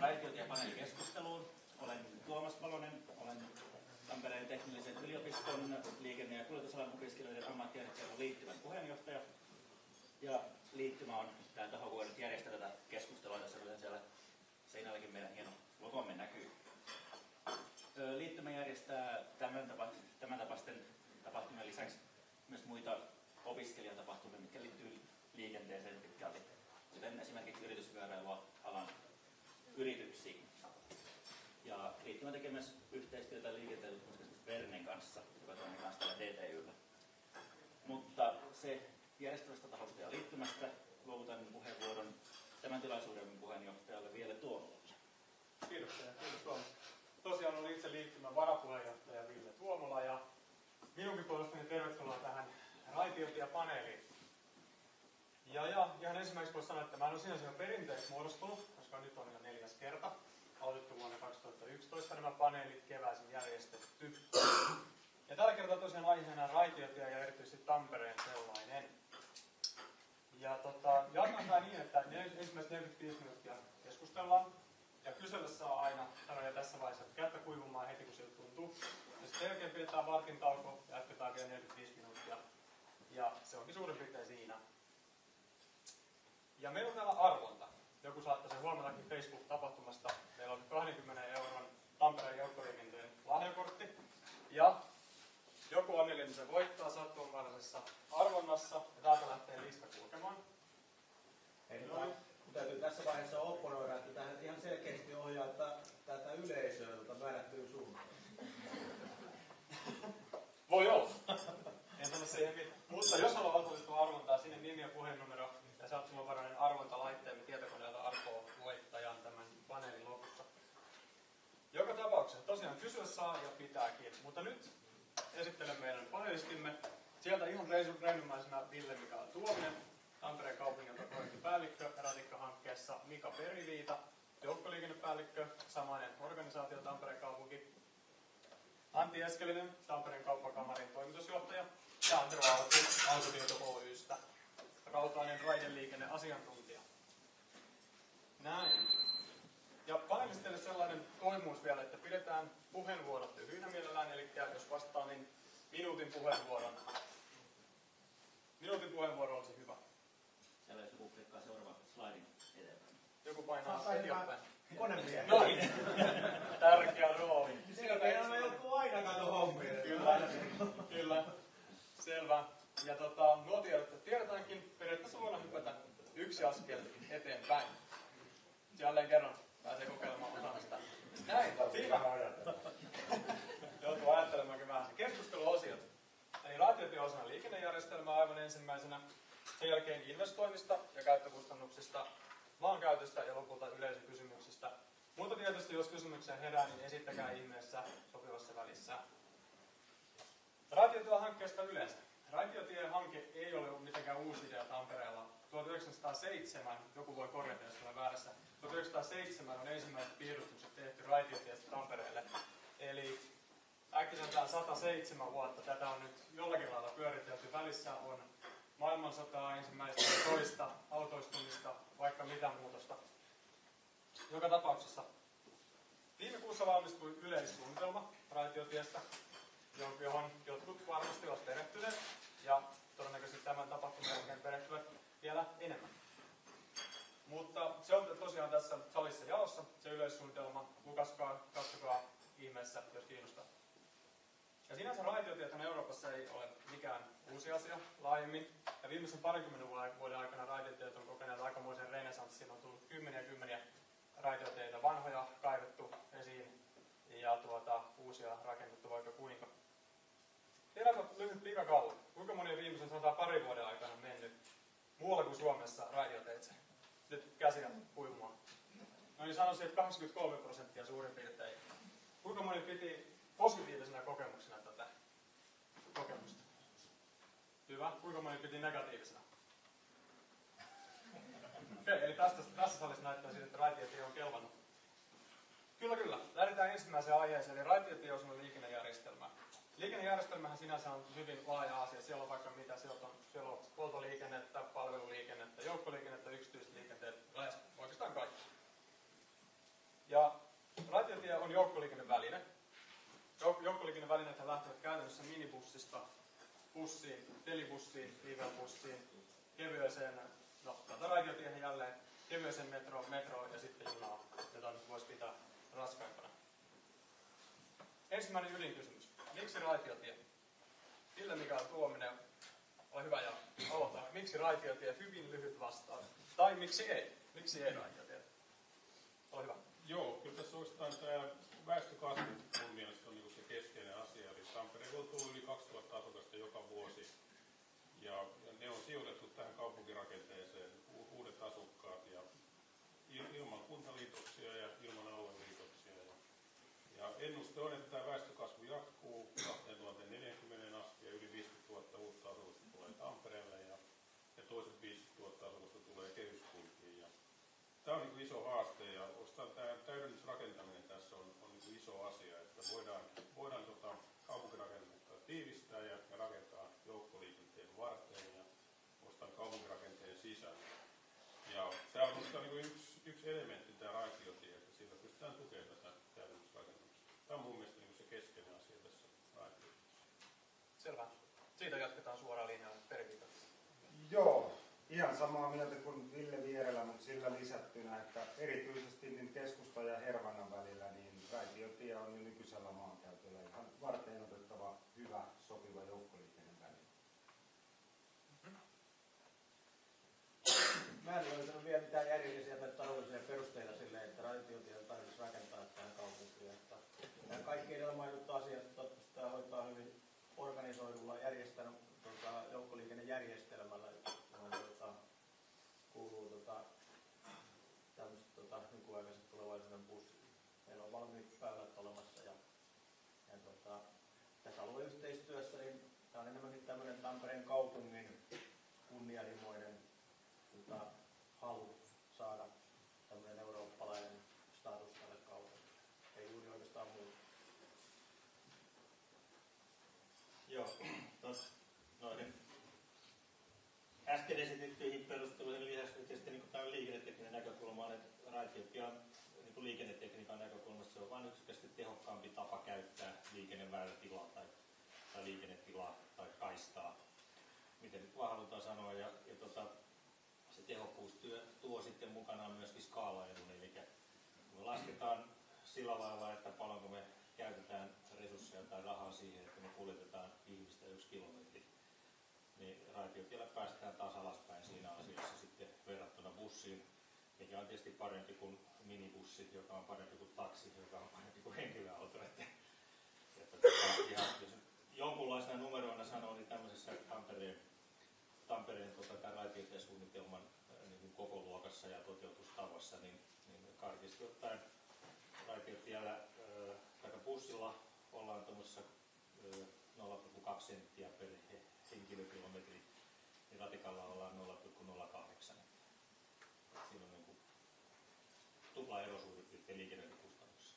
Raitiotiepaneelikeskusteluun. Olen Tuomas Palonen, olen Tampereen teknillisen yliopiston liikenne- ja kuljetusalan opiskelijoiden ammattijärjestelmän liittymän puheenjohtaja. Ja liittymä on tämä taho, kun nyt järjestää tätä keskustelua, jossa kuten siellä seinälläkin meidän hieno logomme näkyy. Liittymä järjestää tämän tapaisten tapahtumien lisäksi myös muita opiskelijatapahtumia, mitkä liittyy liikenteeseen pitkälti, kuten esimerkiksi yritysvyöräilua alan yrityksiin. Ja liittymä tekee myös yhteistyötä liikenteen tutkimuskeskus Vernen kanssa, joka toimii kanssa täällä TTY:llä. Mutta se järjestävästä tahosta ja liittymästä luovutan puheenvuoron tämän tilaisuuden puheenjohtajalle Ville Tuomolalle. Kiitoksia. Kiitos Tuomas. Tosiaan olen itse liittymän varapuheenjohtaja Ville Tuomola ja minunkin puolestani tervetuloa tähän raitiotiepaneeliin. Ja ihan ensimmäiseksi voisi sanoa, että mä en ole sinänsä jo perinteeksi muodostunut, koska nyt on jo 4. kerta. Aloitettu vuonna 2011 nämä paneelit keväisin järjestetty. Ja tällä kertaa tosiaan aiheena raitiotie ja erityisesti Tampereen sellainen. Ja jatketaan niin, että ensimmäiset 45 minuuttia keskustellaan. Ja kysellä saa aina sanoa jo tässä vaiheessa, että kättä kuivumaan heti kun siltä tuntuu. Ja sitten jälkeen pidetään vartin tauko ja jatketaan vielä 45 minuuttia. Ja se onkin suurin piirtein siinä. Ja meillä on täällä arvonta. Joku saattaa sen huomatakin Facebook-tapahtumasta. Meillä on 20 € Tampereen joukkoliikenteen lahjakortti. Ja joku onnellinen se voittaa sattumanvaraisessa arvonnassa. Ja täältä lähtee lista kulkemaan. Täytyy tässä vaiheessa opponoida, että tähän ihan selkeästi ohjaa tätä yleisöltä määrättyyn suuntaan. Voi olla. En sano siihen mitään. Mutta jos haluaa osallistua arvontaa, sinne nimi ja puhelinnumero ja sattumanvarainen arvontalaitteemme tietokoneelta arkoo voittajan tämän paneelin lopussa. Joka tapauksessa tosiaan kysyä saa ja pitääkin. Mutta nyt esittelen meidän panelistimme. Sieltä ihan reilumaisena Ville Mikael Tuominen, Tampereen kaupungilta projektipäällikkö Ratikka-hankkeessa Mika Periliita, joukkoliikennepäällikkö, samainen organisaatio Tampereen kaupunki, Antti Eskelinen, Tampereen kauppakamarin toimitusjohtaja, ja Antero Aalto Autotieto Oy:stä, rautainen raideliikenneasiantuntija. Näin. Ja panelistille sellainen toimuus vielä, että pidetään puheenvuorot lyhyinä mielellään, eli jos vastaa, niin minuutin puheenvuoro olisi hyvä. Siellä joku klikkaa seuraava slaidin eteenpäin. Joku painaa eteenpäin. Konemies. Noin. Tärkeä rooli. Sieltä ei ole joku aina kato hommia. Kyllä. Selvä. Ja nuo tiedetäänkin, periaatteessa voidaan hypätä yksi askel eteenpäin. Jälleen kerran pääsee kokeilemaan osaamista. Näin, siinä. Joutuu ajattelemaankin vähän. Keskusteluosiot. Eli raitiotieosana liikennejärjestelmää aivan ensimmäisenä. Sen jälkeen investoinnista ja käyttökustannuksista, maankäytöstä ja lopulta yleisökysymyksistä. Mutta tietysti, jos kysymykseen herää, niin esittäkää ihmeessä sopivassa välissä. Raitiotiehankkeesta yleensä. Raitiotiehanke ei ole mitenkään uusi idea Tampereella. 1907, joku voi korjata, jos olen väärässä, 1907 on ensimmäiset piirustukset tehty raitiotiestä Tampereelle. Eli äkkiseltään 107 vuotta tätä on nyt jollakin lailla pyöritelty. Välissä on maailmansotaa, ensimmäistä ja toista, autoistumista, vaikka mitä muutosta. Joka tapauksessa viime kuussa valmistui yleissuunnitelma raitiotiestä, johon jotkut varmasti ovat perehtyneet ja todennäköisesti tämän tapahtuman jälkeen perehtyvät vielä enemmän. Mutta se on tosiaan tässä salissa jaossa, se yleissuunnitelma. Lukaskaa, katsokaa ihmeessä, jos kiinnostaa. Ja sinänsä raitiotiethän Euroopassa ei ole mikään uusi asia laajemmin. Ja viimeisen 20 vuoden aikana raitiotiet on kokeneet aikamoisen renesanssin. On tullut kymmeniä raitioteitä, vanhoja kaivettu esiin ja uusia rakennettu vaikka kuinka. Tehdäänkö lyhyt pikakallo? Kuinka moni on viimeisen pari vuoden aikana mennyt muualla kuin Suomessa raitioteitse? Nyt käsiä kuivumaan. No niin sanoisin, että 83% suurin piirtein. Kuinka moni piti positiivisena kokemuksena tätä kokemusta? Hyvä. Kuinka moni piti negatiivisena? Okei, eli tässä salissa näyttää siltä, että raitiotie on kelvannut. Kyllä. Lähdetään ensimmäiseen aiheeseen, eli raitiotieosana liikennejärjestelmää. Liikennejärjestelmähän sinänsä on hyvin laaja asia. Siellä on vaikka mitä. Siellä on huoltoliikennettä, palveluliikennettä, joukkoliikennettä, yksityisliikennettä, lähes oikeastaan kaikki. Ja raitiotie on joukkoliikenneväline. Joukkoliikennevälineet lähtevät käytännössä minibussista bussiin, telibussiin, liivelbussiin, kevyeseen, raitiotiehen jälleen, kevyeseen metroon ja sitten junaan, jota nyt voisi pitää raskaimpana. Ensimmäinen ydinkysymys. Miksi raitiotie? Ville Mikael Tuominen, ole hyvä ja aloittaa. Miksi raitiotie? Hyvin lyhyt vastaus. Tai miksi ei? Miksi ei raitiotie? Ole hyvä. Joo, kyllä tässä oikeastaan tämä väestökasvu mun mielestä on se keskeinen asia. Eli Tampereella on tullut yli 2000 asukasta joka vuosi. Ja ne on sijoitettu tähän kaupunkirakenteeseen, uudet asukkaat ja ilman kuntaliitoksia ja ilman alueliitoksia. Ja ennuste on, että tämä väestökasvu jatkuu 2040 asti ja yli 50 000 uutta asukasta tulee Tampereelle ja toiset 50 000 asukasta tulee kehyskuntiin. Ja tämä on iso haaste ja oikeastaan tämä täydennysrakentaminen tässä on iso asia, että voidaan kaupunkirakennetta tiivistää ja rakentaa joukkoliikenteen varten ja oikeastaan kaupunkirakenteen sisällä. Ja tämä on oikeastaan yksi elementti, tämä raitiotie, että sillä pystytään tukemaan tätä täydennysrakentamista. Tämä on mun mielestä se keskeinen asia tässä raitiotiessä. Selvä. Siitä jatketaan suoraan linjaan Perivika. Joo, ihan samaa mieltä kuin Ville Vierellä, mutta sillä lisättynä, että erityisesti niin keskustan ja Hervannan välillä niin raitiotie on jo nykyisellä maankäytöllä ihan varteenotettava, hyvä, sopiva joukkoliikenneväline. Mä en löytänyt vielä mitään järjellisiä tai taloudellisia perusteita sille, että raitiotie tarvitsisi rakentaa tähän kaupunkiin. Että nämä kaikki edellä mainitut asiat toivottavasti tämä hoitaa hyvin organisoidulla järjestänyt joukkoliikennejärjestelmällä, johon kuuluu tämmöiset nykyaikaiset tulevaisuuden bussit. Meillä on valmiit väylät olemassa ja tässä alueyhteistyössä niin tämä on enemmänkin tämmöinen Tampereen kaupungin kunnianhimoinen halu saada tämmöinen eurooppalainen status tälle kaupungille. Ei juuri oikeastaan muuta. Joo, noiden äsken esitettyihin perusteluihin lisäksi tietysti niin tämä liikennetekninen näkökulma on, että raitiotie on niin liikennetekniikan näkökulmasta se on vain yksinkertaisesti tehokkaampi tapa käyttää liikenneväylätilaa tai liikennetilaa tai kaistaa, miten nyt vaan halutaan sanoa. Ja se tehokkuus tuo sitten mukanaan myöskin skaalaedun, eli kun me lasketaan sillä lailla, että paljonko me käytetään resursseja tai rahaa siihen, että me kuljetetaan ihmistä 1 kilometri, niin raitiotiellä päästään taas alaspäin siinä asiassa sitten verrattuna bussiin, mikä on tietysti parempi kuin minibussi, joka on parempi kuin taksi, joka on parempi kuin henkilöauto. Jos jonkunlaisena numeroina sanoo, niin tämmöisessä Tampereen tämän raitiotiesuunnitelman niin koko luokassa ja toteutustavassa, niin karkeasti ottaen raitiotiellä tai bussilla ollaan tuommoissa 0,2 senttiä per henkilökilometri, niin ratikalla ollaan 0,08. Siinä on niin kuin tupla ero suurin piirtein liikennöintikustannuksissa.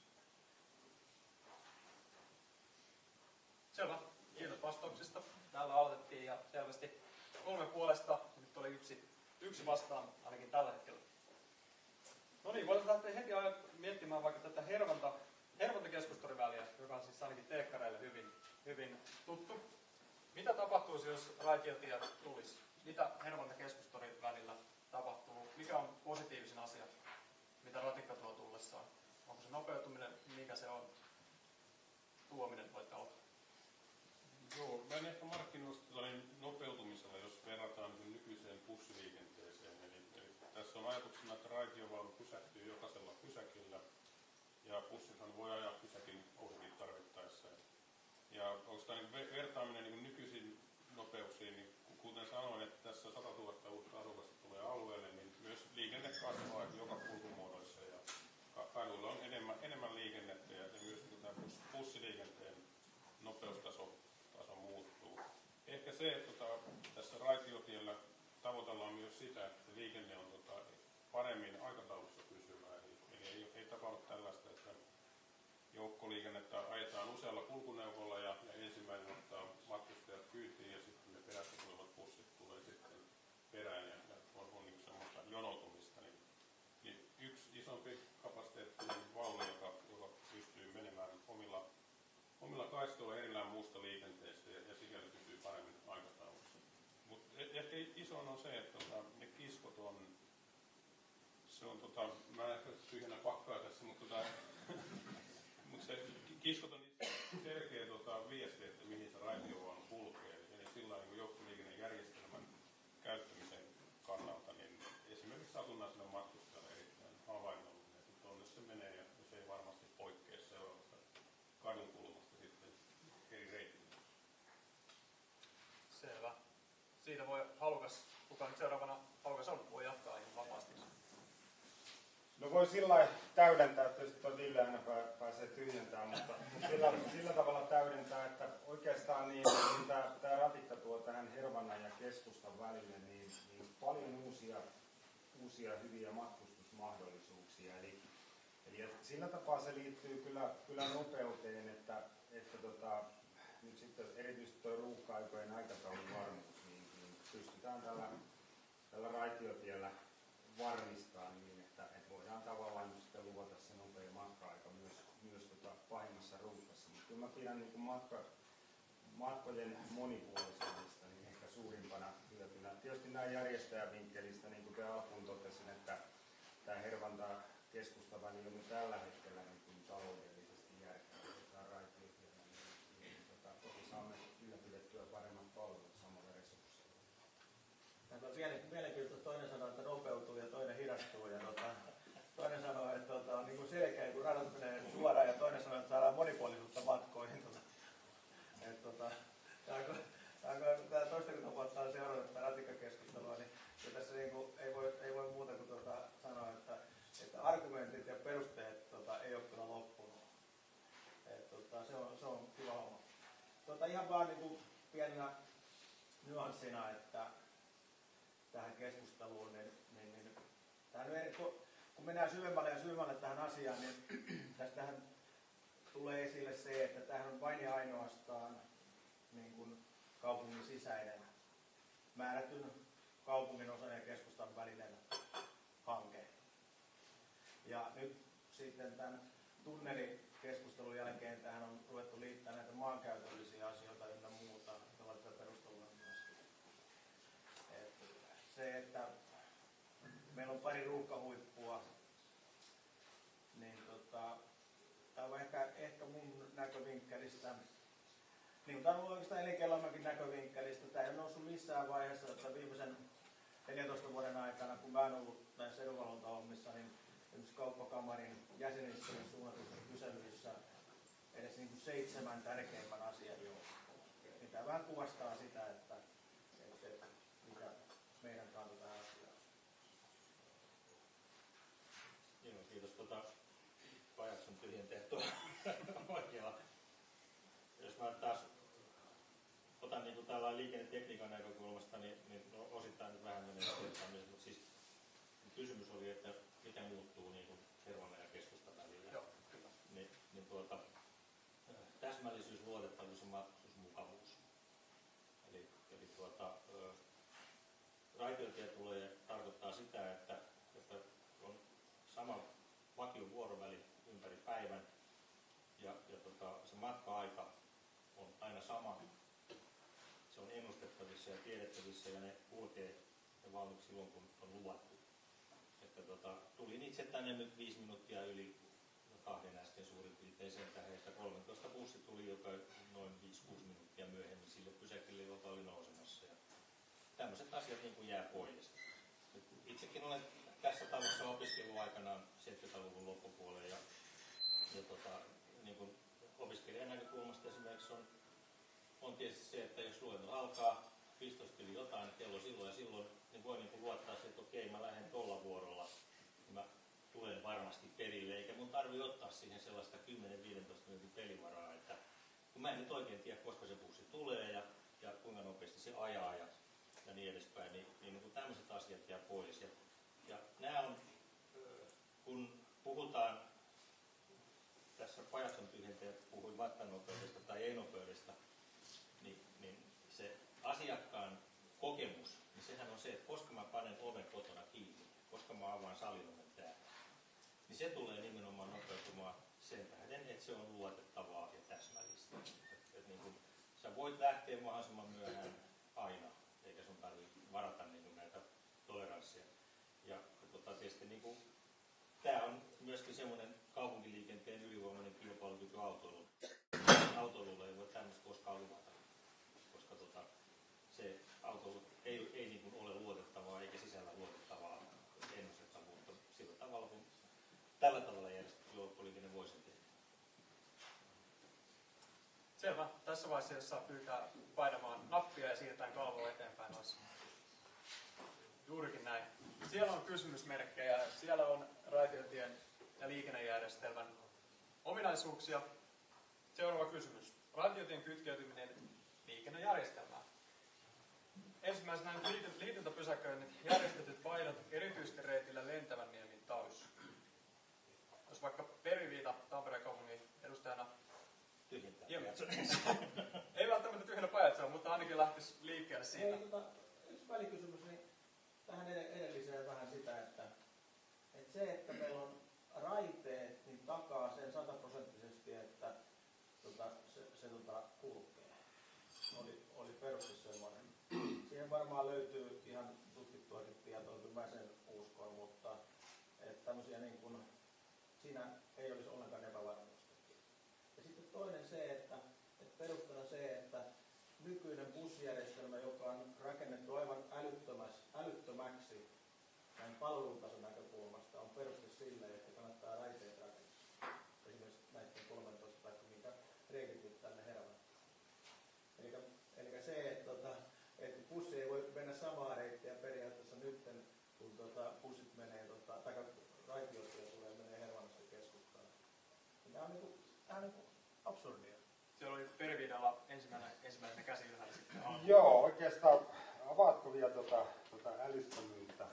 Selvä. Kiitos vastauksista. Täällä aloitettiin ja selvästi 3 puolesta. Nyt oli yksi vastaan ainakin tällä hetkellä. No niin, voitaisiin lähteä heti miettimään vaikka tätä Hervanta-Keskustoriväliä, joka on siis ainakin teekkareille hyvin tuttu. Mitä tapahtuisi, jos raitiotie tulisi? Mitä Hervanta-Keskustorin välillä tapahtuu? Mikä on positiivisen asia, mitä ratikka tuo tullessaan? Onko se nopeutuminen, mikä se on? Tuominen voitte aloittaa. Joo, mä en ehkä markkinoista nopeutumisella, jos verrataan nykyiseen bussiliikenteeseen. Eli tässä on ajatuksena, että raitiovaunu pysähtyy jokaisella pysäkillä ja bussithan voi ajaa pysäkin ohi tarvittaessa. Ja oikeastaan vertaaminen niin nykyisiin nopeuksiin, niin kuten sanoin, että tässä 100 000 uutta asukasta tulee alueelle, niin myös liikenne kasvaa joka kulkumuodoissa ja kaduilla on enemmän liikennettä ja myös tämä bussiliikenteen nopeustaso muuttuu. Ehkä se, että tässä raitiotiellä tavoitellaan myös sitä, että liikenne on paremmin aikataulussa pysyvää. Eli ei tapahdu tällaista, että joukkoliikennettä ajetaan usealla kulkuneuvolla ja ensimmäinen ottaa matkustajat kyytiin ja sitten ne perässä tulevat bussit tulee sitten perään ja on niin semmoista jonoutumista. Niin yksi isompi kapasiteettinen vaunu enää muusta liikenteestä ja sikäli pysyy paremmin aikataulussa. Mutta ehkä isoin on se, että ne kiskot on, mä en ehkä tyhjänä pakkaa tässä, mutta se kiskot on selkeä viesti, että mihin se raitiovaunu kulkee. Eli sillä niin joukkoliikennejärjestelmän käyttämisen kannalta, niin esimerkiksi satunnaisena matkustajana erittäin havainnollinen, että tuonne se menee ja se ei varmasti poikkea seuraavasta kadun kulmasta sitten eri reitillä. Selvä. Siitä voi kuka nyt seuraavana halukas on, voi jatkaa ihan vapaasti. No voi sillä lailla täydentää, tietysti tuo Ville aina pääsee tyhjentämään, mutta sillä tavalla täydentää, että oikeastaan niin tämä ratikka tuo tähän Hervannan ja keskustan välille niin paljon uusia hyviä matkustusmahdollisuuksia. Eli sillä tapaa se liittyy kyllä nopeuteen, että nyt sitten erityisesti tuo ruuhka-aikojen aikataulun varmuus, niin pystytään tällä raitiotiellä varmistamaan niin, että voidaan tavallaan nyt sitten luvata se nopea matka-aika myös pahimmassa ruuhkassa. Mutta kyllä mä pidän niin matkojen monipuolisuudesta niin ehkä suurimpana hyötynä. Tietysti näin järjestäjävinkkelistä, niin kuin te alkuun totesin, että tämä Hervanta-keskusta väli on tällä hetkellä niin taloudellisesti järkevää raitiotiellä, niin toki saamme ylläpidettyä paremmat palvelut samalla resursseilla. Tämä on mielenkiintoista. Toinen sanoo, että nopeutuu ja toinen hidastuu. Ja toinen sanoo, että on niin kuin selkeä, kun radat menee suoraan, ja toinen sanoo, että saadaan monipuolisuutta matkoihin. Tämä toistakymmentä vuotta on seurannut tätä ratikkakeskustelua, niin tässä niin kuin ei voi muuta kuin sanoa, että argumentit ja perusteet ei ole kyllä loppunut. Se on kiva homma. Ihan vaan niin kuin pienenä nyanssina, että tähän keskusteluun, niin kun mennään syvemmälle ja syvemmälle tähän asiaan, niin tästähän tulee esille se, että tämähän on vain ja ainoastaan niin kuin kaupungin sisäinen, määrätyn kaupungin osan ja keskustan välinen hanke. Ja nyt sitten tämän tunnelikeskustelun jälkeen tähän on ruvettu liittämään näitä maankäytöllisiä asioita ynnä muuta, joilla tätä perustelua myöskin. Se, että meillä on pari ruuhkahuippua, niin tämä on ehkä mun näkövinkkelistä, niin tämä on oikeastaan elinkeinoelämänkin näkövinkkelistä. Tämä ei ole noussut missään vaiheessa, että viimeisen 14 vuoden aikana, kun mä oon ollut näissä edunvalvontahommissa, niin esimerkiksi kauppakamarin jäsenistä suunnatuissa kyselyissä edes niin kuin 7 tärkeimmän asian joukkoon. Mitä vähän kuvastaa sitä, että mikä meidän kanta tähän asiaan. Joo, kiitos. Pajatson tyhjentäjä oikealla. Jos mä taas otan niin kuin tällainen liikennetekniikan näkökulmasta, niin osittain nyt vähän menee siirtämiseen, mutta siis kysymys oli, että mitä muuttuu niin kuin Hervannan ja keskustan välillä. Joo, kyllä. Täsmällisyys, luotettavuus ja matkustusmukavuus. Eli raitiotie tarkoittaa sitä, että on sama vakio vuoroväli ympäri päivän ja se matka-aika on aina sama. Se on ennustettavissa ja tiedettävissä ja ne kulkee ja valmiiksi silloin, kun on luvattu. Että tulin itse tänne nyt 5 minuuttia yli 2 äsken suurin piirtein sen tähden, että 13 bussi tuli joka noin 5-6 minuuttia myöhemmin sille pysäkille, jolta oli nousemassa. Ja tämmöiset asiat niin kuin jää pois. Itsekin olen tässä talossa opiskellut aikanaan 70-luvun loppupuolella ja niin kuin opiskelijan näkökulmasta esimerkiksi on tietysti se, että jos luento alkaa 15 yli jotain kello silloin ja silloin, niin voi niin kuin luottaa siihen, että okei, mä lähden tuolla vuorolla, niin mä tulen varmasti perille, eikä mun tarvitse ottaa siihen sellaista 10-15 minuutin pelivaraa, että kun mä en nyt oikein tiedä, koska se bussi tulee ja kuinka nopeasti se ajaa ja niin edespäin, niin kuin tämmöiset asiat jää pois. Ja nämä on, kun puhutaan, tässä Pajatson tyhjentäjä puhui matkanopeudesta tai ei-nopeudesta, niin se asiakkaan kokemus, niin sehän on se, että koska mä panen oven kotona kiinni, koska mä avaan salinoven täällä, niin se tulee nimenomaan nopeutumaan sen tähden, että se on luotettavaa ja täsmällistä. Niin kuin voit lähteä mahdollisimman myöhään aina, eikä sun tarvitse varata niin kuin näitä toleransseja. Ja tietysti niin kuin, tämä on myöskin semmoinen kaupunkiliikenteen ylivoimainen kilpailukyky autoilulle. Autoilulle ei voi tämmöistä koskaan luvata, koska se autoilu ei niin kuin ole luotettavaa eikä sisällä luotettavaa ennustettavuutta sillä tavalla, kun tällä tavalla järjestetty joukkoliikenne voi sen tehdä. Selvä. Tässä vaiheessa jos saa pyytää painamaan nappia ja siirretään kalvoa eteenpäin noissa. Juurikin näin. Siellä on kysymysmerkkejä. Siellä on raitiotien ja liikennejärjestelmän ominaisuuksia. Seuraava kysymys. Raitiotien kytkeytyminen liikennejärjestelmään. Ensimmäisenä liityntäpysäköinnit, järjestetyt vaihdot, erityisesti reitillä Lentävänniemin Tays. Jos vaikka Peri Viita Tampereen kaupungin edustajana ei välttämättä tyhjänä Pajatsoa, mutta ainakin lähtisi liikkeelle siitä. Hei, yksi välikysymys, niin tähän edelliseen vähän sitä, että se, että meillä on raiteet, niin takaa sen 100%, että se kulkee. Oli peruste semmoinen. Siihen varmaan löytyy ihan tutkittuakin tietoa, kyllä mä sen uskon, mutta että tämmöisiä niin kuin, siinä ei olisi ollenkaan epävarmuutta. Ja sitten toinen se, että perustana se, että nykyinen bussijärjestelmä, joka on rakennettu aivan älyttömäksi näin palvelutason näkökulmasta, on peruste sille, että kannattaa raiteet rakentaa. Esimerkiksi näiden 13 tai minkä reitit nyt tänne herään. Eli se, että bussi ei voi mennä samaa reittiä periaatteessa nyt, kun bussit menee, tai raitiotie tulee menee Hervannasta keskustaan. Tämä on niinku absurdia. Siellä oli Peri Viidalla ensimmäinen käsi ylhäällä sitten. Joo, oikeastaan avaatko vielä älyttömyyttä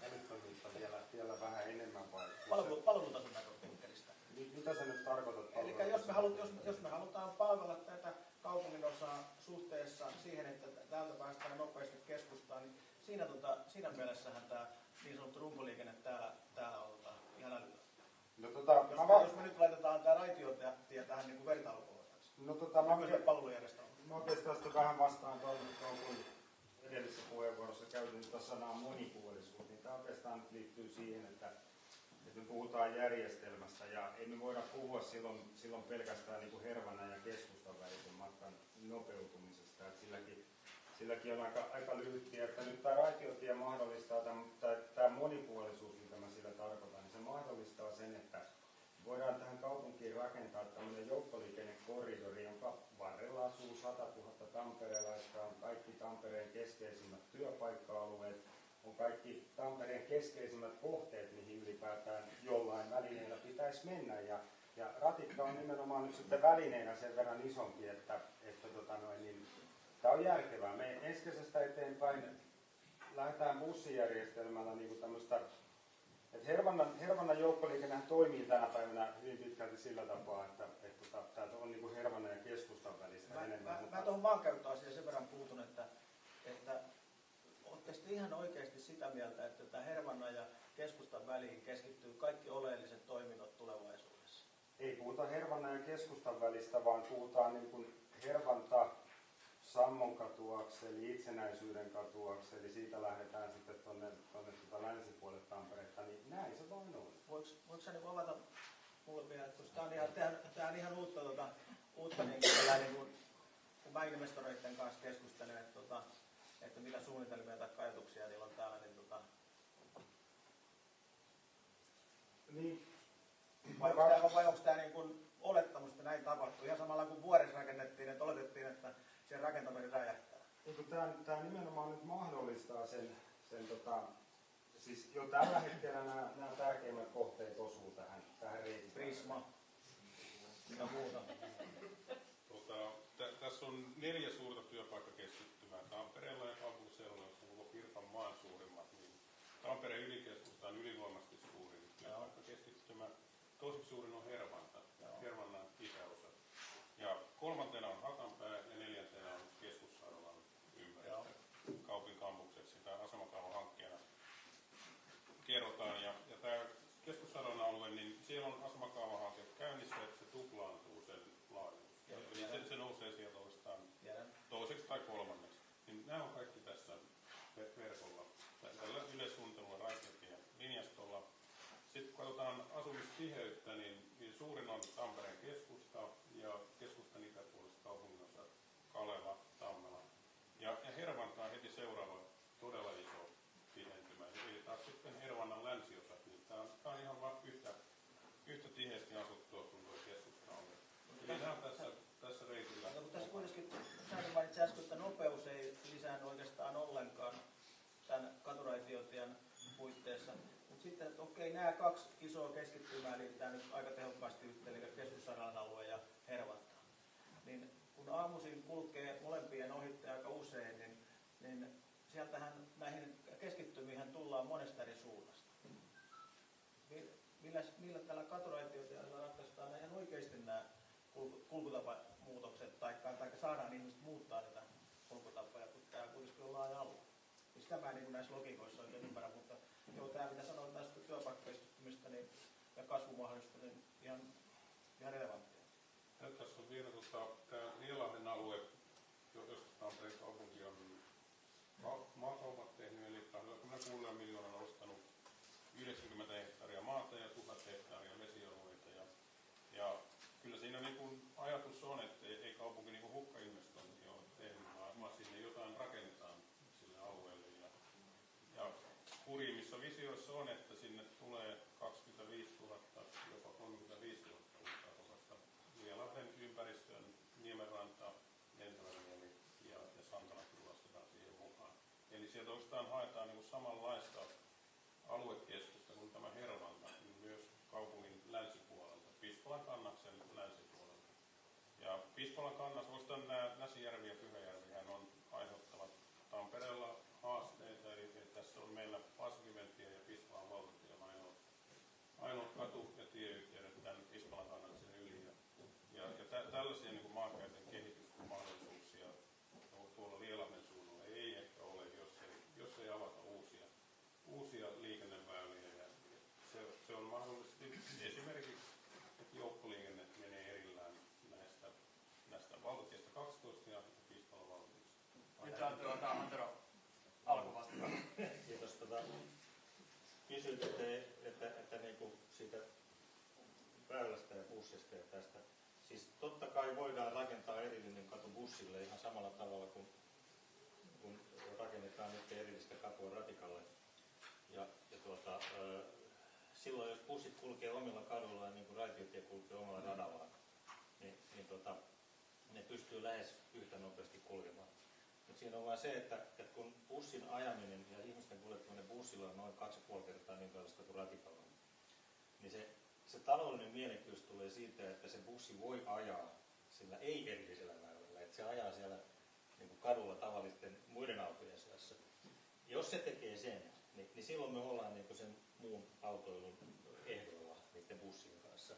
vielä vähän enemmän vai? Palvelutason näkövinkkelistä. Mitä sä nyt tarkoitat? Eli jos me halutaan palvella tätä kaupungin osaa suhteessa siihen, että täältä päästään nopeasti keskustaan, niin siinä mielessähän tämä niin sanottu runkoliikenne täällä on ihan älytöntä. No, jos me nyt laitetaan tämä raitiotie tähän niin kuin vertailukohtaksi. No palvelujärjestelmä. mä oikeastaan sitä vähän vastaan tuon, kun edellisessä puheenvuorossa käytin tätä sanaa monipuolisuus, niin tämä oikeastaan nyt liittyy siihen, että me puhutaan järjestelmästä ja ei me voida puhua silloin pelkästään niin kuin Hervannan ja keskustan välisen matkan nopeutumisesta. Että silläkin on aika lyhyt tie, että nyt tämä raitiotie mahdollistaa, tämä monipuolisuus, mitä mä sillä tarkoitan, niin se mahdollistaa sen, että voidaan tähän kaupunkiin rakentaa tämmöinen joukkoliikennekorridori, jonka varrella asuu 100 000 tamperelaista, on kaikki Tampereen keskeisimmät työpaikka-alueet, on kaikki Tampereen keskeisimmät kohteet, mihin ylipäätään jollain välineellä pitäisi mennä. Ja ratikka on nimenomaan nyt sitten välineenä sen verran isompi, että tämä on järkevää. Me ensi kesästä eteenpäin lähdetään bussijärjestelmällä niin kuin tämmöistä, että Hervannan joukkoliikenne toimii tänä päivänä hyvin pitkälti sillä tapaa, että täältä on niin kuin Hervannan ja keskustan välistä enemmän. Mä tuohon maankäyttöasiaan sen verran puutun, että oletteko ihan oikeasti sitä mieltä, että tämä Hervannan ja keskustan väliin keskittyy kaikki oleelliset toiminnot tulevaisuudessa? Ei puhuta Hervannan ja keskustan välistä, vaan puhutaan niin kuin Hervanta, Sammon katuakseli, Itsenäisyyden katuakseli, siitä lähdetään sitten tuonne länsipuolelle Tamperetta, niin näin se vaan on. Voiko sä niin avata mulle vielä, koska tämä on ihan uutta niin kun mä investoreiden kanssa keskustelen, että mitä suunnitelmia tai ajatuksia niillä on täällä, niin vai onko tämä niin kuin olettamus, että näin tapahtuu? Ihan samalla kuin vuodessa rakennettiin, että oletettiin, että sen rakentaminen räjähtää. Tämä nimenomaan nyt mahdollistaa sen siis jo tällä hetkellä nämä tärkeimmät kohteet osuu tähän reitiin. Prisma. Mitä muuta? Tässä on 4 suurta työpaikkakeskittymää Tampereella ja kaupunkiseudulla, jossa on Pirkanmaan suurimmat. Niin Tampereen ylikeskusta on ylivoimaisesti suurin työpaikkakeskittymä. Toiseksi suurin on Hervanta, Hervannan itäosa. Ja 3. on Hakanpää ja 4. on keskussairaalan ympäristö. Kaupin kampukseksi tämä asemakaavan-hankkeena kerrotaan. Ja tämä keskussairaalan alue, niin siellä on asemakaavahanke käynnissä, että se tuplaantuu sen laajuus. Eli se nousee sieltä oikeastaan ihmistiheyttä, niin suurin on Tampereen keskusta ja keskustan itäpuoliset kaupunginosat Kaleva, Tammela. Ja Hervanta on heti seuraava todella iso tihentymä. Eli taas sitten Hervannan länsiosat, niin tämä on ihan vaan yhtä tiheästi asuttua kuin tuo keskusta on. Eli nämä on tässä reitillä. No, tässä kuitenkin Sääni mainitsi äsken, että nopeus ei lisäänny oikeastaan ollenkaan tämän katuraitiotien puitteissa. Mutta sitten, että okei, nämä kaksi isoa keskittymää liitetään nyt aika tehokkaasti yhteen, eli keskussairaalan alue ja Hervanta. Niin kun aamuisin kulkee molempien ohitte aika usein, niin sieltähän näihin keskittymiin tullaan monesta eri suunnasta. Millä tällä katuraitiotiellä ratkaistaan ihan oikeasti nämä kulkutapamuutokset, tai saadaan ihmiset muuttaa niitä kulkutapoja, kun tämä kuitenkin on laaja alue. Ja sitä mä en näissä logiikoissa oikein ymmärrä, mutta joo, tämä mitä sanoit näistä työpaikkakeskittymistä niin, ja kasvumahdollisuudesta, niin ihan relevanttia. Tässä on vielä tämä Nielahden alue, josta Tampereen kaupunki on maakaupat tehnyt, eli 26 miljoonalla ostanut 90 hehtaaria maata ja 1000 hehtaaria vesialueita. Ja kyllä siinä niin kuin ajatus on, että ei kaupunki niin kuin hukkainvestointia ole tehnyt, vaan sinne jotain rakennetaan sille alueelle. Ja hurjimmissa visioissa on, että sinne tulee 25 000, jopa 35 000 uutta asukasta Nielahden ympäristöön, Niemenranta, Lentoväliemi ja Santalakin lasketaan siihen mukaan. Eli sieltä oikeastaan haetaan niin kuin samanlaista aluekeskusta kuin tämä Hervanta, niin myös kaupungin länsipuolelta, Pispalan kannaksen länsipuolelta. Ja Pispalan kannas, oikeastaan nämä Näsijärvi ja Pyhäjärvihän aiheuttavat Tampereella haasteita, eli tässä on meillä Paasikiventie ja Pispalan valtatie ainoa katu- ja tieyhteydet tämän Pispalan kannaksen yli. Ja tällaisia niin kuin maankäytön kehitysmahdollisuuksia tuolla Lielahden suunnalla ei ehkä ole, jos ei avata uusia liikenneväyliä. Ja se on mahdollisesti esimerkiksi, että joukkoliikenne menee erillään näistä valtatiestä 12 ja Pispalan valtatiestä. Nyt on Antero alkuvastaan. Kiitos. Kysyit, että niin kuin siitä väylästä ja bussista ja tästä. Siis totta kai voidaan rakentaa erillinen katu bussille ihan samalla tavalla kuin rakennetaan nyt erillistä katua ratikalle. Silloin jos bussit kulkee omilla kaduillaan niin kuin raitiotie kulkee omalla radallaan, niin ne pystyy lähes yhtä nopeasti kulkemaan. Mutta siinä on vain se, että kun bussin ajaminen ja ihmisten kuljettaminen bussilla on noin 2,5 kertaa niin kallista kuin ratikalla, niin se taloudellinen mielekkyys tulee siitä, että se bussi voi ajaa sillä ei erillisellä väylällä, että se ajaa siellä niin kuin kadulla tavallisten muiden autojen seassa. Jos se tekee sen, niin silloin me ollaan niin kuin sen muun autoilun ehdolla niiden bussien kanssa.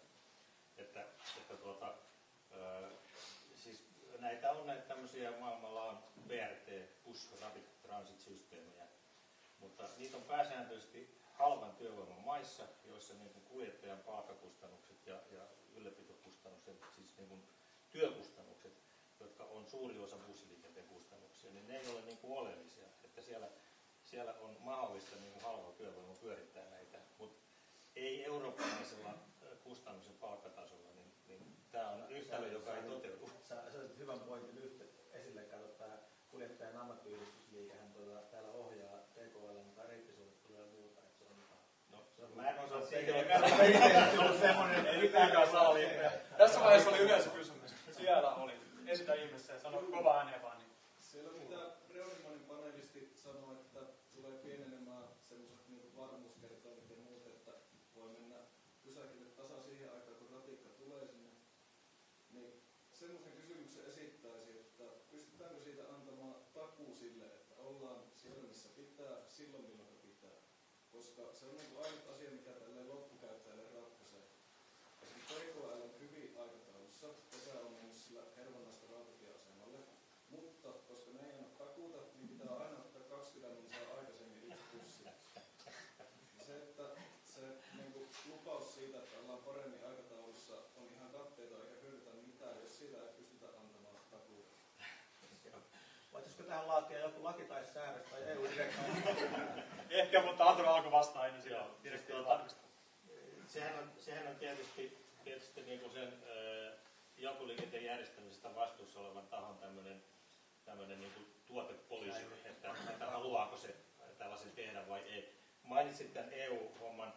Siis näitä on näitä tämmöisiä, maailmalla on BRT, Bus Rapid Transit-systeemejä, mutta niitä on pääsääntöisesti halvan työvoiman maissa, joissa niin kuin kuljettajan palkkakustannukset ja ylläpitokustannukset, siis niin kuin työkustannukset, jotka on suuri osa bussiliikenteen kustannuksia, niin ne ei ole niin kuin oleellisia, että siellä on mahdollista niin kuin halvalla työvoima pyörittää näitä, mutta ei eurooppalaisella kustannus- ja palkkatasolla, niin tämä on yhtälö, joka ei toteudu. Sä otit hyvän pointin esille, kato tämä kuljettajan ammattiyhdistysliikehän täällä ohjaa TKL, mutta reittisuunnittelua ja muuta, että se on Mä en osaa Ei mitäänkään saa liittää. Tässä vaiheessa oli yleisökysymys. Siellä oli. Esitä ihmeessä ja sano kova ääneen vaan. Niin. Siellä mitä Reunimanin panelisti sanoi, että tulee pienenemään sellaiset niin varmuuskertoimet ja muut, että voi mennä pysäkille tasa siihen aikaan, kun ratikka tulee sinne. Niin semmoisen kysymyksen esittäisi, että pystytäänkö siitä antamaan takuu sille, että ollaan siellä missä pitää, silloin milloin pitää. Koska se on niin ainut asia, mikä tälle loppukäyttäjälle ratkaisee. TKL on hyvin aikataulussa, kesä on mennyt sillä Hervannasta rautatieasemalle, mutta koska ne ei anna takuuta, niin pitää aina ottaa 20 minuuttia aikaisemmin yksi bussi. Se, että se niin kuin, lupaus siitä, että ollaan paremmin aikataulussa, on ihan katteeton eikä hyödytä mitään, jos siitä ei pystytä antamaan takuuta. voitaisiko tähän laatia joku laki tai säädös tai EU-direktiivi? Ehkä, mutta Antero alkoi vastaan ennen sitä direktiivin tarkistaa. sehän on tietysti niin kuin sen joukkoliikenteen järjestämisestä vastuussa olevan tahon tämmöinen niin kuin tuotepoliisi, että haluaako se tällaisen tehdä vai ei. Mainitsit tämän EU-homman.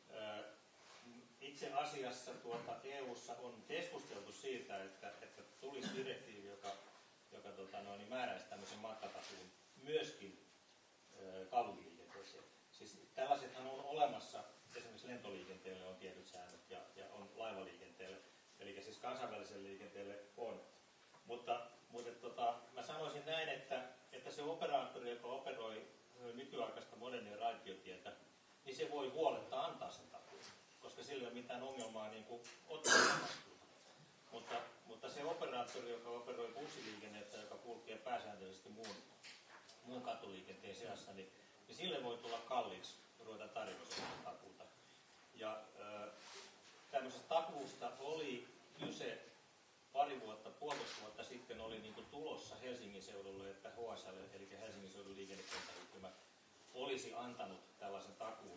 Itse asiassa EU:ssa on keskusteltu siitä, että tulisi direktiivi, joka määräisi tämmöisen matkatakuun myöskin kalliiliikenteeseen. Siis tällaisethan on olemassa, esimerkiksi lentoliikenteelle on tietyt säännöt ja on laivaliikenteelle, eli siis kansainväliselle liikenteelle on. Mutta mä sanoisin näin, että se operaattori, joka operoi nykyaikaista modernia raitiotietä, niin se voi huoletta antaa sen takuun, koska sillä ei ole mitään ongelmaa niin kuin ottaa vastuuta. Mutta se operaattori, joka operoi bussiliikennettä, joka kulkee pääsääntöisesti muun katuliikenteen seassa, niin sille voi tulla kalliiksi ruveta tarjota takuuta. Ja tämmöisestä takuusta oli kyse puolitoista vuotta sitten oli niin kuin tulossa Helsingin seudulle, että HSL, eli Helsingin seudun liikennekenttäyhtymä, olisi antanut tällaisen takuun,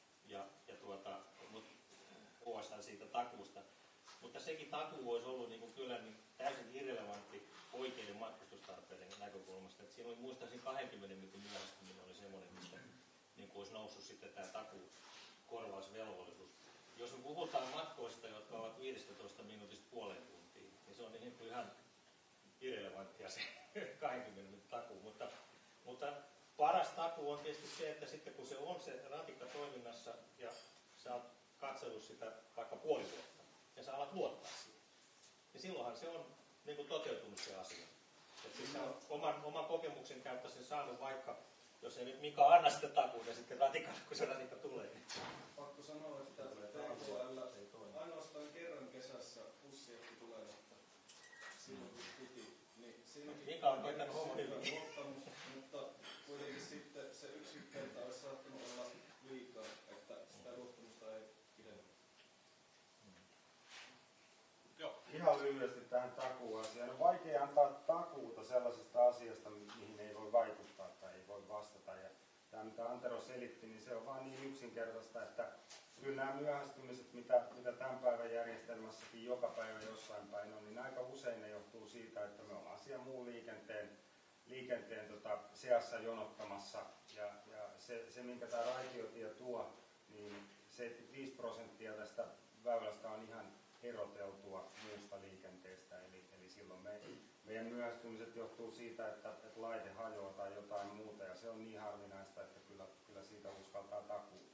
mutta HSL siitä takuusta. Mutta sekin takuu olisi ollut niin kuin kyllä niin täysin irrelevantti oikeiden matkustustarpeiden näkökulmasta. Et siinä oli muistaakseni 20 minuutin myöhästyminen oli semmoinen, mistä niin olisi noussut sitten tämä takuukorvausvelvollisuus. Jos me puhutaan matkoista, jotka ovat 15 minuutista puoleen tuntiin, niin se on niin kuin ihan irrelevanttia se 20 minuutin takuu. Mutta paras takuu on tietysti se, että sitten kun se on se ratikka toiminnassa ja sä oot katsellut sitä vaikka puoli vuotta ja sä alat luottaa siihen, niin silloinhan se on niin kuin toteutunut se asia. Et siis oman kokemuksen kautta sen saanut, vaikka jos ei nyt Mika anna sitä takuuta sitten ratikalle, kun se ratikka tulee. Pakko sanoa, että TKL ainoastaan kerran kesässä bussi ehti tulematta silloin kun piti. Niin siinäkin Mika on koittanut homma hyvin. luottamus, mutta kuitenkin sitten se yksi kerta olisi saattanut olla liikaa, että sitä luottamusta ei pidennä. Ihan lyhyesti tähän takuuasiaan. On vaikea antaa takuuta sellaisesta asiasta, mihin ei voi vaikuttaa tai ei voi vastata. Ja tämä, mitä Antero selitti, niin se on vaan niin yksinkertaista, että kyllä nämä myöhästymiset, mitä tämän päivän järjestelmässäkin joka päivä jossain päin on, niin aika usein ne johtuu siitä, että me ollaan siellä muun liikenteen seassa jonottamassa. Ja se, minkä tämä raitiotie tuo, niin 75% tästä väylästä on ihan eroteltua muusta liikenteestä. Eli silloin meidän myöhästymiset johtuu siitä, että laite hajoaa tai jotain muuta. Ja se on niin harvinaista, että kyllä siitä uskaltaa takuukin.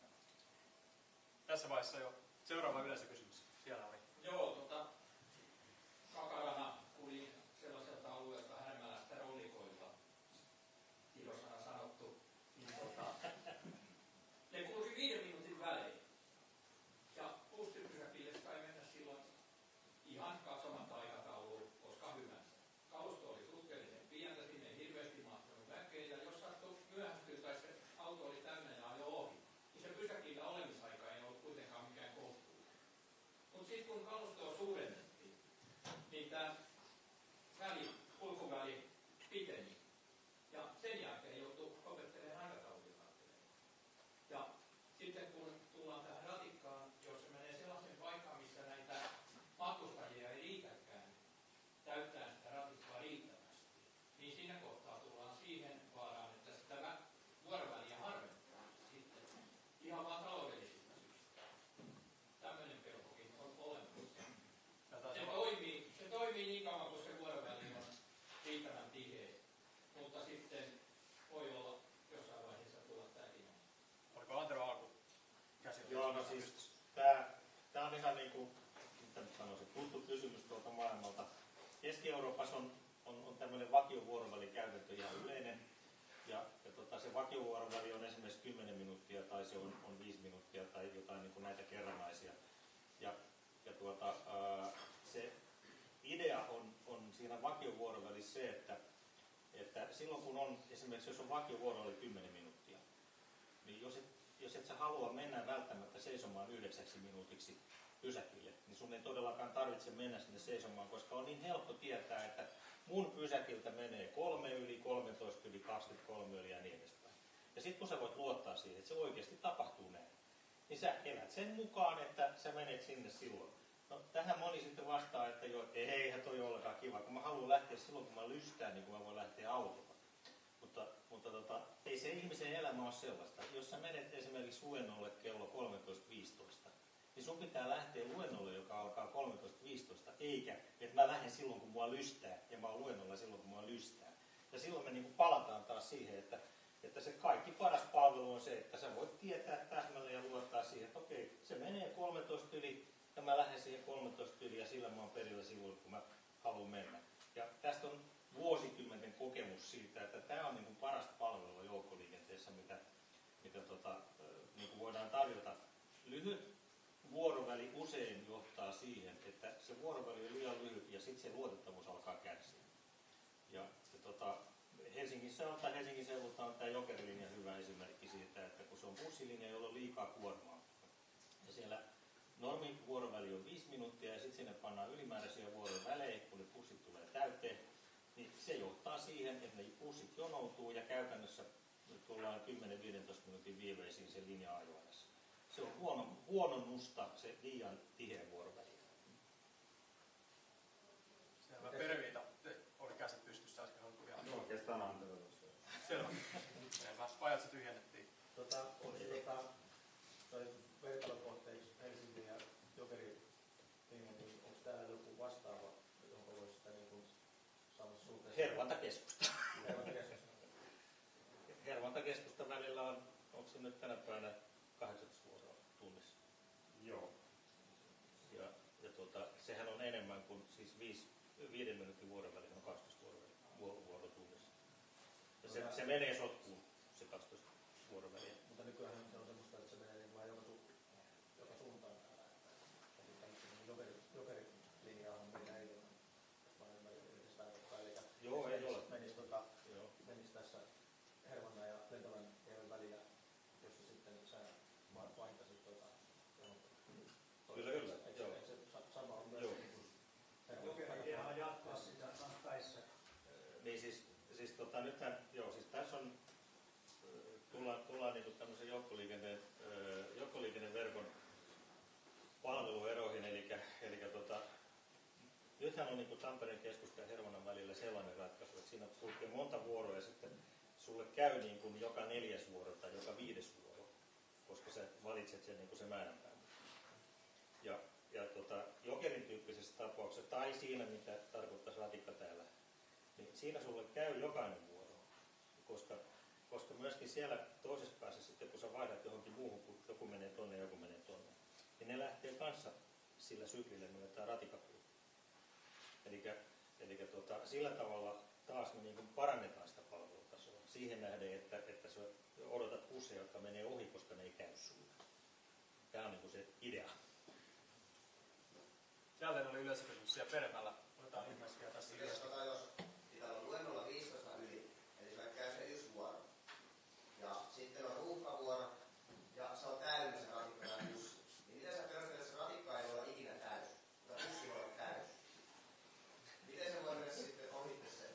Tässä vaiheessa jo seuraava yleisökysymys. Siellä oli. Joo, Kakarana tuli sellaiselta alueelta Härmälästä Rolikoilta, kirosana sanottu, niin ne kulki 5 minuutin välein. Ja bussipysäkille sai mennä silloin ihan katsomatta aikatauluun, koska hyvänsä. Kalusto oli suhteellisen pientä, sinne ei hirveästi mahtunut väkeä, ja jos sattui myöhästyä tai se auto oli täynnä ja ajoi ohi, niin se pysäkillä olemisaika ei ollut kuitenkaan mikään kohtuullinen. Mutta sitten kun kalustoa suurennettiin, niin tämä kulkuväli piteni. Ja sen jälkeen joutui opettelemaan aikataulutarpeita. Ja sitten kun tullaan tähän ratikkaan, jos se menee sellaisen paikkaan, missä näitä matkustajia ei riitäkään täyttää sitä ratikkaa riittävästi, niin siinä kohtaa tullaan siihen vaaraan, että sitä vuoroväliä harventaa sitten ihan vaan taloudellisista syistä. Tämmöinen pelkokin on olemassa. Se toimii niin kauan, kun se vuoroväli on riittävän tiheä, mutta sitten voi olla jossain vaiheessa tulla tämäkin on. Oliko Antero alku käsillä? Joo, no siis tämä on ihan niin kuin, mitä nyt sanoisin, tuttu kysymys tuolta maailmalta. Keski-Euroopassa on tämmöinen vakiovuorovälikäytäntö ihan yleinen. Ja se vakiovuoroväli on esimerkiksi 10 minuuttia tai se on 5 minuuttia tai jotain niin kuin näitä kerranaisia. Ja se idea on siinä vakiovuorovälissä se, että silloin kun on, esimerkiksi jos on vakiovuoroväli 10 minuuttia, niin jos et sä halua mennä välttämättä seisomaan 9 minuutiksi pysäkille, niin sun ei todellakaan tarvitse mennä sinne seisomaan, koska on niin helppo tietää, että mun pysäkiltä menee 3 yli, 13 yli, 23 yli ja niin edespäin. Ja sitten kun sä voit luottaa siihen, että se oikeasti tapahtuu näin, niin sä elät sen mukaan, että sä menet sinne silloin. No tähän moni sitten vastaa, että joo, eihän toi ollenkaan kiva, kun mä haluan lähteä silloin, kun mä lystään, niin kun mä voin lähteä autolla. Mutta ei se ihmisen elämä ole sellaista. Jos sä menet esimerkiksi luennolle kello 13.15, niin sun pitää lähteä luennolle, joka alkaa 13.15, eikä, että mä lähden silloin, kun mua lystää, ja mä oon luennolla silloin, kun mua lystää. Ja silloin me niin kuin palataan taas siihen, että se kaikki paras palvelu on se, että sä voit tietää täsmälleen ja luottaa siihen, että okei, se menee 13 yli, ja mä lähden siihen 13 yli, ja sillä mä oon perillä silloin, kun mä haluan mennä. Ja tästä on vuosikymmenten kokemus siitä, että tämä on niin kuin parasta palvelua joukkoliikenteessä, mitä niin kuin voidaan tarjota. Lyhyt vuoroväli usein johtaa siihen, että se vuoroväli on liian lyhyt ja sitten se luotettavuus alkaa kärsiä. Helsingin seudulta on tämä Jokerilinja hyvä esimerkki siitä, että kun se on bussilinja, jolla on liikaa kuormaa. Ja siellä normi vuoroväli on 5 minuuttia ja sitten sinne pannaan ylimääräisiä vuorovälejä, kun ne bussit tulee täyteen. Niin se johtaa siihen, että ne bussit jonoutuu ja käytännössä tullaan 10-15 minuutin viiveisiin sen linja-ajoajassa. Se on huononnusta se liian tiheä vuoroväli. Selvä. Perviita, oli käsi pystyssä äsken, haluatko vielä? No oikeastaan Antero tuossa. Selvä. Pajat se tyhjennettiin. Toi vertailukohteeksi Helsinki ja Jokeri, niin onko täällä joku vastaava, jonka voisi sitä niin kuin samassa suhteessa? Hervantakeskusta. Hervantakeskusta välillä on, onko se nyt tänä päivänä 18 vuoroa tunnissa? Joo. Ja sehän on enemmän kuin siis 5 minuutin vuorovälillä on 12 vuoroa tunnissa. Ja se menee sotkuun, se 12 vuoroväliä. Mutta nykyään se on semmoista, että se menee niin vaan joka suuntaan. Jokerilinjaahan meillä ei ole. Joo, ei ole. Menisi tässä Hervannan ja Lentolannin välillä, jossa sitten sä vaihtasit Kyllä. Eikö se sama on myös Jokerilinjahan jatkaa sitä päissä. Niin siis nythän, siis tässä on, tullaan niin tämmöisen joukkoliikenneverkon palvelueroihin, eli nythän on niin Tampereen keskusta ja Hervannan välillä sellainen ratkaisu, että siinä kulkee monta vuoroa ja sitten sulle käy niin kuin joka 4. vuoro tai joka 5. vuoro, koska sä valitset sen niin kuin se määränpää. Ja Jokerin tyyppisessä tapauksessa tai siinä, mitä tarkoittaisi ratikka täällä, niin siinä sulle käy jokainen vuoro, koska myöskin siellä toisessa päässä sitten, kun sä vaihdat johonkin muuhun, kun joku menee tonne ja joku menee tonne, niin ne lähtee kanssa sillä syklillä, millä tämä ratikka kulkee. Eli sillä tavalla taas me niin parannetaan sitä palvelutasoa siihen nähden, että sä odotat busseja, jotka menee ohi, koska ne ei käy sulle. Tämä on niin se idea. Jälleen oli yleisökysymys siellä peremmällä. Otetaan ihmeessä vielä tässä yleensä. Jos pitää olla luennolla 15 yli, eli sulle käy se 1 vuoro. Ja sitten on ruuhkavuoro, ja se on täynnä se ratikka tai bussi. Niin miten sä perustelet, että se ratikka ei voi olla ikinä täys? Tai bussi voi olla täys? Miten se voi mennä sitten ohitte sen?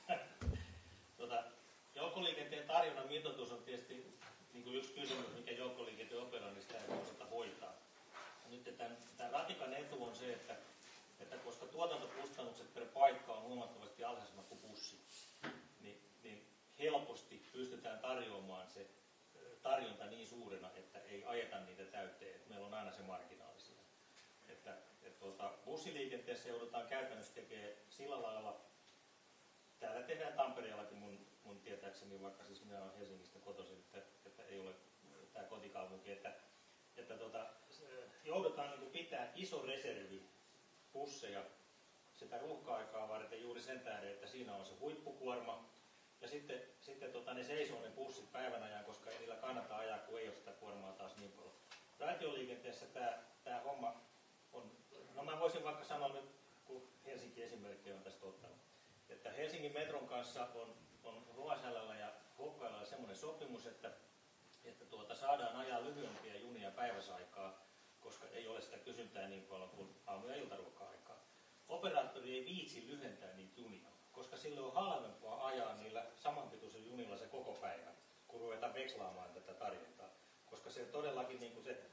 Joukkoliikenteen tarjonnan mitoitus on tietysti niin kuin yksi kysymys, mikä joukkoliikenteen operoinnista täytyy osata hoitaa. Nyt tämän ratikan etu on se, että koska tuotantokustannukset per paikka on huomattavasti alhaisemmat kuin bussi, niin helposti pystytään tarjoamaan se tarjonta niin suurena, että ei ajeta niitä täyteen, että meillä on aina se marginaali siinä. Bussiliikenteessä joudutaan käytännössä tekemään sillä lailla, täällä tehdään Tampereellakin mun tietääkseni, vaikka siis minä olen Helsingistä kotoisin, että ei ole tämä kotikaupunki, että joudutaan niin pitää iso reservi busseja sitä ruuhka-aikaa varten juuri sen tähden, että siinä on se huippukuorma. Ja sitten ne seisoo ne bussit päivän ajan, koska ei niillä kannata ajaa, kun ei ole sitä kuormaa taas niin paljon. Raitioliikenteessä tämä homma on, no mä voisin vaikka sanoa nyt, kun Helsinki esimerkki on tästä ottanut, että Helsingin metron kanssa on Ruosälällä ja Hokkailalla semmoinen sopimus, että saadaan ajaa lyhyempiä junia päiväsaikaa, koska ei ole sitä kysyntää niin paljon kuin aamu- ja iltaruokka-aikaa. Operaattori ei viitsi lyhentää niitä junia, koska silloin on halvempaa ajaa niillä samanpituisilla junilla se koko päivä, kun ruvetaan vekslaamaan tätä tarjontaa. Koska se todellakin niin kuin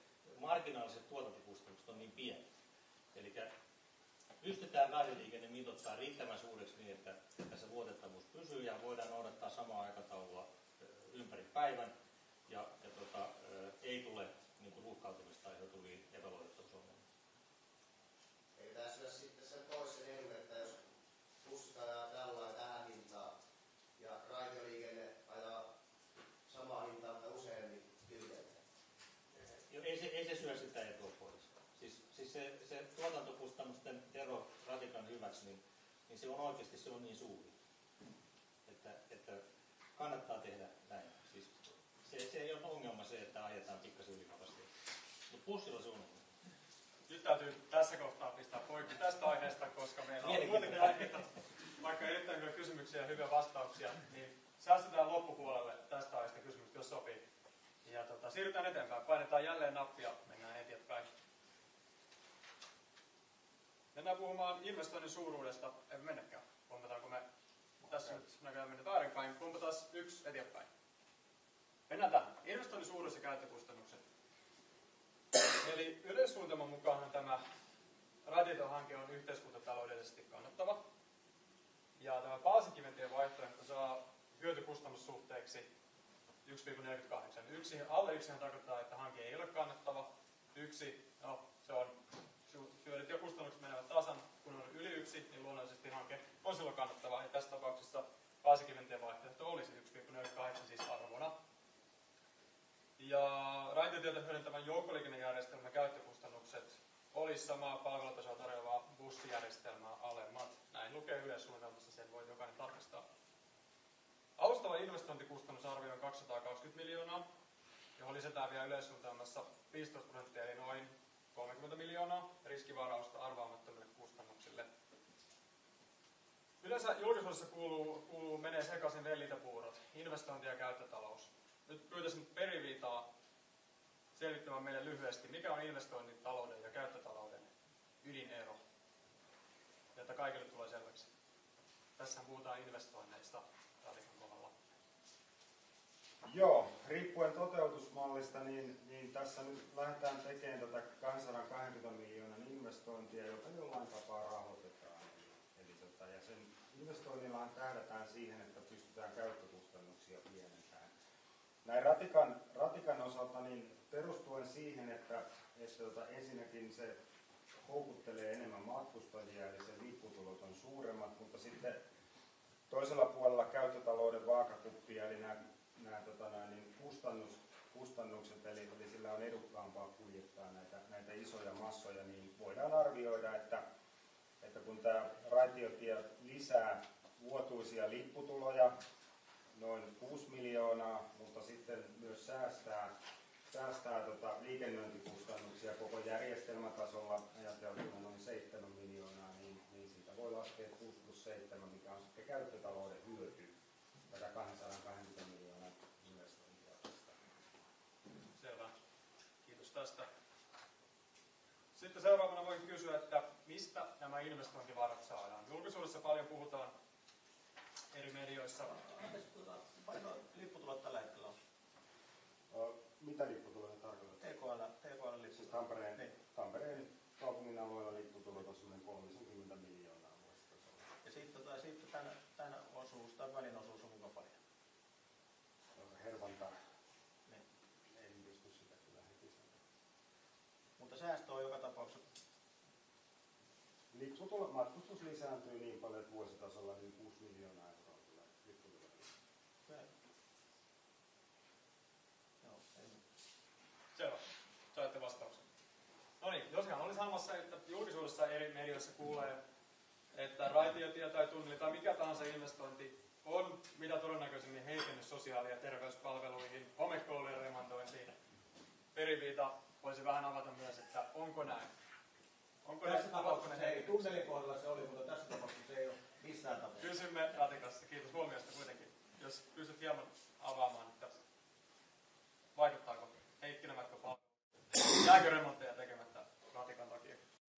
marginaaliset tuotantokustannukset on niin pienet. Eli pystytään raideliikenne mitoittamaan riittävän suureksi niin, että se luotettavuus pysyy ja voidaan noudattaa samaa aikataulua ympäri päivän ja ei tule niin kuin ruuhkautumista aiheutuvia epäluotettavuusongelmia. Eikö tässä ole sitten sen toisen edun, että jos bussit ajaa tähän hintaan ja raitioliikenne ajaa samaa hintaa tai useammin yhdellä? Ei se syö sitä etua pois. Siis se tuotantokustannusten ero ratikan hyväksi, niin se on oikeasti se on niin suuri, että kannattaa tehdä näin. Siis se ei ole ongelma se, että ajetaan pikkasen ylikapasiteettia. Mutta bussilla se on ongelma. Nyt täytyy tässä kohtaa pistää poikki tästä aiheesta, koska meillä on kuitenkin aiheita, vaikka erittäin hyviä kysymyksiä ja hyviä vastauksia, niin säästetään loppupuolelle tästä aiheesta kysymykset, jos sopii. Ja siirrytään eteenpäin. Painetaan jälleen nappia, mennään eteenpäin. Mennään puhumaan investoinnin suuruudesta. Ei mennäkään. Pompataanko me? Tässä nyt näköjään mennään väärinpäin. Pompataan yksi eteenpäin. Mennään tähän. Investoinnin suuruus ja käyttökustannukset. Eli yleissuunnitelman mukaan tämä raitiotiehanke on yhteiskuntataloudellisesti kannattava. Ja tämä Paasikiven vaihtoehto saa hyötykustannussuhteeksi 1,48. Alle 1 tarkoittaa, että hanke ei ole kannattava. 1, se on hyödyt ja kustannukset menevät tasan. Kun on yli 1, niin luonnollisesti hanke on silloin kannattava. Ja tässä tapauksessa Paasikiven vaihtoehto olisi 1,48 siis arvona. Ja raitiotietä hyödyntävän joukkoliikennejärjestelmän käyttökustannukset olisi samaa palvelutasoa tarjoavaa bussijärjestelmää alemmat. Näin lukee yleissuunnitelmassa, sen voi jokainen tarkistaa. Alustava investointikustannusarvio on 220 miljoonaa, johon lisätään vielä yleissuunnitelmassa 15% eli noin 30 miljoonaa riskivarausta arvaamattomille kustannuksille. Yleensä julkisuudessa menee sekaisin vellitäpuurot, investointi ja käyttötalous. Nyt pyytäisin Peri-Viitaa selvittämään meille lyhyesti, mikä on investoinnin talouden ja käyttötalouden ydinero, jotta kaikille tulee selväksi. Tässähän puhutaan investoinneista ratikan kohdalla. Joo, riippuen toteutusmallista, niin tässä nyt lähdetään tekemään tätä 220 miljoonan investointia, jota jollain tapaa rahoitetaan. Ja sen investoinnillahan tähdätään siihen, että pystytään käyttökustannuksia pienentämään. Näin ratikan osalta niin perustuen siihen, että ensinnäkin se houkuttelee enemmän matkustajia, eli se lipputulot on suuremmat, mutta sitten toisella puolella käyttötalouden vaakakuppia, eli nämä kustannukset, eli sillä on edukkaampaa kuljettaa näitä isoja massoja, niin voidaan arvioida, että kun tämä raitiotie lisää vuotuisia lipputuloja, noin 6 miljoonaa, mutta sitten myös säästää liikennöintikustannuksia koko järjestelmätasolla ajateltuna noin 7 miljoonaa, niin siitä voi laskea 6 plus 7, mikä on sitten käyttötalouden hyöty tätä 220 miljoonaa investointia tästä. Selvä. Kiitos tästä. Sitten seuraavana voin kysyä, että mistä nämä investointivarat saadaan? Julkisuudessa paljon puhutaan eri medioissa. Paljon lipputulot tällä hetkellä on? Mitä lipputuloja tarkoittaa? TKL-lippu. Siis Tampereen kaupungin alueella lipputulot on semmoinen 30 miljoonaa vuositasolla. Ja sitten tämän osuus, tai välin osuus on kuinka paljon? Hervanta. Niin. En pysty sitä kyllä heti sanomaan. Mutta säästö on joka tapauksessa. Matkustus lisääntyy niin paljon, että vuositasolla niin 6 miljoonaa euroa tulee lipputuloja. Selvä. Saitte vastauksen. No niin, joskaan oli sanomassa, että julkisuudessa eri medioissa kuulee, että raitiotie tai tunneli tai mikä tahansa investointi on mitä todennäköisemmin heikennys sosiaali- ja terveyspalveluihin, homekoulujen remontointiin. Peri-Viita voisi vähän avata myös, että onko näin? Onko Tässä tapauksessa se ei. Tunnelin kohdalla se oli, mutta tässä tapauksessa se ei ole missään tapauksessa. Kysymme ratikassa. Kiitos huomiosta kuitenkin. Jos pystyt hieman avaamaan, että vaikuttaako, heikkenevätkö palvelut, jääkö remontteja tekemättä ratikan takia?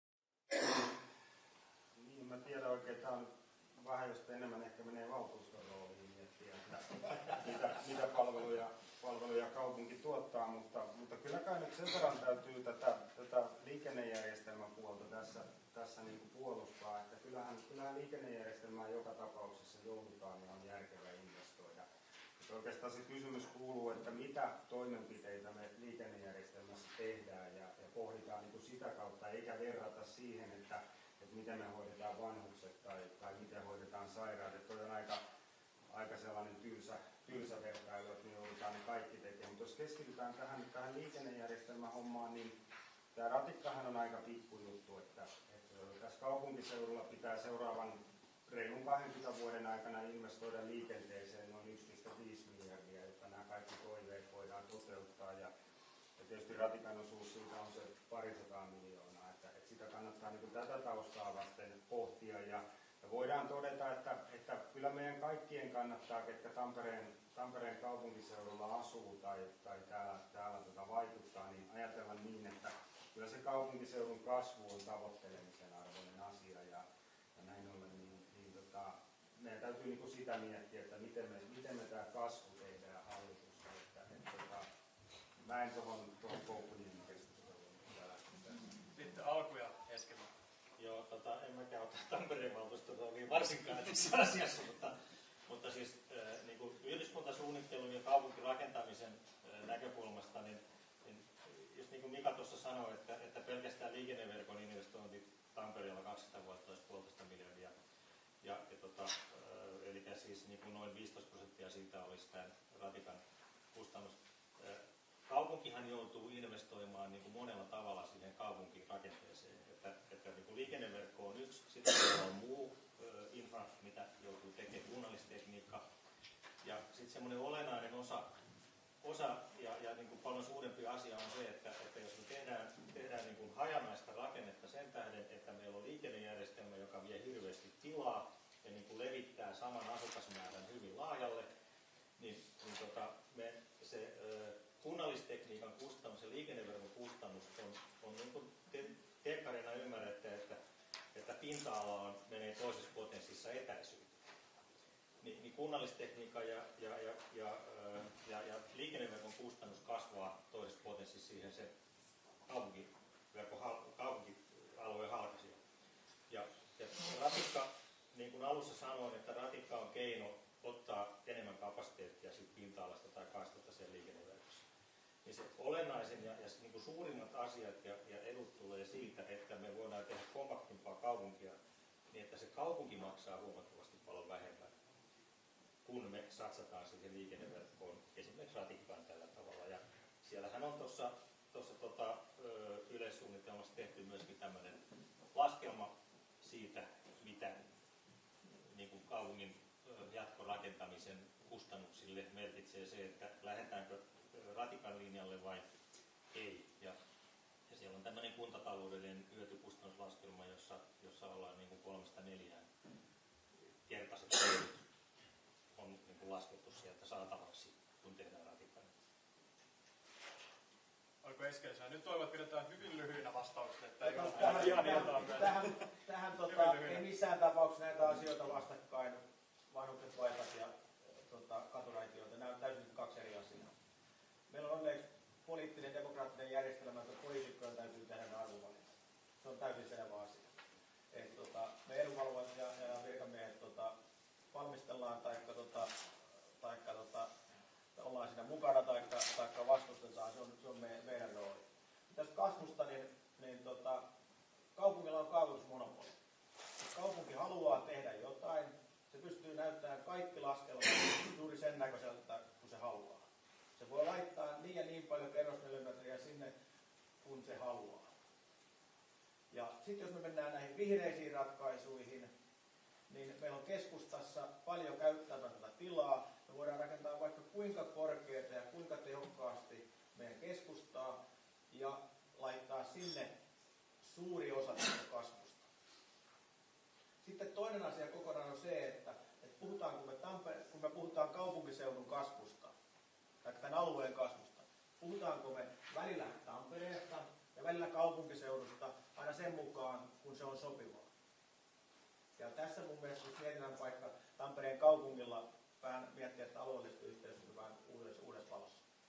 Niin, mä tiedän oikein, että tämä on vähän, jos enemmän ehkä menee valtuuston rooliin miettiä, että mitä palveluja kaupunki tuottaa, mutta kyllä kai nyt sen verran täytyy tätä liikennejärjestelmän puolta tässä niin kuin puolustaa, että kyllähän liikennejärjestelmään joka tapauksessa joudutaan ja on järkevää investoida. Että oikeastaan se kysymys kuuluu, että mitä toimenpiteitä me liikennejärjestelmässä tehdään ja pohditaan niin kuin sitä kautta, eikä verrata siihen, että miten me hoidetaan vanhukset tai miten hoidetaan sairaat. Että toi on aika sellainen tylsä vertailu, että me joudutaan ne kaikki tekemään. Mutta jos keskitytään tähän liikennejärjestelmän hommaan, niin tämä ratikkahan on aika pikkujuttu, että tässä kaupunkiseudulla pitää seuraavan reilun 20 vuoden aikana investoida liikenteeseen noin 1,5 miljardia, jotta nämä kaikki toiveet voidaan toteuttaa. Ja tietysti ratikan osuus siitä on se 200 miljoonaa, että sitä kannattaa niin kuin tätä taustaa vasten pohtia. Ja voidaan todeta, että kyllä meidän kaikkien kannattaa, ketkä Tampereen kaupunkiseudulla asuu tai täällä vaikuttaa, niin ajatella niin, että kyllä se kaupunkiseudun kasvu on tavoittelemisen arvoinen asia. Ja näin ollen meidän täytyy niin kuin sitä miettiä, että miten me tämä kasvu tehdään hallitussa. Mä en tuohon Koukkuniemen keskusteluun lähteä. Sitten alku ja Eskimo. Joo, en mäkään ota Tampereen valtuustoa varsinkaan tässä asiassa, mutta siis niin kuin yhdyskuntasuunnittelun ja kaupunkirakentamisen näkökulmasta, niin just niin kuin Mika tuossa sanoi, että pelkästään liikenneverkon investointi Tampereella 200 vuotta olisi 1,5 miljardia. Eli siis niin kuin noin 15% siitä olisi tämän ratikan kustannus. Kaupunkihan joutuu investoimaan niin kuin monella tavalla siihen kaupunkirakenteeseen. Että niin kuin liikenneverkko on yksi, sitten on muu infra, mitä joutuu tekemään, kunnallistekniikka. Ja sitten semmoinen olennainen osa ja niin kuin paljon suurempi asia on se, että jos me tehdään niin kuin hajanaista rakennetta sen tähden, että meillä on liikennejärjestelmä, joka vie hirveästi tilaa ja niin kuin levittää saman asukasmäärän hyvin laajalle, niin se kunnallistekniikan kustannus ja liikenneverkon kustannus on niin kuin tekkarina ymmärrätte, että pinta-ala menee toisessa potenssissa etäisyyteen. Niin kunnallistekniikan ja liikenneverkon kustannus kasvaa toisessa potenssissa siihen se kaupunkialueen halkaisija. Ja ratikka, niin kuin alussa sanoin, että ratikka on keino ottaa enemmän kapasiteettia siitä pinta-alasta tai kaistasta sen liikenneverkossa. Niin se olennaisin ja niin kuin suurimmat asiat ja edut tulee siitä, että me voidaan tehdä kompaktimpaa kaupunkia niin, että se kaupunki maksaa huomattavasti paljon vähemmän, kun me satsataan siihen liikenneverkkoon, esimerkiksi ratikkaan tällä tavalla. Ja siellähän on tuossa yleissuunnitelmassa tehty myöskin tämmöinen laskelma siitä, mitä niin kuin kaupungin jatkorakentamisen kustannuksille merkitsee se, että lähdetäänkö ratikan linjalle vai ei. Ja siellä on tämmöinen kuntataloudellinen hyötykustannuslaskelma, jossa ollaan niin kuin 3-4 kertaiset hyödyt on niin kuin laskettu sieltä saatavaksi, kun tehdään ratikan. Oliko Eskelisen? Nyt toivon, että pidetään hyvin lyhyinä vastauksia, että ei tähän ei missään tapauksessa näitä asioita vastakkain, vanhukset, vaipat ja katuraitioita. Nämä on täysin kaksi eri asiaa. Meillä on onneksi poliittinen demokraattinen järjestelmä, että poliitikkojen täytyy tehdä ne arvovalinnat. Se on täysin selvä asia. Me edunvalvojat ja virkamiehet valmistellaan taikka ollaan siinä mukana taikka vastustetaan, se on meidän rooli. Tästä kasvusta, niin kaupungilla on kaavoitusmonopoli. Kaupunki haluaa tehdä jotain, se pystyy näyttämään kaikki laskelmat juuri sen näköiseltä, kun se haluaa. Se voi laittaa niin ja niin paljon kerrosneliömetriä sinne, kun se haluaa. Ja sitten jos me mennään näihin vihreisiin ratkaisuihin, niin meillä on keskustassa paljon käyttämätöntä tilaa. Me voidaan rakentaa vaikka kuinka korkeata ja kuinka tehokkaasti meidän keskustaa ja laittaa sinne suuri osa tästä kasvusta. Sitten toinen asia kokonaan on se, että kun me puhutaan kaupunkiseudun kasvusta, tai tämän alueen kasvusta, puhutaanko me välillä Tampereesta ja välillä kaupunkiseudusta aina sen mukaan, kun se on sopivaa. Ja tässä mun mielestä mietitään paikka Tampereen kaupungilla vähän miettiä, että alueellista yhteistyötä vähän uudessa valossa.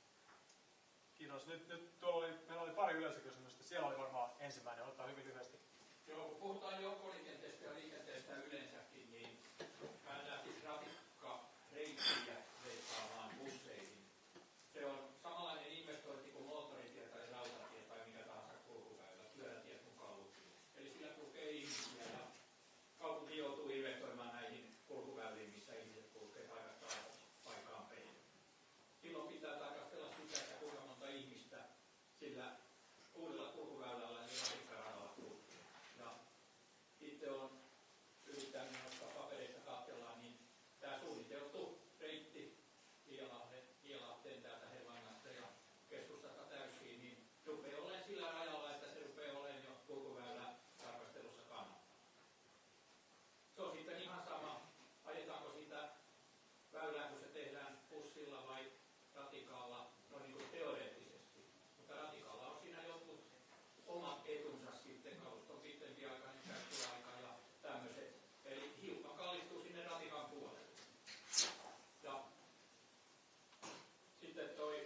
Kiitos. Nyt meillä oli pari yleisökysymystä. Siellä oli varmaan ensimmäinen. Otetaan hyvin lyhyesti. Joo, kun puhutaan joukkoliikenteestä ja liikenteestä yleensäkin, niin mä lähtis ratikkareittiä veikkaamaan busseihin. Se on samanlainen investointi kuin moottoritie tai rautatie tai mikä tahansa kulkuväylä, pyörätiet mukaan lukien. Eli sillä kulkee ihmisiä ja kaupunki joutuu investoimaan näihin kulkuväyliin, missä ihmiset kulkee paikasta paikkaan peille. Silloin pitää tarkastella sitä, että kuinka monta ihmistä sillä uudella kulkuväylällä ja ratikkaradalla kulkee. Ja itse olen yrittänyt noista papereista katsellaan, niin tämä suunniteltu reitti Ialahteen täältä Hevangasta ja keskustasta täysiin, niin rupeaa olemaan sillä rajalla, että se rupeaa olemaan jo kulkuväylä tarkastelussa kannattava. Se on sitten ihan sama, ajetaanko sitä väylää, kun se tehdään bussilla vai ratikalla, no niin kuin teoreettisesti. Mutta ratikalla on siinä jotkut omat etunsa sitten, kaluston pitempiaikainen käyttöaika ja tämmöiset. Eli hiukan kallistuu sinne ratikan puolelle. Ja sitten toi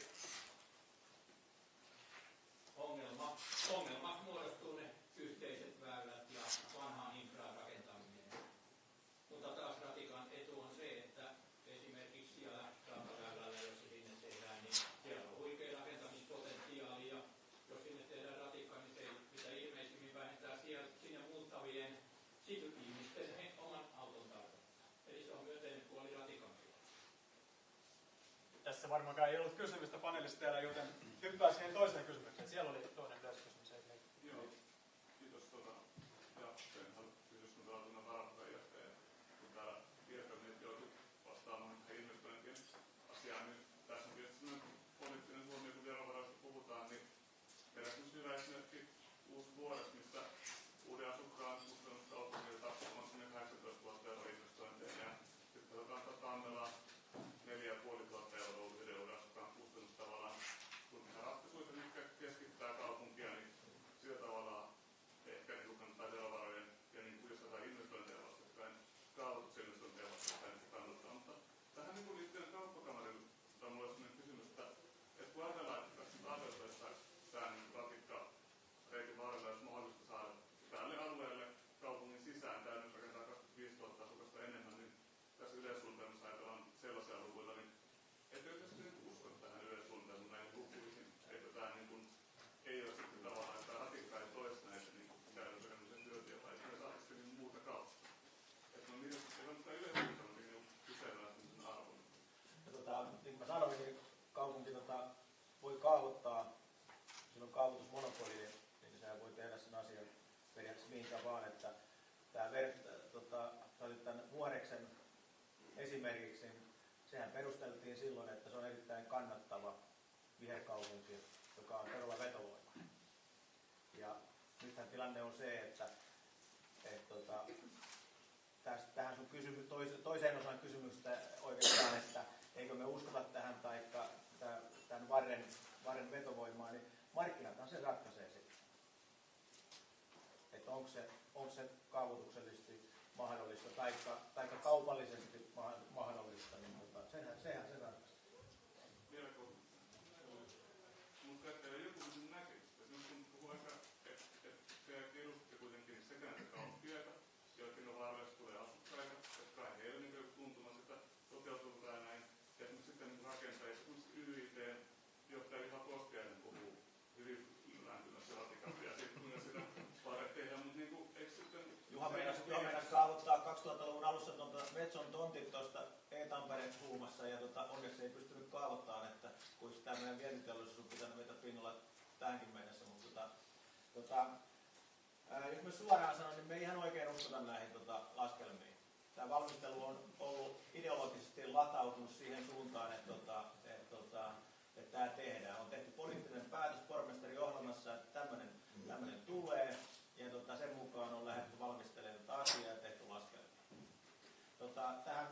ongelmaksi muodostuu ne yhteiset väylät ja vanhaan infraan rakentaminen. Mutta taas ratikan etu on se, että esimerkiksi siellä rantaväylällä, jos se sinne tehdään, niin siellä on huikea rakentamispotentiaali ja jos sinne tehdään ratikka, niin se mitä ilmeisimmin vähentää sinne muuttavien ihmisten oman auton tarvetta. Eli se on myönteinen puoli ratikan puolella. Tässä varmaankaan ei ollut kysymystä panelisteilla, joten hyppää siihen toiseen kysymykseen. Siellä oli toinen yleiskysymys. Joo, kiitos. Ja senhän yhdyskuntalaatuinen varapuheenjohtaja, kun täällä virkamiehet joutui vastaamaan investointien asiaan, niin tässä on tietysti sellainen poliittinen huomio, kun verovaroista puhutaan, niin meillä on hyvä esimerkki Uusi Vuores, missä uuden asukkaan kustannuskaupungilta on sinne 18 000 € investointeja, ja sitten otetaan Tammelaan 4 500 € yhden uuden asukkaan kustannus tavallaan. Kun tehdään ratkaisuja, mitkä keskittää kaupunkia, niin sillä tavalla ehkä niin kannattaa verovarojen ja niin jos jotain investointeja vastakkain, kaavoitusinvestointeja vastakkain, niin kannattaa. Mutta tähän niin liittyen kauppakamarin on minulla sellainen kysymys, että kun ajatellaan, että tässä tarjottaessa tämän ratikkareitin varrella olisi mahdollista saada tälle alueelle kaupungin sisään, tämä nyt rakentaa 25 000 asukasta enemmän, niin tässä yleissuunnitelmassa ajatellaan sellaisia luvuilla, niin etkö tietysti usko tähän yleissuunnitelmaan näihin lukuihin, että tämä niin kuin, ei ole sitten tavallaan, että ratikka ei toisi näitä niin käytännöllisen hyötyjä, vai että me saataisiin niin muuta kautta. Että no miten tämä yleissuunnitelma niin kyseenalaisen sen arvon? Niin kuin mä sanoin, niin kaupunki voi kaavoittaa, sillä on kaavoitusmonopoli, niin sehän voi tehdä sen asian periaatteessa mihinkä vaan, että tämän Vuoreksen esimerkiksi, niin sehän perusteltiin silloin, että se on erittäin kannattava viherkaupunki, joka on todella vetovoimainen. Ja nythän tilanne on se, että tähän sun toiseen osaan kysymystä oikeastaan, että eikö me uskota tähän tai tämän varren vetovoimaan, niin markkinathan se ratkaisee sitten. Että onko se kaavoituksellisesti mahdollista tai kaupallisesti mahdollista, niin sehän se ratkaisee. Vielä kun mutta joku näkemys, kun puhuu aika, että te edustatte kuitenkin sekä näitä kauppiaita, joiden on vaarallisesti tulee asukkaita, jotka ei heille niin tuntumassa, että toteutuu tai näin. Ja esimerkiksi sitten rakentajia, esimerkiksi YIT-johtaja Juha Kostiainen puhuu hyvin lämpimässä ratikasta ja sitten kun sitä vaarallisesti tehdään, mutta niin kuin, eikö sitten... Juha meinasi kaavoittaa 2000-luvun alussa Metson tontit tuosta E-Tampereen kulmassa ja onneksi ei pystynyt kaavoittamaan, että kun tämä meidän vientiteollisuus on pitänyt meitä pinnalla tähänkin mennessä, mutta jos me suoraan sanon, niin me ei ihan oikein uskota näihin laskelmiin. Tämä valmistelu on ollut ideologisesti latautunut siihen suuntaan, että tämä tehdään. On tehty poliittinen päätös pormestariohjelmassa, että tämmöinen tulee, ja sen mukaan on lähdetty valmistelemaan tätä asiaa ja tehty laskelmia. Tähän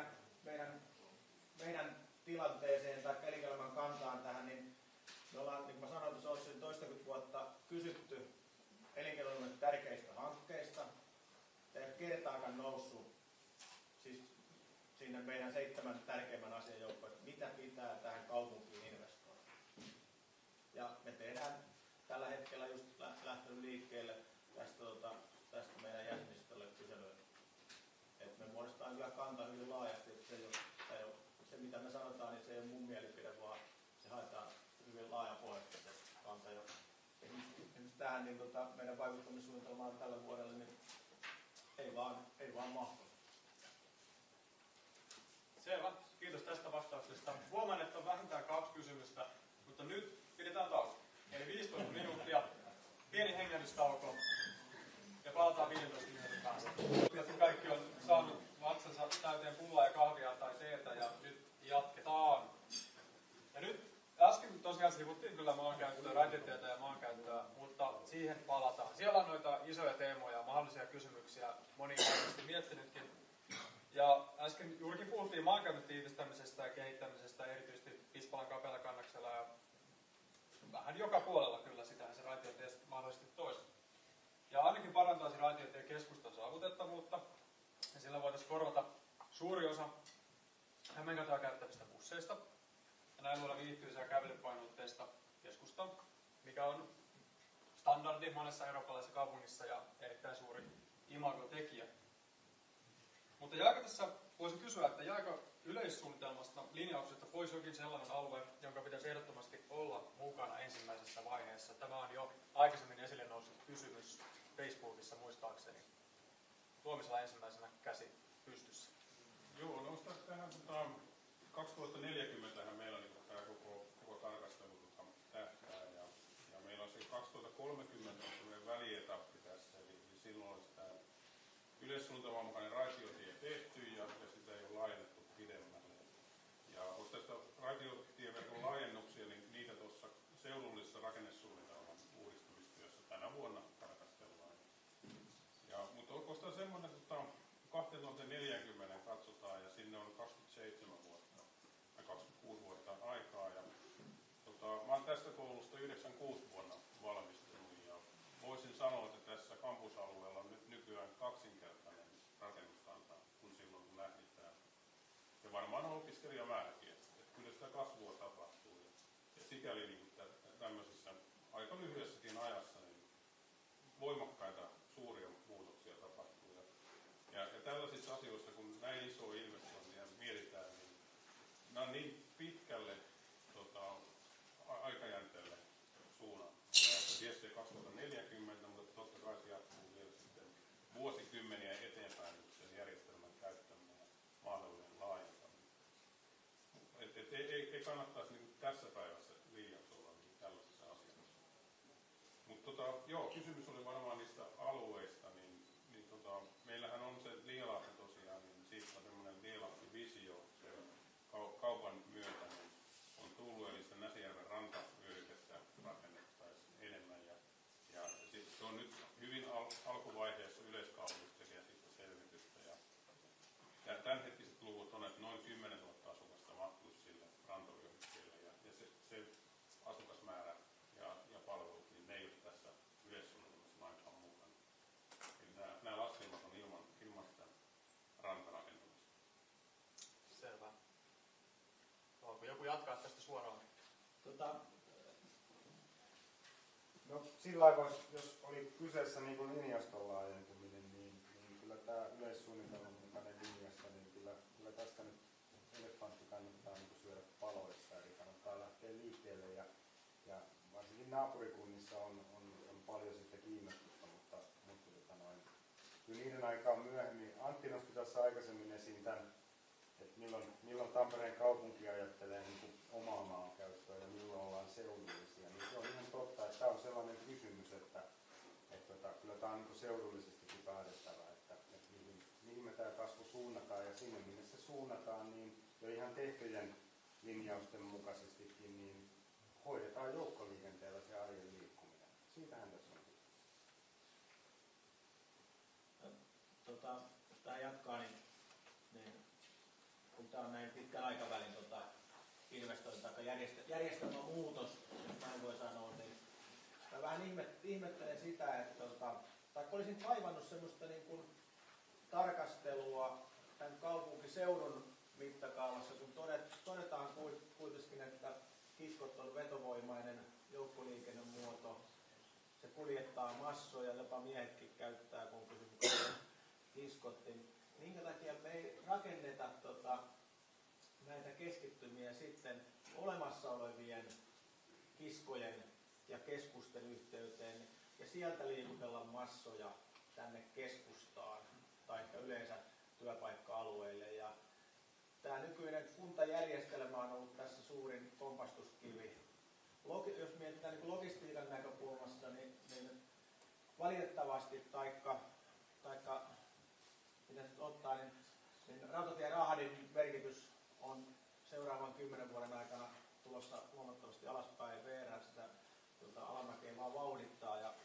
meidän tilanteeseen tai elinkeinoelämän kantaan tähän, niin me ollaan, niin kuin mä sanoin, että se olisi toistakymmentä vuotta kysytty elinkeinoelämän tärkeistä hankkeista. Tämä ei ole kertaakaan noussut siis sinne meidän 7 tärkeimmän asian joukkoon, että mitä pitää tähän kaupunkiin investoida. Ja me tehdään tällä hetkellä just lähtenyt liikkeelle tästä meidän jäsenistölle kyselyä. Et me muodostetaan kyllä kanta hyvin laajasti, että se mitä me sanotaan, niin se ei ole mun mielipide, vaan se haetaan hyvin laajapohjaisesti se kanta. Ja esimerkiksi tähän niin meidän vaikuttamissuunnitelmaan tälle vuodelle, niin ei vaan mahdu. Selvä. Kiitos tästä vastauksesta. Huomaan, että on vähintään 2 kysymystä, mutta nyt pidetään tauko. Eli 15 minuuttia, pieni hengähdystauko ja palataan 15 minuutin päästä. Kaikki on saanut vatsansa täyteen pullaa ja kahvia tai teetä ja nyt jatketaan. Ja nyt äsken tosiaan sivuttiin kyllä maankäyttöä, raitiotietä ja maankäyttöä, mutta siihen palataan. Siellä on noita isoja teemoja, mahdollisia kysymyksiä, moni on varmasti miettinytkin. Ja äsken juurikin puhuttiin maankäytön tiivistämisestä ja kehittämisestä, erityisesti Pispalan Kapelakannaksella ja vähän joka puolella kyllä sitähän se raitiotie mahdollisesti toisi. Ja ainakin parantaisi raitiotien keskustan saavutettavuutta, ja sillä voitaisiin korvata suuri osa Hämeenkatoa käyttävistä busseista, ja näin luoda viihtyisää kävelypainotteista keskustaa, mikä on standardi monessa eurooppalaisessa kaupungissa ja erittäin suuri imagotekijä. Mutta jääkö tässä, voisin kysyä, että jääkö yleissuunnitelmasta linjauksesta pois jokin sellainen alue, jonka pitäisi ehdottomasti olla mukana ensimmäisessä vaiheessa? Tämä on jo aikaisemmin esille noussut kysymys Facebookissa muistaakseni. Tuomisella ensimmäisenä käsi pystyssä. Joo, nostaa tähän 2040 meillä on tämä koko tarkastelu tähtää ja meillä on se 2030 on välietappi tässä, eli silloin olisi tämä yleissuunnitelman mukainen raitiotie tehty ja sitä ei ole laajennettu pidemmälle. Ja olisi tästä raitiotieverkon laajennuksia, niin niitä tuossa seudullisessa rakennesuunnitelman uudistamistyössä tänä vuonna tarkastellaan. Mutta onko tämä semmoinen, että 2040 katsotaan ja sinne on 27 vuotta tai 26 vuotta aikaa. Ja, mä olen tästä koulusta 96 vuonna valmistunut ja voisin sanoa, että tässä kampusalueella on nyt nykyään kaksinkertainen rakennuskanta kuin silloin kun lähdetään. Ja varmaan on opiskelijamääräkin, että kyllä sitä kasvua tapahtuu. Ja sikäli niin tämmöisessä aika lyhyessäkin ajassa niin voimakkaita suuria muutoksia tapahtuu. Ja tällaisissa asioissa, kun näin iso investointia mietitään, niin nämä on niin pitkälle aikajänteelle suunnan. Tietysti 2040, mutta totta kai se jatkuu vielä sitten vuosikymmeniä eteenpäin sen järjestelmän käyttäminen ja mahdollinen laajentaminen. Ei kannattaisi niin tässä päivässä liiaksi olla niin tällaisessa asiassa. Mutta joo, kysymys oli varmaan niistä alueista, niin meillähän on se Lielahti tosiaan, niin siitä on semmoinen Lielahti-visio, se kaupan myötä niin on tullut, eli se Näsijärven rantavyöhykettä rakennettaisiin enemmän. Ja se on nyt hyvin alkuvaiheessa yleiskaavoitusta tekee siitä selvitystä. Ja tämänhetkiset luvut on, että noin 10 000 asukasta mahtuisi sille rantavyöhykkeelle. Ja se asukasmäärä ja palvelut, niin ne ei ole tässä yleissuunnitelmassa lainkaan mukana. Eli nämä laskelmat on ilman sitä rantarakentamista. Selvä. Haluaako joku jatkaa tästä suoraan? No sillä lailla jos oli kyseessä niin kuin linjaston laajentuminen, niin kyllä tämä yleissuunnitelman mukainen linjasta, niin kyllä tästä nyt elefantti kannattaa niin kuin syödä paloissa, eli kannattaa lähteä liikkeelle ja varsinkin naapurikunnissa on paljon sitten kiinnostusta, mutta kyllä niiden aikaan myöhemmin. Antti nosti tässä aikaisemmin esiin tämän, että milloin Tampereen kaupunki ajattelee niin kuin omaa maankäyttöä ja milloin ollaan seudullisia, niin se on ihan totta, että tämä on sellainen kysymys, että kyllä tämä on niin kuin seudullisestikin päätettävä, että mihin me tämä kasvu suunnataan ja sinne minne se suunnataan, niin jo ihan tehtyjen linjausten mukaisestikin, niin hoidetaan joukkoliikenteellä se arjen liikkuminen. Siitähän tässä on kysymys. Jos tämä jatkaa, niin kun tämä on näin pitkän aikavälin investointi tai järjestelmän muutos, jos näin voi sanoa, niin mä vähän ihmettelen sitä, että tai olisin kaivannut semmoista niin kuin tarkastelua tämän kaupunkiseudun mittakaavassa, kun todetaan kuitenkin, että kiskot on vetovoimainen joukkoliikennemuoto. Se kuljettaa massoja, jopa miehetkin käyttää, kun kysymys kiskot. Minkä takia me ei rakenneta näitä keskittymiä sitten olemassa olevien kiskojen ja keskusten yhteyteen ja sieltä liikutella massoja tänne keskustaan tai yleensä työpaikka-alueille. Ja tämä nykyinen kuntajärjestelmä on ollut tässä suurin kompastuskivi. Jos mietitään niin logistiikan näkökulmasta, niin valitettavasti taikka mitä ottaa, niin rautatierahdin merkitys on seuraavan 10 vuoden aikana tulossa huomattavasti alaspäin. VR sitä alamäkeä vaan vauhdittaa ja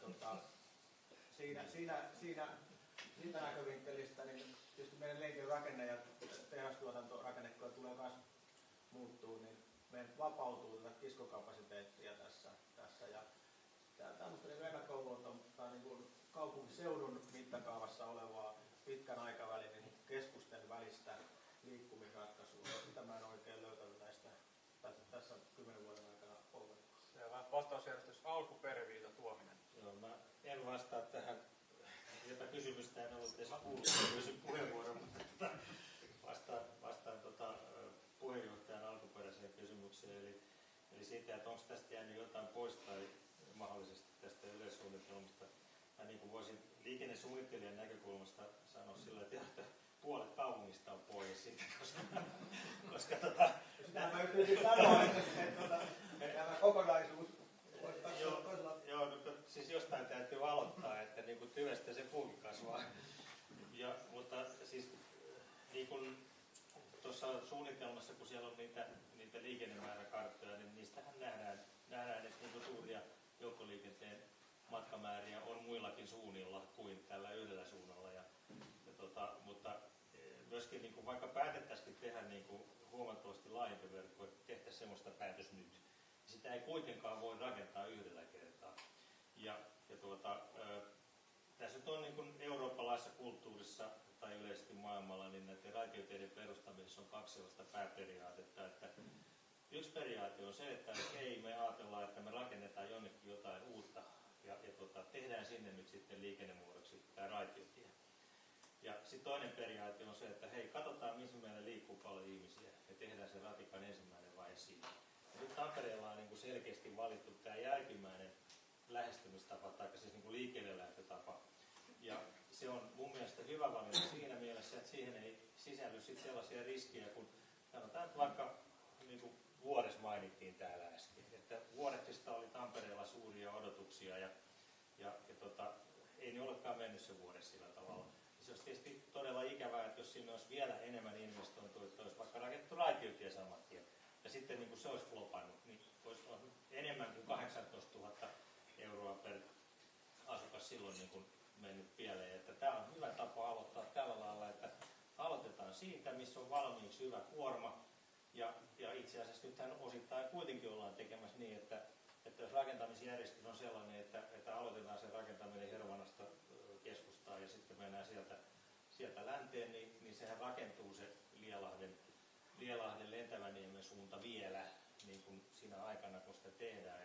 siitä näkövinkkelistä niin tietysti meidän liikennerakenne ja tehdastuotantorakenne, kun tulee myös muuttuu, niin me vapautuu tätä kiskokapasiteettia tässä ja tämmöistä niin ennakoivuutta tai niin kaupunkiseudun mittakaavassa olevaa pitkän aikavälin niin keskusten välistä liikkumisratkaisua. Sitä mä en oikein löytänyt tässä 10 vuoden aikana ollenkaan. Selvä. Vastausjärjestys alku, periviita, Tuominen. Joo, mä en vastaa tähän, jota kysymystä en ollut edes kuullut, kysyn puheenvuoron, mutta vastaan puheenjohtajan alkuperäiseen kysymykseen, eli siitä, että onko tästä jäänyt jotain pois tai mahdollisesti tästä yleissuunnitelmasta. Mä niin kuin voisin liikennesuunnittelijan näkökulmasta sanoa sillä, että puolet kaupungista on pois siitä, koska sitä mä yritin sanoa, että tämä kokonaisuus Joo, siis jostain täytyy aloittaa, että niin kuin tyvestä se puukin kasvaa. Mutta siis niin kuin tuossa suunnitelmassa, kun siellä on niitä liikennemääräkarttoja, niin niistähän nähdään että niin kuin suuria joukkoliikenteen matkamääriä on muillakin suunnilla kuin tällä yhdellä suunnalla. Mutta myöskin niin kuin vaikka päätettäisiin tehdä niin kuin huomattavasti laajempi verkko, että tehtäisiin sellaista päätös nyt. Sitä ei kuitenkaan voi rakentaa yhdellä kertaa. Tässä nyt on niin kuin eurooppalaisessa kulttuurissa tai yleisesti maailmalla, niin näiden raitioteiden perustamisessa on 2 sellaista pääperiaatetta. Että yksi periaate on se, että ei me ajatellaan, että me rakennetaan jonnekin jotain uutta ja tehdään sinne nyt sitten liikennemuodoksi tämä raitiotie. Ja sitten toinen periaate on se, että hei, katsotaan missä meillä liikkuu paljon ihmisiä ja tehdään se ratikan ensimmäinen vaihe siinä. Nyt Tampereella on niin kuin selkeästi valittu tämä jälkimmäinen lähestymistapa, tai siis niin kuin liikkeelle lähtötapa. Ja se on mun mielestä hyvä valinta siinä mielessä, että siihen ei sisälly sit sellaisia riskejä, kun sanotaan, että vaikka niin kuin Vuores mainittiin täällä äsken, että Vuoreksista oli Tampereella suuria odotuksia ja ei ne olekaan mennyt se Vuores sillä tavalla. Se olisi tietysti todella ikävää, että jos siinä olisi vielä enemmän investointua, että olisi vaikka rakennettu raitiotie saman tien. Ja sitten niin kun se olisi flopannut, niin olisi enemmän kuin 18 000 euroa per asukas silloin niin kun mennyt pieleen. Että tämä on hyvä tapa aloittaa tällä lailla, että aloitetaan siitä, missä on valmiiksi hyvä kuorma. Ja itse asiassa nythän osittain kuitenkin ollaan tekemässä niin, että jos rakentamisjärjestys on sellainen, että aloitetaan se rakentaminen Hervannasta keskustaan ja sitten mennään sieltä länteen, niin sehän rakentuu se Lielahden Lentäväniemen suunta vielä niin kuin siinä aikana, kun sitä tehdään.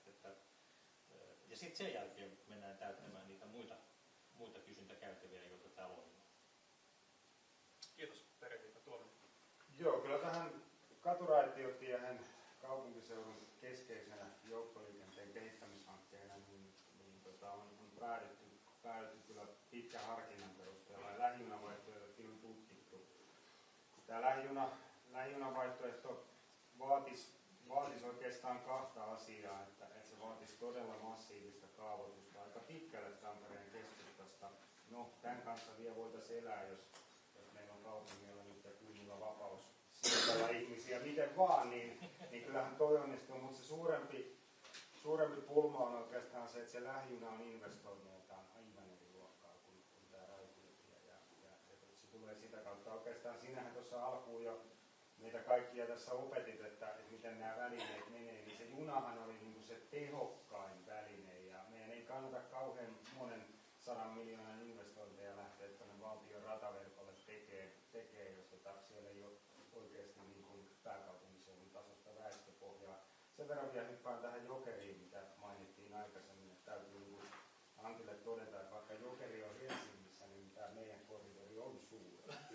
Ja sitten sen jälkeen mennään täyttämään niitä muita kysyntäkäytäviä, joita täällä on. Kiitos, Periviita, Tuominen. Joo, kyllä tähän katuraitiotiehen kaupunkiseudun keskeisenä joukkoliikenteen kehittämishankkeena on päädytty kyllä pitkän harkinnan perusteella ja lähijunavaihtoehtokin on tutkittu. Tämä lähijunavaihtoehto vaatisi oikeastaan 2 asiaa, että se vaatisi todella massiivista kaavoitusta aika pitkälle Tampereen keskustasta. No, tämän kanssa vielä voitaisiin elää, jos meillä on kaupungilla nyt ja kunnilla vapaus siirtää ihmisiä miten vaan, niin kyllähän toi onnistuu, mutta se suurempi pulma on oikeastaan se, että se lähijuna on investoinneiltaan aivan eri luokkaa kuin tämä raitiotie. Ja se tulee sitä kautta oikeastaan, sinähän tuossa alkuun jo meitä kaikkia tässä opetit, että miten nämä välineet menee, niin se junahan oli niin kuin se tehokkain väline ja meidän ei kannata kauhean monen 100 miljoonan investointeja lähteä tuonne valtion rataverkolle tekee, jos siellä ei ole oikeasti niin kuin pääkaupunkiseudun tasosta väestöpohjaa. sen verran vielä hyppään tähän Jokeriin, mitä mainittiin aikaisemmin, että täytyy Ankille todeta, että vaikka Jokeri on Helsingissä, niin tämä meidän korridori on suurempi.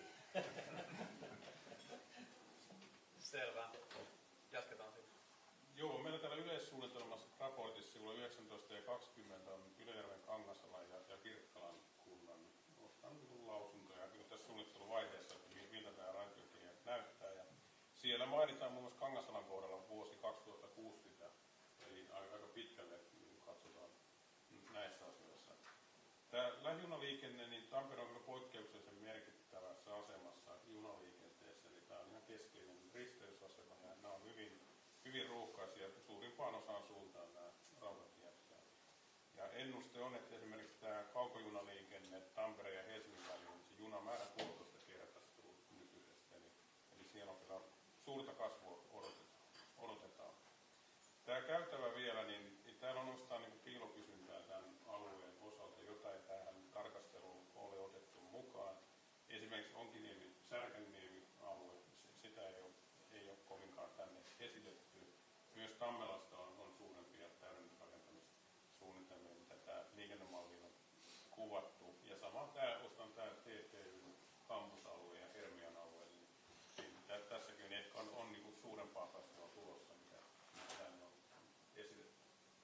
Selvä. Jatketaan siitä. Joo, meillä täällä yleissuunnitelmassa raportissa sivulla 19 ja 20 on Ylöjärven, Kangasalan ja Kirkkalan kunnan lausuntoja jo tässä suunnitteluvaiheessa, että miltä tämä raitiotie näyttää. Ja siellä mainitaan muun muassa Kangasalan kohdalla vuosi 2060, eli aika pitkälle katsotaan näissä asioissa. Tämä lähijunaliikenne, niin Tampere on kyllä poikkeuksellisen merkittävässä asemassa junaliikenteessä, eli tämä on ihan keskeinen risteysasema ja nämä on hyvin ruuhkaisia suurimpaan osaan suuntaan nämä rautatiet. Ja ennuste on, että esimerkiksi tämä kaukojunaliikenne Tampereen ja Helsingin välillä, niin se junamäärä 1,5-kertaistuu nykyisestä, eli siellä on kyllä suurta kasvua odotetaan. Tämä käytävä vielä, niin täällä on oikeastaan niin piilokysyntää tämän alueen osalta, jota ei tähän tarkasteluun ole otettu mukaan. Esimerkiksi Onkiniemi, Särkänniemi alue, sitä ei ole kovinkaan tänne esitetty. Myös Tammelasta on suurempia täydennysrakentamissuunnitelmia, mitä tämä liikennemalli on kuvattu. Ja sama tämä TTY-kampusalue ja Hermian alue, niin tässäkin ehkä on niin kuin suurempaa kasvua tulossa, mitä tänne on esitetty.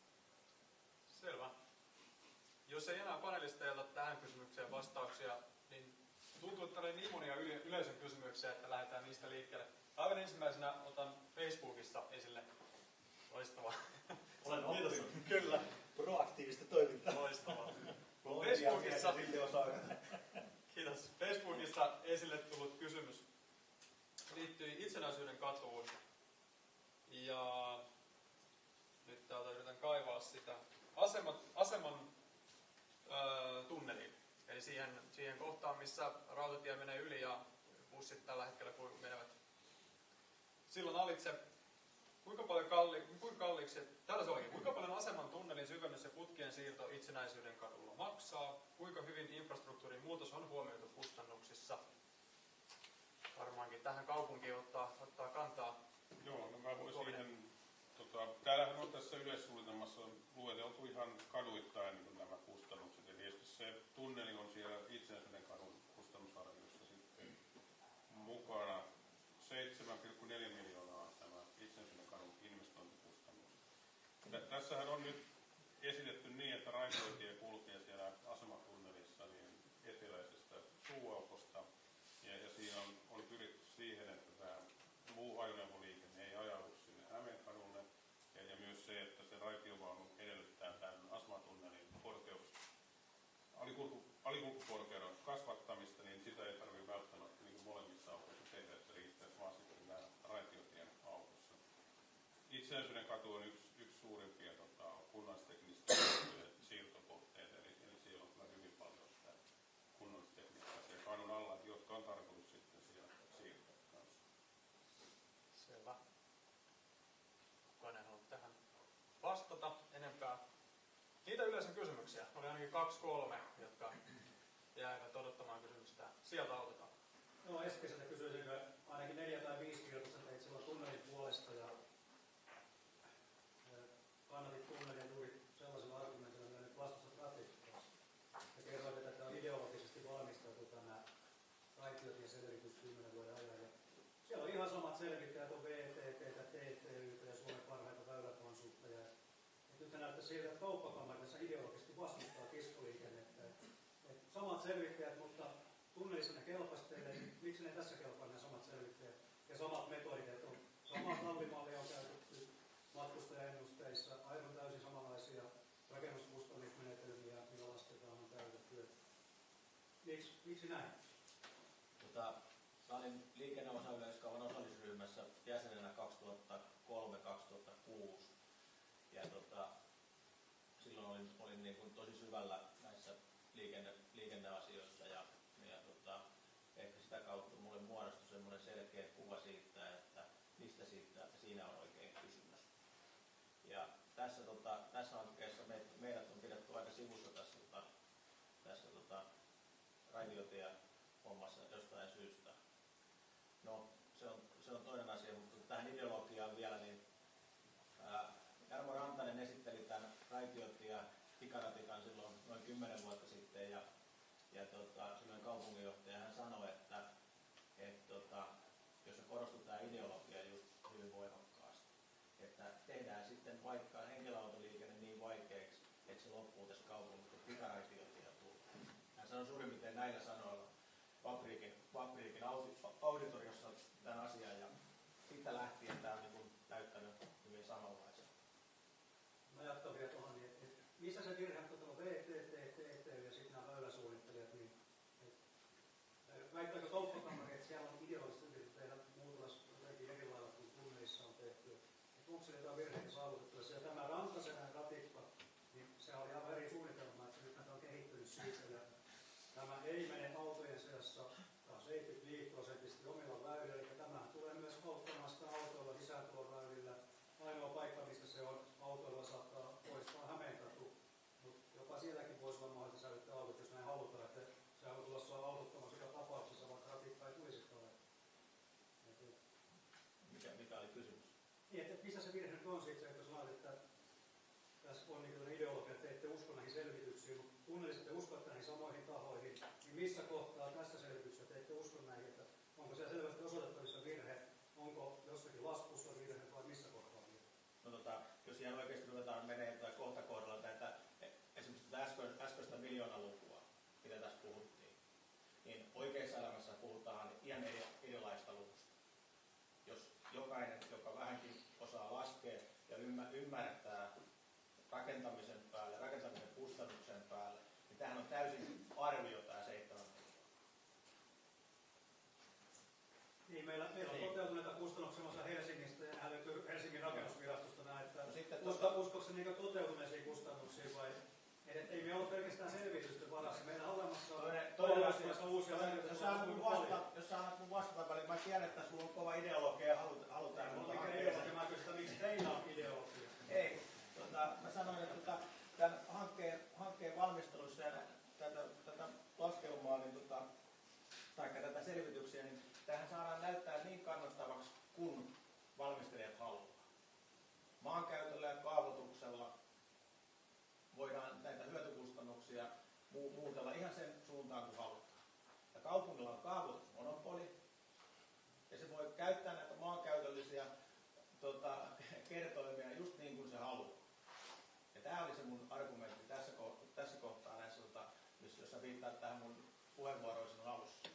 Selvä. Jos ei enää panelisteilla tähän kysymykseen vastauksia, niin tuntuu, että oli niin monia yleisön kysymyksiä, että lähdetään niistä liikkeelle. Aivan ensimmäisenä otan Facebookissa esille. Loistavaa. Olen oppinut. Kyllä. Proaktiivista toimintaa. Loistavaa. Facebookissa, kiitos. Facebookissa esille tullut kysymys liittyi itsenäisyyden katuun. Ja nyt täältä yritän kaivaa sitä aseman tunneliin. Eli siihen kohtaan, missä rautatie menee yli ja bussit tällä hetkellä menevät silloin alitse. Kuinka paljon aseman tunnelin syvennys ja putkien siirto itsenäisyyden kadulla maksaa? Kuinka hyvin infrastruktuurin muutos on huomioitu kustannuksissa? Varmaankin tähän kaupunkiin ottaa kantaa. Joo, no mä voin siihen, täällähän on tässä yleissuunnitelmassa lueteltu ihan kaduittain niin nämä kustannukset. Eli tietysti se tunneli on siellä itsenäisyyden kadun kustannusarviossa sitten mukana 7,4 miljoonaa tämä itsenäisyyden kadun investointikustannus. Tässähän on nyt esitetty niin, että raitiotie kulkee siellä asematunnelissa niin eteläisestä suuaukosta. Ja siinä on pyritty siihen, että tämä muu ajoneuvoliikenne ei ajaudu sinne Hämeenkadulle. Ja myös se, että se raitiovaunu edellyttää tämän asematunnelin alikulkukorkeuden kasvattamista, niin sitä ei tarvitse välttämättä niin molemmissa autoissa tehdä, että riittäisi vaan sitten nämä raitiotien autossa. Itsenäisyyden katu on yksi suurimpia kunnallisteknistä siirtokohteita, eli siellä on kyllä hyvin paljon sitä kunnallistekniikkaa siellä kadun alla, jotka on tarkoitus sitten siellä siirtää kanssa. Selvä. Kukaan ei halua tähän vastata enempää. Niitä yleisön kysymyksiä oli ainakin 2-3, jotka jäävät odottamaan kysymystä. Sieltä autetaan. No äskeiseltä kysyisin, ainakin 4 tai 5 kirjoitusta teit silloin tunnelin puolesta ja kannatit tunnelin juuri sellaisella argumentilla, millä nyt vastustat ratikkaa. Ja kerroit, että tämä on ideologisesti valmisteltu tämä raitiotieselvitys 10 vuoden ajan. Ja siellä on ihan samat selvittäjät, on VTT, TTY ja Suomen parhaita väyläkonsultteja. Nyt näyttää siltä, että kauppakamari tässä ideologisesti vastustaa kiskoliikennettä. Samat selvittäjät, mutta tunnelissa ne kelpasi teille, niin miksi ne tässä kelpaa ne samat selvittäjät ja samat metodit, että on samaa tallimallia on käytetty matkustajaennusteissa, aivan täysin samanlaisia rakennuskustannusmenetelmiä, millä lasketaan on käytetty. Miksi näin? Mä olin liikenneosayleiskaavan osallisryhmässä jäsenenä 2003-2006 ja silloin olin niin kuin tosi syvällä näissä liikenneasioissa ja ehkä sitä kautta mulle muodostui semmoinen selkeä kuva siitä, että mistä siinä on oikein kysymys. Ja tässä hankkeessa meidät on pidetty aika sivussa tässä raitiotie-hommassa jostain syystä. No, se on toinen asia, mutta tähän ideologiaan vielä, niin raitiotie pikaratikan silloin noin 10 vuotta sitten ja silloin kaupunginjohtaja hän sanoi, että jos se korostui tämä ideologia just hyvin voimakkaasti, että tehdään sitten vaikka henkilöautoliikenne niin vaikeaksi, että se loppuu tässä kaupungissa, kun pikaraitiotie tulee. Hän sanoi suurin piirtein näillä sanoilla Fabriikin auditoriossa tämän asian ja siitä lähtien tämä on niin näyttänyt hyvin samanlaisen. Mä jatkan vielä tuohon, niin missä se virhe on tuolla VTT ja sitten nämä väyläsuunnittelijat, niin väittääkö Touppakamari, että siellä on ideolisesti yritetty tehdä muutos jotenkin eri lailla kuin kunnissa on tehty? Et onko se jotain virheitä saavutettavissa? Ja tämä Rantasen ratikka, niin se oli ihan eri suunnitelma, että nyt on kehittynyt siitä. Ja tämä ei mene autojen seassa 75% omilla väylillä, eli tämähän tulee myös auttamaan sitä autoilla lisätuloväylillä. Ainoa paikka, missä se on autoilla saattaa poistaa Hämeenkatu, mutta jopa sielläkin voisi olla mahdollista säilyttää autot, jos näin halutaan, että se on tulossa autottomassa joka tapauksessa, vaikka ratikka ei tulisikaan. Mikä oli kysymys? Niin, että missä se virhe nyt on siitä, että sanoit, että tässä on niin ideologia, että ette usko näihin selvityksiin, mutta kunnallisesti uskotte näihin samoihin tahoihin, niin missä kohtaa tässä selvityksessä te ette usko näihin, että onko siellä selvästi osoitettavissa virhe, onko jossakin laskussa virhe vai missä kohtaa virhe? No jos ihan oikeasti ruvetaan menemään tai kohta kohdalla näitä, esimerkiksi tätä äskeistä miljoonalukua, mitä tässä puhuttiin, niin oikeassa elämässä puhutaan ihan erilaista luvusta. Jos jokainen, joka vähänkin osaa laskea ja ymmärtää rakentamisen päälle, rakentamisen kustannuksen päälle, niin tämähän on täysin arvio tämä 7 miljoonaa. Niin, meillä on toteutuneita kustannuksia Helsingistä ja löytyy Helsingin rakennusvirastosta näin, että uskoiko se niin toteutuneisiin kustannuksiin vai ei me ole pelkästään selvitysten varassa. Meillä on olemassa uusia selvityksiä. Jos sä annat mun vastata väliin, mä tiedän, että sulla on kova ideologia ja halutaan mutta hankkeeseen. Mä kysyn, miksi teillä on ideologia? Ei. Mä sanoin, että tämän hankkeen valmistelussa ja tätä laskelmaa, niin tai tätä selvityksiä, niin tähän saadaan näyttää niin kannustavaksi, kun valmistelijat haluaa. Maankäytöllä ja kaavoituksella voidaan näitä hyötykustannuksia muutella ihan sen suuntaan kuin halutaan. Ja kaupungilla on kaavoitusmonopoli, ja se voi käyttää näitä maankäytöllisiä kertoimia just niin kuin se haluaa. Ja tämä oli se mun argumentti tässä kohtaa näissä, jos sä viittaat tähän mun puheenvuoroon sinun alussa.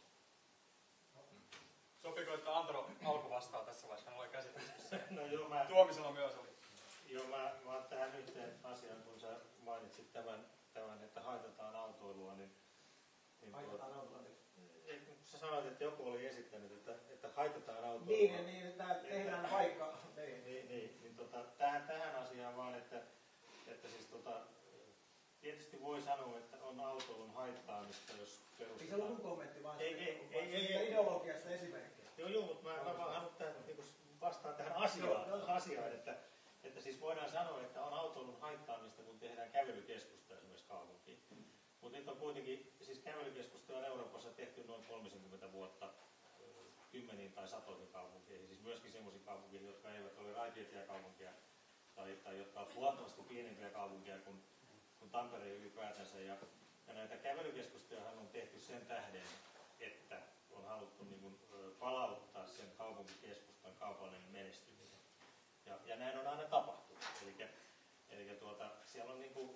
Sopiko, että Antero alku vastaa tässä vaiheessa? Hän oli käsittelyssä. No joo, Tuomisella myös oli. Joo, mä tähän yhteen asiaan, kun sä mainitsit tämän että haitataan autoilua, niin Haitataan autoilua. Sä sanoit, että joku oli esittänyt, että haitataan autoilua. Niin, että tehdään vaikka. Tähän asiaan vaan, että siis tietysti voi sanoa, että on autoilun haittaamista, jos perustetaan. Ei se ollut mun kommentti, vaan ei ideologiasta esimerkkiä. Joo, mutta mä vaan haluan vastaan tähän asiaan, että siis voidaan sanoa, että on autoilun haittaamista, kun tehdään kävelykeskusta esimerkiksi kaupunkiin. Mutta nyt on kuitenkin, siis kävelykeskusta on Euroopassa tehty noin 30 vuotta kymmeniin tai satoihin kaupunkeihin, siis myöskin sellaisiin kaupunkeihin, jotka eivät ole raitietiekaupunkia tai jotka ovat huomattavasti pienempiä kaupunkia kuin Tampere ylipäätänsä. Ja näitä kävelykeskustojahan on tehty sen tähden, että on haluttu niin kuin palauttaa sen kaupunkikeskustan kaupallinen menestyminen. Ja näin on aina tapahtunut. Eli siellä on niin kuin,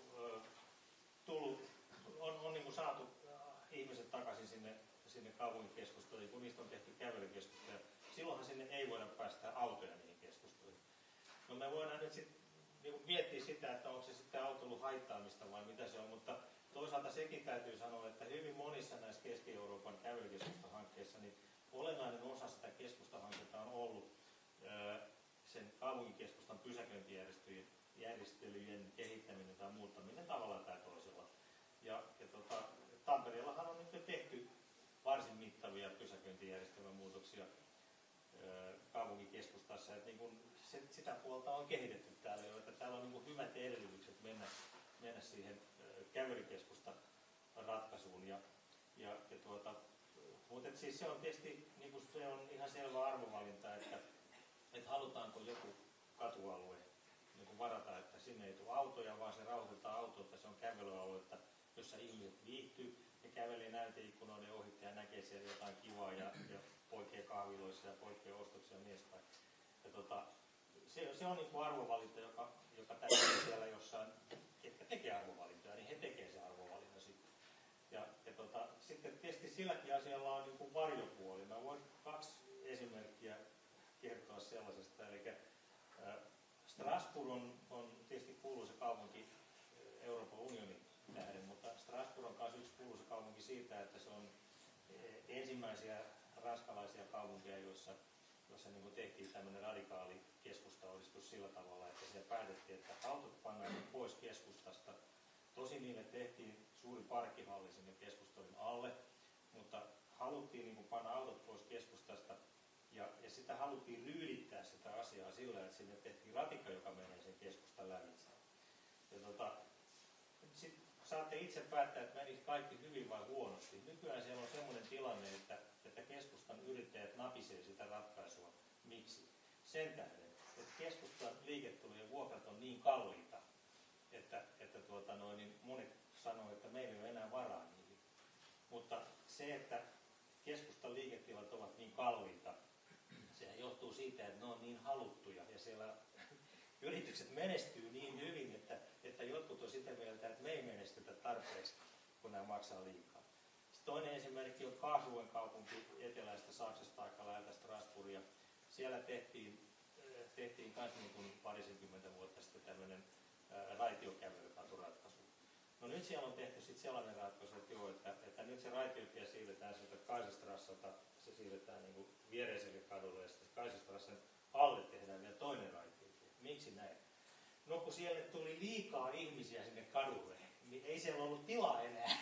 on niin kuin saatu ihmiset takaisin sinne kaupunkikeskustoihin, kun niistä on tehty kävelykeskustoja. Silloinhan sinne ei voida päästä autoja niihin keskustoihin. No me voidaan nyt sitten niin miettiä sitä, että onko se sitten autoilun haittaamista vai mitä se on, mutta toisaalta sekin täytyy sanoa, että hyvin monissa näissä Keski-Euroopan kävelykeskustahankkeissa niin olennainen osa sitä keskustahanketta on ollut sen kaupunkikeskustan pysäköintijärjestelyjen kehittäminen tai muuttaminen tavalla tai toisella. Ja Tampereellahan on nyt tehty varsin mittavia pysäköintijärjestelmämuutoksia kaupunkikeskustassa, että niin kun sitä puolta on kehitetty täällä jo, että täällä on niin kun hyvät edellytykset mennä siihen kävelykeskusta ratkaisuun. Mutta siis se on tietysti niin kun se on ihan selvä arvovalinta, että halutaanko joku katualue niin kun varata, että sinne ei tule autoja, vaan se rauhoitetaan auto, että se on kävelyaluetta, jossa ihmiset viihtyy ja kävelee näyteikkunoiden ohitte ja näkee siellä jotain kivaa ja poikee kahviloissa ja poikee ostoksia miespäin. Se on niin kuin arvovalinta, joka täytyy siellä jossain, ketkä tekee arvovalintoja, niin he tekee sen arvovalinnan sitten. Sitten tietysti silläkin asialla on niin kuin varjopuoli. Mä voin 2 esimerkkiä kertoa sellaisesta. Eli Strasbourg on tietysti kuuluisa kaupunki Euroopan unionin tähden, mutta Strasbourg on myös yksi kuuluisa kaupunki siitä, että se on ensimmäisiä ranskalaisia kaupunkeja, joissa niin kuin tehtiin tämmöinen radikaali keskustauudistus sillä tavalla, että siellä päätettiin, että autot pannaan pois keskustasta. Tosin niille tehtiin suuri parkkihalli sinne keskustelun alle, mutta haluttiin niin kuin panna autot pois keskustasta ja sitä haluttiin ryydittää sitä asiaa sillä, että sinne tehtiin ratikka, joka menee sen keskustan lävitse. Sitten saatte itse päättää, että menisi kaikki hyvin vai huonosti. Nykyään siellä on sellainen tilanne, että keskustan yrittäjät napisee sitä ratkaisua. Miksi? Sen tähden, että keskustan liiketulujen vuokrat on niin kalliita, että niin monet sanoo, että meillä ei ole enää varaa niihin. Mutta se, että keskustan liiketilat ovat niin kalliita, sehän johtuu siitä, että ne on niin haluttuja ja siellä yritykset menestyy niin hyvin, että jotkut on sitä mieltä, että me ei menestytä tarpeeksi, kun nämä maksaa liikaa. Sitten toinen esimerkki on Karlsruhen kaupunki eteläistä Saksasta aika läheltä Strasbourgia. Siellä tehtiin myös niin kuin parisenkymmentä vuotta sitten tämmöinen raitiokävelykaturatkaisu. No nyt siellä on tehty sitten sellainen ratkaisu, että nyt se raitiotie siirretään sieltä Kaiserstrassalta, se siirretään niin kuin viereiselle kadulle ja sitten Kaiserstrassan alle tehdään vielä toinen raitiotie. Miksi näin? No kun siellä tuli liikaa ihmisiä sinne kadulle, niin ei siellä ollut tilaa enää.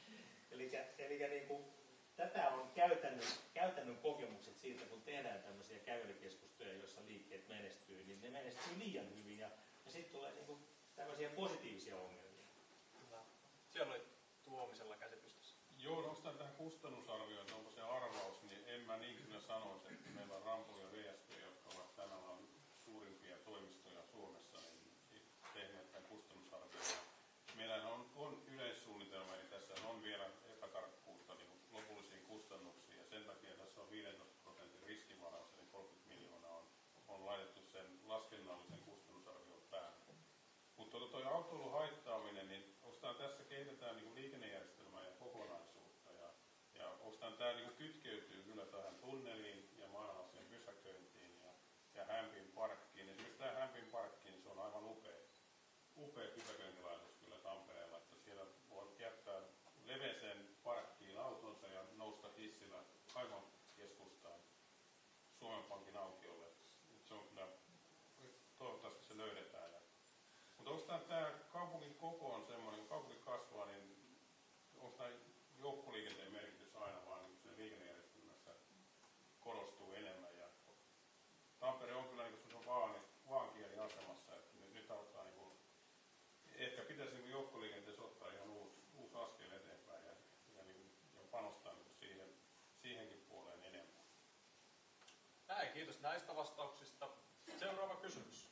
Eli niin kuin, tätä on käytännön kokemukset siitä, kun tehdään tämmöisiä kävelykeskustoja, joissa liikkeet menestyy, niin ne menestyy liian hyvin ja sitten tulee niin kuin tämmöisiä positiivisia ongelmia. Hyvä. Siellä oli Tuomisella käsipystyssä. Joo, nostan tähän kustannusarvioon, että onko se arvaus, niin en mä niin kyllä sanoisi, että meillä on Rambo ja VSP, jotka ovat tämän alan suurimpia toimistoja Suomessa, niin tehneet tämän kustannusarvioon. Meillä on yleissuunnitelma, eli tässä on vielä epätarkkuutta niin lopullisiin kustannuksiin, ja sen takia tässä on 15% riskivaraus, eli 30 miljoonaa on laitettu sen laskennallisen kustannusarvion päälle. Mutta tuo autoilun haittaaminen, niin oikeastaan tässä kehitetään niin liikennejärjestelmää ja kokonaisuutta, ja oikeastaan tämä niin kytkeytyy kyllä tähän tunneliin ja maanalaiseen pysäköintiin ja Hämpin parkkiin. Esimerkiksi tämä Hämpin parkki, niin se on aivan upea pysäköintilaitos kyllä Tampereella, että siellä voi jättää leveeseen parkkiin autonsa ja nousta hissillä aivan keskustaan Suomen Pankin aukiolle. Se on kyllä, toivottavasti se löydetään. Mutta oikeastaan tämä kaupungin koko on semmoinen, kun kaupunki kasvaa, niin onko tämä joukkoliikenteen merkitys aina vaan niin liikennejärjestelmässä korostuu enemmän. Ja Tampere on kyllä niin vaankieliasemassa, että nyt alkaa niin kuin, ehkä pitäisi niin joukkoliikenteessä ottaa ihan uusi askel eteenpäin ja panostaa niin siihenkin puoleen enemmän. Näin, kiitos näistä vastauksista. Seuraava kysymys.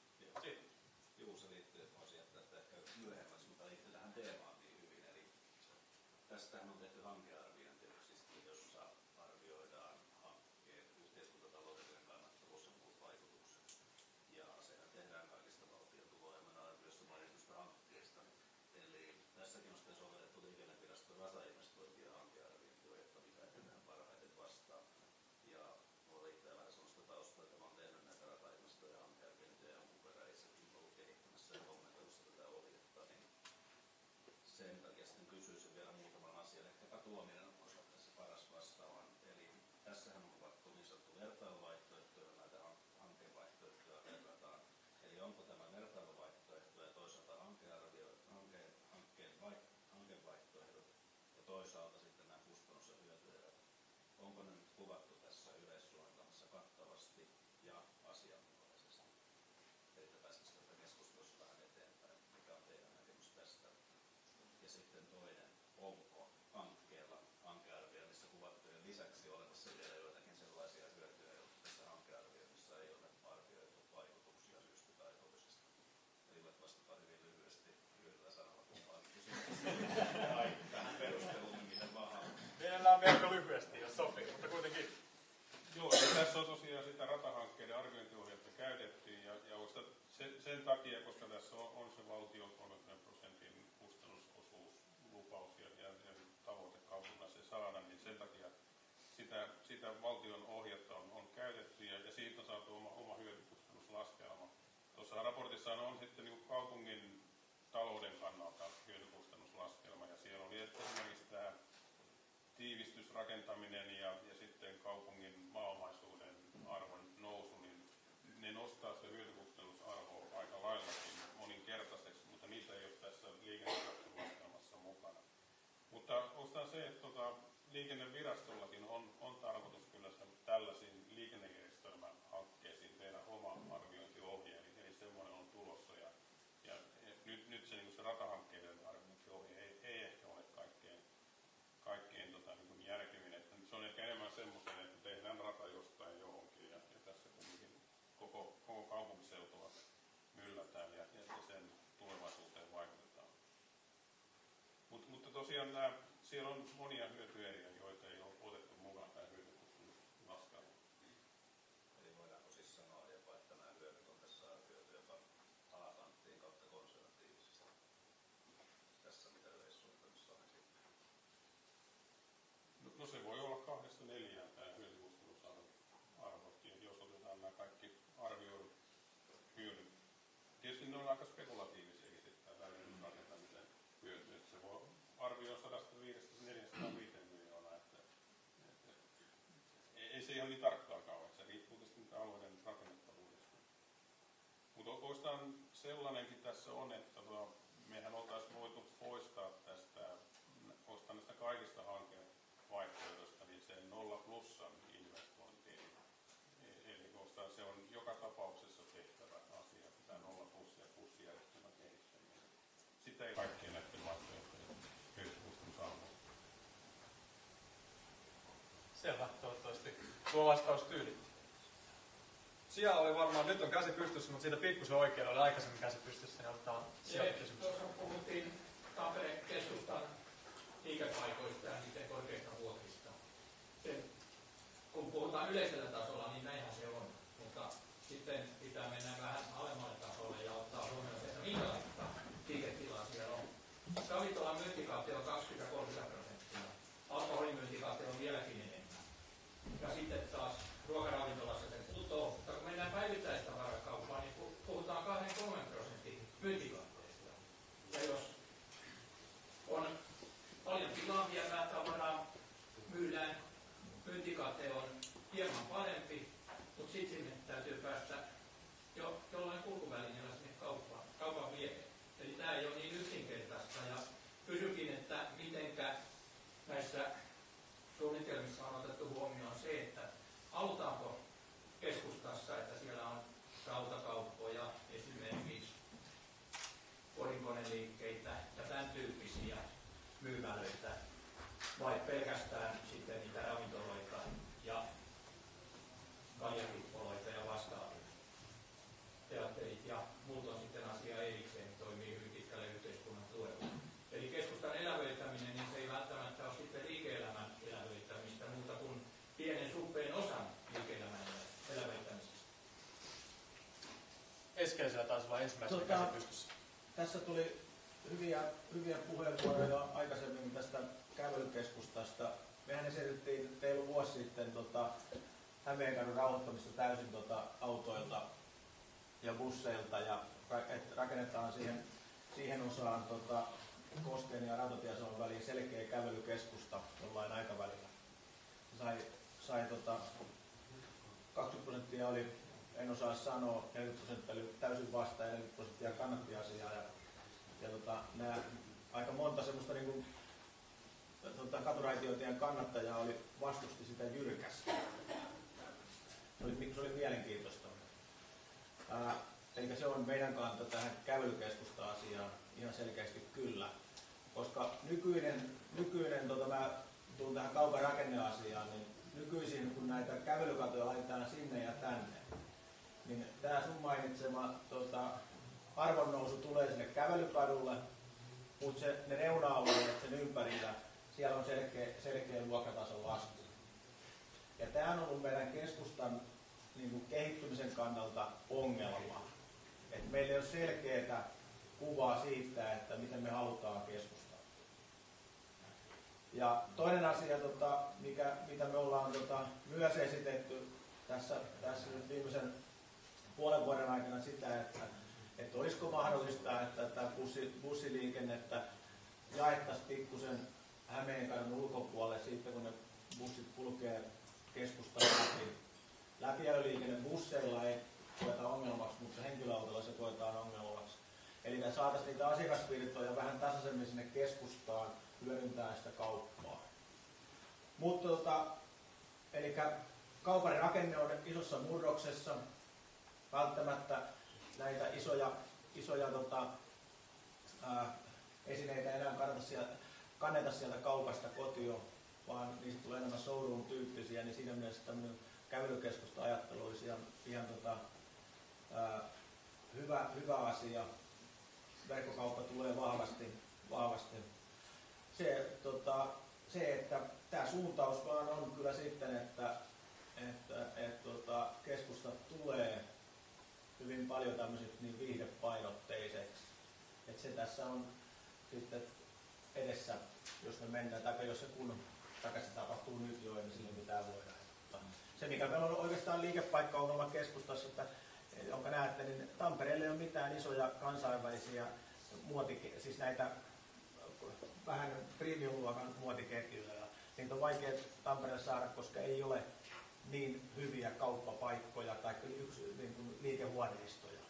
Juu, se liittyy, että voisi jättää sitä ehkä myöhemmäksi, mutta liittyy tähän teemaan niin hyvin. Eli tästähän on tehty hankearviointi, jossa arvioidaan hankkeen yhteiskuntataloudellinen kannattavuus ja muut vaikutukset. Ja sehän tehdään kaikista valtion tuloelämän arvioissa mainitusta hankkeesta. Eli tässäkin on sitten sovellettu liikenneviraston ratainvestointi- ja hankearviointia, jotta mikä tehdään parhaiten vastaan. Ja mulla liittää vähän sellaista taustaa, että mä oon tehnyt näitä ratainvestointia ja hankearviointia ja mun perään itsekin ollut kehittämässä ja kommentoimassa tätä ohjetta. Niin sen takia sitten kysyisin vielä muutaman asian. Ehkäpä Tuominen on osa tässä paras vastaavan. Eli tässähän on kuvattu niin sanottu vertailuvaihtoehtoja, näitä hankevaihtoehtoja verrataan. Eli onko tämä vertailuvaihtoehto ja toisaalta hankevaihtoehdot ja toisaalta sitten nämä kustannus- ja hyötyerät. Onko ne nyt kuvattu tässä yleissuunnitelmassa kattavasti ja asianmukaisesti? Eli pääsisi tätä keskustelussa vähän eteenpäin. Mikä on teidän näkemys tästä? Ja sitten toinen, onko hankearvioinnissa kuvattujen lisäksi olemassa vielä joitakin sellaisia hyötyjä, joita tässä hankearvioinnissa ei ole arvioitu vaikutuksia syystä tai toisesta? tässä on tosiaan sitä ratahankkeiden arviointiohjelmaa käytettiin ja sen takia, koska tässä on se valtion 30% kustannusosuuslupaus ja tavoite kaupungilla se saada, niin sen takia sitä valtion ohjetta on käytetty ja siitä on saatu oma hyötykustannuslaskelma. Tuossa raportissa on sitten niin kaupungin talouden kannalta hyötykustannuslaskelma ja siellä oli esimerkiksi tämä tiivistysrakentaminen ja sitten kaupungin maaomaisuuden arvon nousu, niin ne nostaa se hyötykustannusarvo aika laillakin moninkertaiseksi, mutta niitä ei ole tässä liikennelaskelmassa mukana. Mutta oikeastaan se, että liikennevirastollakin on tarkoitus kyllä tällaisiin liikennejärjestelmähankkeisiin tehdä oma arviointiohje, eli semmoinen on tulossa. Ja nyt se ratahankkeiden arviointiohje ei ehkä ole kaikkein niin järkevin. Että se on ehkä enemmän semmoisen, että tehdään rata jostain johonkin ja tässä kuitenkin koko kaupunkiseutua myllätään ja sen tulevaisuuteen vaikutetaan. Mutta tosiaan siellä on monia hyötyeriä, joita ei ole otettu mukaan tähän hyötykustannuslaskelmaan. Eli voidaanko siis sanoa jopa, että nämä hyödyt on tässä arvioitu jopa alakanttiin kautta konservatiivisesti tässä, mitä yleissuunnitelmassa on esitetty? No se voi olla 2–4 tämä hyötykustannusarvo, jos otetaan nämä kaikki arvioidut hyödyt. Tietysti ne on aika spekulatiivisia sitten tämä rakentamisen hyöty, että se voi arvioida 105–405 miljoonaa, että ei se ihan niin tarkkaakaan ole, se riippuu tietysti alueiden rakennettavuudesta. Mutta oikeastaan sellainenkin tässä on, että mehän oltaisiin voitu poistaa tästä oikeastaan näistä kaikista hankevaihtoehdoista niin sen 0+ investointiin. Eli oikeastaan se on joka tapauksessa tehtävä asia, tämä 0+ ja plussijärjestelmän kehittäminen. Sitä ei kaikkien näiden vaihtoehtojen hyötykustannusarvoa. Selvä, toivottavasti tuo vastaus tyydytti. Siellä oli varmaan, nyt on käsi pystyssä, mutta siitä pikkusen oikealla oli aikaisemmin käsi pystyssä, niin otetaan sieltä kysymys. Tuossa puhuttiin Tampereen keskustan liikepaikoista ja niiden korkeista vuokrista. Kun puhutaan yleisellä tasolla, niin näinhän se on, mutta sitten pitää mennä vähän alemmalle tasolle ja ottaa huomioon se, että minkälaista liiketilaa siellä on. Ravintolan myyntikate on 20–30%, alkoholin myyntikate on vieläkin enemmän. Ja sitten taas ruokaravintolassa se putoo, mutta kun mennään päivittäistavarakauppaan, niin puhutaan 2–3% myyntikatteesta. Ja jos on paljon tilaavia tavaraa, myydään, myyntikate on hieman parempi, mutta sitten sinne täytyy päästä jollain kulkuvälineellä sinne kaupan viereen. Eli tämä ei ole niin yksinkertaista. Ja kysynkin, että mitenkä näissä suunnitelmissa on otettu huomioon se, että halutaanko keskustassa, että siellä on rautakauppoja, esimerkiksi kodinkoneliikkeitä ja tämän tyyppisiä myymälöitä, vai pelkästään sitten niitä ravintoloita ja kaljakippoloita ja vastaavia. Teatterit ja muut on sitten asia erikseen, toimii hyvin pitkälle yhteiskunnan tuella. Eli keskustan elävöittäminen, niin se ei välttämättä ole sitten liike-elämän elävöittämistä, muuta kuin pienen suppeen osan liike-elämän elävöittämisestä. Eskeisellä taisi olla ensimmäisenä käsi pystyssä. Tässä tuli hyviä puheenvuoroja aikaisemmin tästä kävelykeskustasta. Mehän esitettiin teillä vuosi sitten Hämeenkadun rauhoittamista täysin autoilta ja busseilta ja rakennetaan siihen osaan Kosken ja Rautatiesalon väliin selkeä kävelykeskusta jollain aikavälillä. Sai 20% oli, en osaa sanoa, 40% oli täysin vastaan ja 40% kannatti asiaa. Nämä aika monta semmoista niin katuraitiotien kannattajaa vastusti sitä jyrkästi. Se oli mielenkiintoista. Eli se on meidän kanta tähän kävelykeskusta-asiaan ihan selkeästi kyllä. Koska nykyinen mä tulen tähän kaupan rakenneasiaan, niin nykyisin kun näitä kävelykatoja laitetaan sinne ja tänne, niin tämä sun mainitsema arvonnousu tulee sinne kävelykadulle, mutta ne reuna-alueet sen ympärillä, siellä on selkeä vuokratason lasku. Ja tämä on ollut meidän keskustan niin kuin kehittymisen kannalta ongelma. Et meillä ei ole selkeää kuvaa siitä, että miten me halutaan keskustaa. Ja toinen asia, mitä me ollaan myös esitetty tässä nyt viimeisen puolen vuoden aikana sitä, että olisiko mahdollista, että tätä bussiliikennettä jaettaisiin pikkusen Hämeenkadon ulkopuolelle siitä, kun ne bussit kulkee keskustan läpiajoliikenne busseilla ei koeta ongelmaksi, mutta henkilöautolla se koetaan ongelmaksi. Eli me saataisiin niitä asiakasvirtoja vähän tasaisemmin sinne keskustaan hyödyntää sitä kauppaa. Mutta eli kaupan rakenne on isossa murroksessa. Välttämättä näitä isoja esineitä ei enää kanneta sieltä kaupasta kotiin, vaan niistä tulee enemmän showroom-tyyppisiä, niin siinä mielessä tämmöinen kävelykeskusta-ajattelu olisi ihan hyvä asia. Verkkokauppa tulee vahvasti. Se, että tämä suuntaus vaan on kyllä sitten, että keskusta tulee hyvin paljon tämmöiset niin viihdepainotteiseksi. Että se tässä on sitten edessä, jos me mennään, tai jos se takaisin tapahtuu nyt jo, niin silloin pitää voida. Se, mikä meillä on oikeastaan liikepaikkaongelma keskustassa, että jonka näette, niin Tampereella ei ole mitään isoja kansainvälisiä siis näitä vähän premium-luokan muotiketjuja. Niitä on vaikea Tampereella saada, koska ei ole niin hyviä kauppapaikkoja tai niin liikehuoneistoja.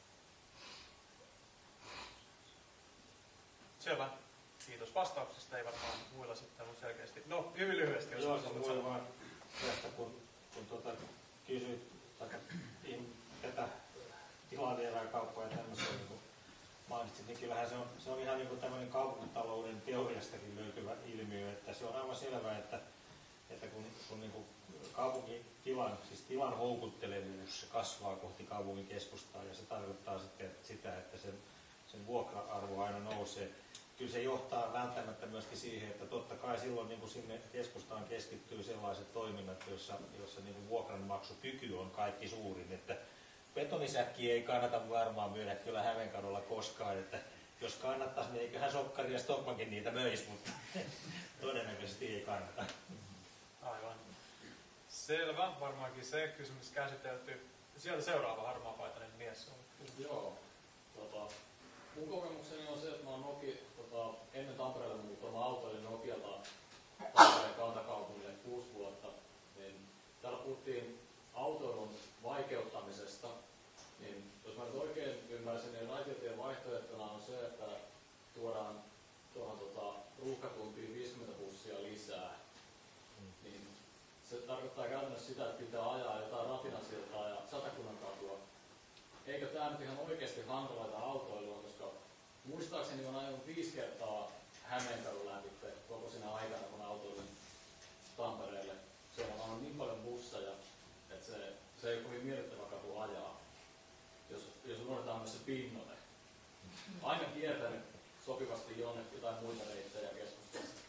Selvä. Kiitos vastauksesta. Ei varmaan muilla sitten ollut selkeästi. No, hyvin lyhyesti. Jos joo, se voi vaan tästä, kun kysyit tätä tilavievää kauppaa ja tämmöistä, niin kuin mainitsit, niin kyllähän se on ihan niin kuin tämmöinen kaupunkitalouden teoriastakin löytyvä ilmiö, että se on aivan selvää, että kun niin kuin kaupunkitilan, siis tilan houkuttelevuus kasvaa kohti kaupungin keskustaa ja se tarkoittaa sitten sitä, että sen vuokra-arvo aina nousee. Kyllä se johtaa välttämättä myöskin siihen, että totta kai silloin niin kuin sinne keskustaan keskittyy sellaiset toiminnat, joissa niin kuin vuokranmaksukyky on kaikki suurin. Että betonisäkkiä ei kannata varmaan myydä kyllä Hämeenkadulla koskaan, että jos kannattaisi, niin eiköhän Sokkari ja Stockmankin niitä möisi, mutta todennäköisesti ei kannata. Aivan. Selvä, varmaankin se kysymys käsitelty. Sieltä seuraava harmaapaitainen mies on. Joo. Mun kokemukseni on se, että mä oon ennen Tampereelle muutama autoilin Nokialta Tampereen kantakaupungille 6 vuotta. Niin täällä puhuttiin autoilun vaikeuttamisesta. Niin, jos mä nyt oikein ymmärsin, niin raitiotien vaihtoehtona on se, että tuodaan tuohon ruuhkatuntiin 50 bussia lisää. Niin, se tarkoittaa käytännössä sitä, että pitää ajaa jotain Ratinasiltaa ja Satakunnan katua. Eikö tämä nyt ihan oikeasti hankaloita autoilua, koska muistaakseni on ajanut 5 kertaa Hämeenkadun läpi koko siinä aikana, kun autoilin Tampereelle. Siellä on niin paljon busseja, että se ei ole kovin miellyttävä katu ajaa, jos unohdetaan myös se Pinnonen. Aina kiertänyt sopivasti jotain muita reittejä keskustassa.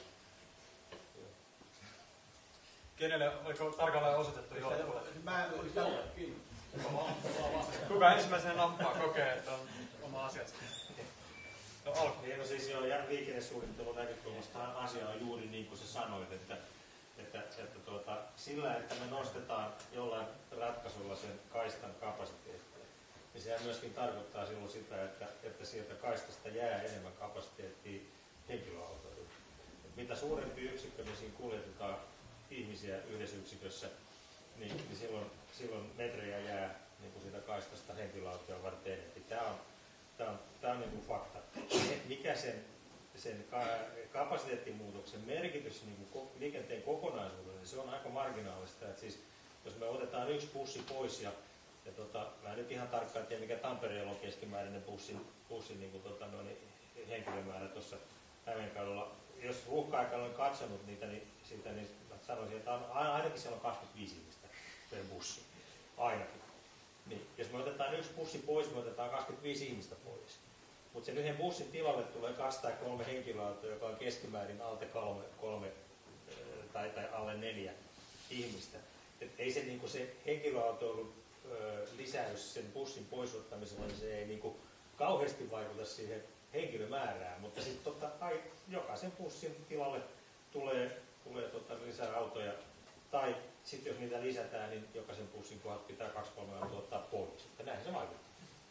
Kenelle, oliko tarkalleen osoitettu joukkueelle? Jollekin. Kuka ensimmäisenä nappaa kokee, että on oma asiansa? No alku. Niin, no siis jo ihan liikennesuunnittelun näkökulmasta asia on juuri niin kuin sä sanoit, että sillä, että me nostetaan jollain ratkaisulla sen kaistan kapasiteettia, niin sehän myöskin tarkoittaa silloin sitä, että sieltä kaistasta jää enemmän kapasiteettia henkilöautoille. Mitä suurempi yksikkö, niin siinä kuljetetaan ihmisiä yhdessä yksikössä, niin silloin metrejä jää niin kuin siitä kaistasta henkilöautoja varten. Tämä on niin kuin fakta. Mikä sen kapasiteettimuutoksen merkitys niin kuin liikenteen kokonaisuudelle, niin se on aika marginaalista. Et siis, jos me otetaan yksi bussi pois ja mä en nyt ihan tarkkaan tiedä, mikä Tampereella on keskimääräinen bussin niin kuin, henkilömäärä tuossa Hämeenkadulla. Jos ruuhka-aikana olen katsonut niitä, niin sanoisin, että ainakin siellä on 25 ihmistä per bussi. Ainakin. Niin, jos me otetaan yksi bussi pois, me otetaan 25 ihmistä pois. Mutta sen yhden bussin tilalle tulee 2 tai 3 henkilöautoa, joka on keskimäärin alle 3 tai alle 4 ihmistä. Et ei se, niin se henkilöautoilun lisäys sen bussin poisottamisella, niin se ei niin kauheasti vaikuta siihen henkilömäärään, mutta sitten totta kai jokaisen bussin tilalle tulee lisää autoja, tai sitten jos niitä lisätään, niin jokaisen bussin kohdalta pitää 2-3 autoa ottaa pois. Että näin se vaikuttaa.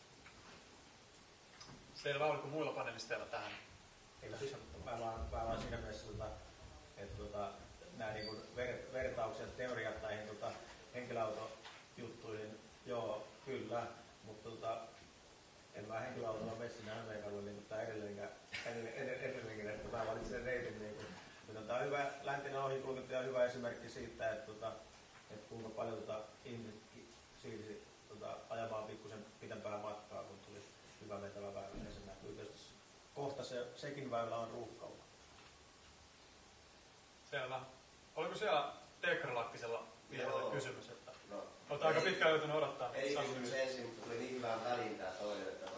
Selvä, oliko muilla panelisteilla tähän? Mä vaan siinä mielessä, että nämä niin vertaukset, teoriat näihin henkilöautojuttuihin, joo, kyllä, mutta en mä henkilöautolla mene sinne Hämeenkadulle niin tämä edelleenkin, että mä valitsin sen reitin. Niin tämä on hyvä läntinen ohikulkija ja hyvä esimerkki siitä, että kuinka paljon ihmiset siirsi ajamaan pikkusen pitempää matkaa, kun tuli hyvä vetävä väylä. Ja se näkyy tietysti kohta sekin väylä on ruuhkautunut. Selvä. Oliko siellä Tekra-Lakkisella vielä kysymys? Että olet aika pitkään joutunut odottaa. Ei kysymys ensin, mutta tuli niin hyvään väliin tämä toinen, että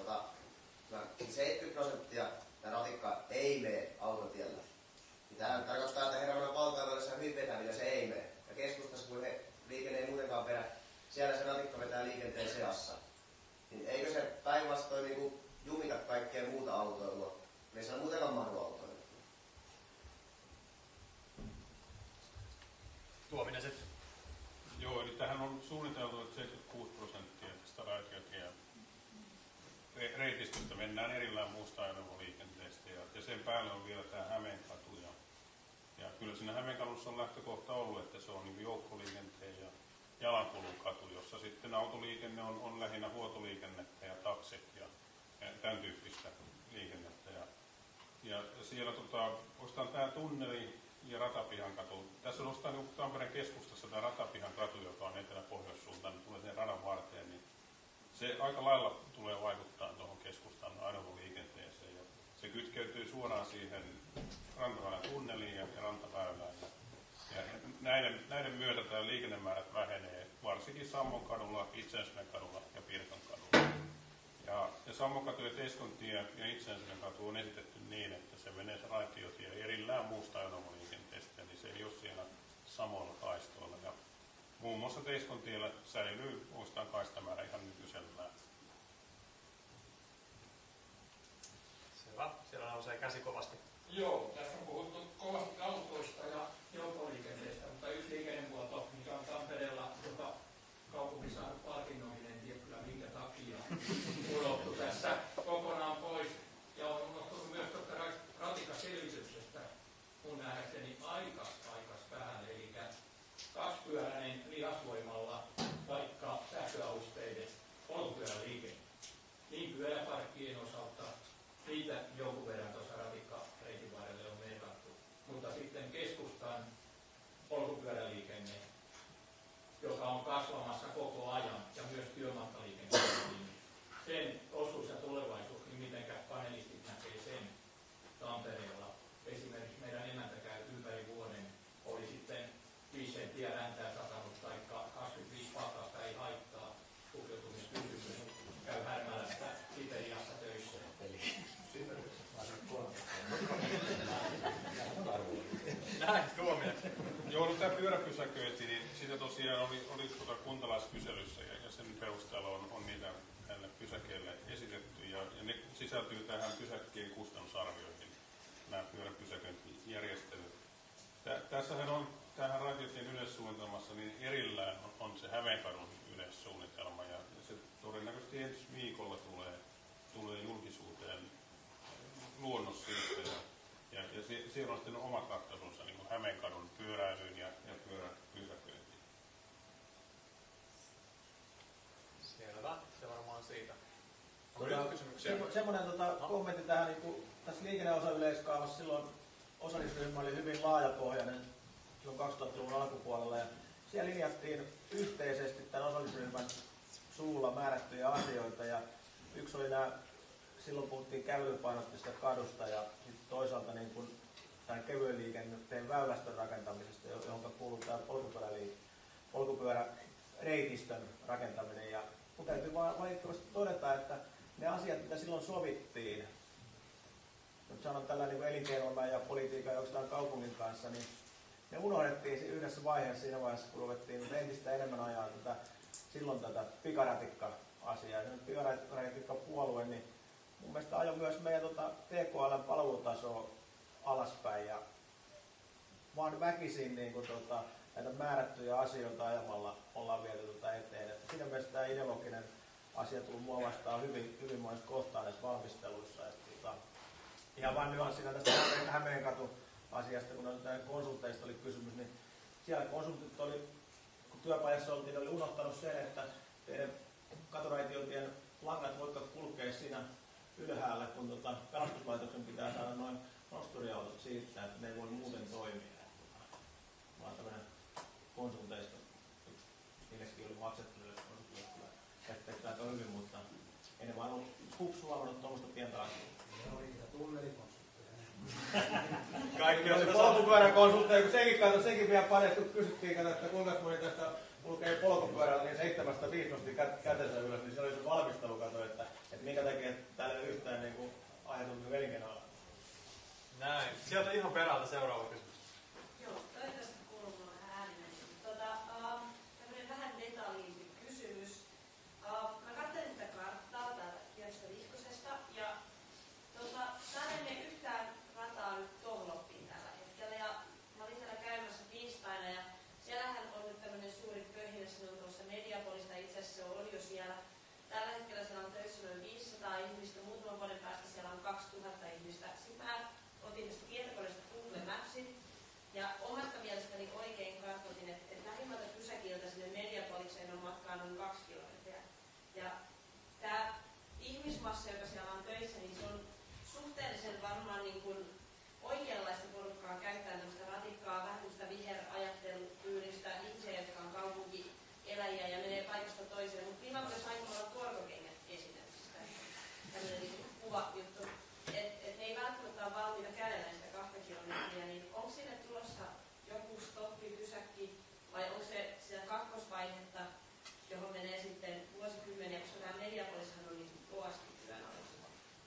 70% tämä ratikka ei mene autotiellä. Tämä tarkoittaa, että Herrannan valtaväylässä on hyvin vetävillä, se ei mene. Ja keskustassa, kun liikenne ei muutenkaan vedä, siellä se ratikka vetää liikenteen seassa. Niin eikö se päinvastoin niin jumita kaikkea muuta autoilua? Me ei saa muutenkaan mahdu autoilua. Tuominen sitten. Joo, eli tähän on suunniteltu, että 76% tästä raitiotien reitistöstä mennään erillään muusta ajoneuvoliikenteestä. Ja sen päälle on vielä tämä Hämeenkatu. Ja kyllä siinä Hämeenkadussa on lähtökohta ollut, että se on niin joukkoliikenteen ja jalankulukatu, jossa sitten autoliikenne on lähinnä huoltoliikennettä ja taksit ja tämän tyyppistä liikennettä. Ja siellä oikeastaan tämä tunneli ja Ratapihan katu. Tässä on oikeastaan Tampereen keskustassa tämä Ratapihan katu, joka on etelä-pohjoissuuntaan, niin tulee sen radan varteen, niin se aika lailla tulee vaikuttaa tuohon keskustan ajoneuvoliikenteeseen. Ja se kytkeytyy suoraan siihen Rantaväylän tunneliin ja rantaväylään. Ja näiden myötä tämä liikennemäärät vähenee, varsinkin Sammonkadulla, Itsenäisyydenkadulla ja Pirkankadulla. Ja Sammonkatu ja Teiskontie ja Itsenäisyydenkatu on esitetty niin, että se menee se raitiotie erillään muusta ajoneuvoliikenteestä, eli se ei ole siellä samoilla kaistoilla. Ja muun muassa Teiskontiellä säilyy oikeastaan kaistamäärä ihan nykyisellään. Selvä. Siellä nousee käsi kovasti. Joo, tässä on puhuttu kovasti autoista ja joukkoliikenteestä, mutta yksi liikennemuoto, mikä on Tampereella kaupungissa saanut palkinnoihin, en tiedä kyllä minkä takia, unohtui tässä kokonaan pois. Ja on unohtunut myös tuosta ratikaselvityksestä mun nähdäkseni aika vähän, eli kaksipyöräinen lihasvoimalla vaikka sähköavusteiden polkupyöräliikenne. Niin pyöräparkkien osalta, niitä jonkun verran tuossa ratikkareitin varrelle on merkattu. Mutta sitten keskustan polkupyöräliikenne, joka on kasvamassa koko ajan, ja myös työmatkaliikenne, niin sen osuus ja tulevaisuus, niin mitenkä panelistit näkee sen Tampereella. Esimerkiksi meidän emäntä käy ympäri vuoden, oli sitten 5 senttiä räntää satanut, tai 25 pakkasta ei haittaa, pukeutumiskysymys, käy Härmälästä Siperiassa töissä. Näin, tuominen. Joo, no tämä pyöräpysäköinti, niin sitä tosiaan oli kuntalaiskyselyssä ja sen perusteella on niitä näille pysäkeille esitetty ja ne sisältyy tähän pysäkkien kustannusarvioihin, nämä pyöräpysäköintijärjestelyt. Tässähän on tähän raitiotien yleissuunnitelmassa niin erillään on se Hämeenkadun yleissuunnitelma ja se todennäköisesti ensi viikolla tulee julkisuuteen luonnos siitä ja siellä on sitten omat ratkaisunsa niin kuin Hämeenkadun pyöräilyyn ja pyöräpysäköintiin. Selvä, se varmaan siitä. Onko nyt kysymyksiä? Semmoinen kommentti tähän, niin kuin tässä liikenneosayleiskaavassa silloin osallisryhmä oli hyvin laajapohjainen silloin 2000-luvun alkupuolella ja siellä linjattiin yhteisesti tämän osallisryhmän suulla määrättyjä asioita ja yksi oli nämä, silloin puhuttiin kävelypainotteista kadusta ja sitten toisaalta niin kuin tämän kevyen liikenteen väylästön rakentamisesta, johon kuuluu tämä polkupyöräreitistön rakentaminen. Ja mun täytyy vaan valitettavasti todeta, että ne asiat, mitä silloin sovittiin, nyt sanon tällä niin elinkeinoelämän ja politiikan ja oikeastaan kaupungin kanssa, niin ne unohdettiin yhdessä vaiheessa siinä vaiheessa, kun ruvettiin entistä enemmän ajaa silloin tätä pikaratikka-asiaa. Se pikaratikka-puolue, niin mun mielestä ajoi myös meidän TKL:n palvelutasoa alaspäin ja vaan väkisin niin kuin, näitä määrättyjä asioita ajamalla ollaan viety eteen. Että siinä mielessä tämä ideologinen asia tuli mua vastaan hyvin monessa kohtaa näissä valmisteluissa. Että, ihan vain nyanssina tästä Hämeenkatu-asiasta, kun konsulteista oli kysymys, niin siellä konsultit oli, kun työpajassa oltiin, oli unohtanut sen, että teidän katuraitiotien langat voivat kulkea siinä ylhäällä, kun pelastuslaitoksen pitää saada noin nosturiautot siirtää, että ne ei voi muuten toimia. Vaan tämmöinen konsulteista, niillekin oli maksettu konsulteille, että tämä on hyvin, mutta ei ne vaan ollut huomannut tuommoista pientä asiaa. Ne oli niitä tunnelikonsultteja. Kaikki oli polkupyörän konsultteja, kun sekin vielä paljastui, kun kysyttiin, että kuinka moni tästä kulkee polkupyörällä, niin 7-5 nosti kätensä ylös, niin se oli se valmistelu, että minkä takia täällä ei yhtään niin ajateltu elinkeinoalaa. Näin. Sieltä ihan perältä seuraava kysymys. Joo, toivottavasti kuuluu mulle ääninen. Tämmöinen vähän detaljiisempi kysymys. Mä katselin tätä karttaa täältä Kirsta Vihkosesta ja täällä ei mene yhtään rataa nyt Tohloppiin tällä hetkellä. Ja mä olin siellä käymässä tiistaina ja siellähän on nyt tämmöinen suuri pöhinä, se on tuossa Mediapolista, itse asiassa se on jo siellä. Tällä hetkellä siellä on töissä noin 500 ihmistä, muutaman vuoden päästä siellä on 2000 ihmistä. Sitten mä otin tästä tietokoneesta Google Mapsin ja omasta mielestäni oikein kartoitin, että lähimmältä pysäkiltä sinne Mediapolikseen on matkaa noin 2 kilometriä. Ja tämä ihmismassa, joka siellä on töissä, niin se on suhteellisen varmaan niin kuin oikeanlaista porukkaa käyttää tämmöistä ratikkaa, vähän tämmöistä viherajattelutyylistä ihmisiä, jotka on kaupunkieläjiä ja menee paikasta toiseen. Mutta viime vuonna sain olla korkokengät esimerkiksi. Tämmöinen niin kuvajuttu. Et ne ei välttämättä ole valmiita käydä sitä 2 kilometriä, niin onko sinne tulossa joku stoppi, pysäkki, vai onko se sitä kakkosvaihetta, johon menee sitten vuosikymmeniä, koska tämä Mediapolishan on niin kovasti työn alussa?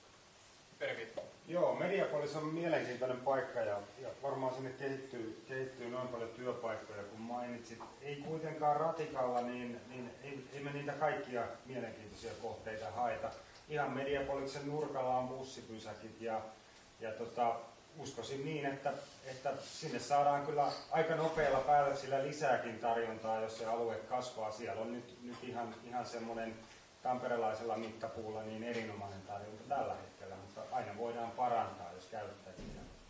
Joo, Mediapolis on mielenkiintoinen paikka ja varmaan sinne kehittyy noin paljon työpaikkoja, kun mainitsit. Ei kuitenkaan ratikalla, niin ei me niitä kaikkia mielenkiintoisia kohteita haeta. Ihan Mediapoliksen nurkalla on bussipysäkit ja uskoisin niin, että sinne saadaan kyllä aika nopealla päätöksillä lisääkin tarjontaa, jos se alue kasvaa. Siellä on nyt ihan semmoinen tamperelaisella mittapuulla niin erinomainen tarjonta tällä hetkellä, mutta aina voidaan parantaa, jos käyttäjät.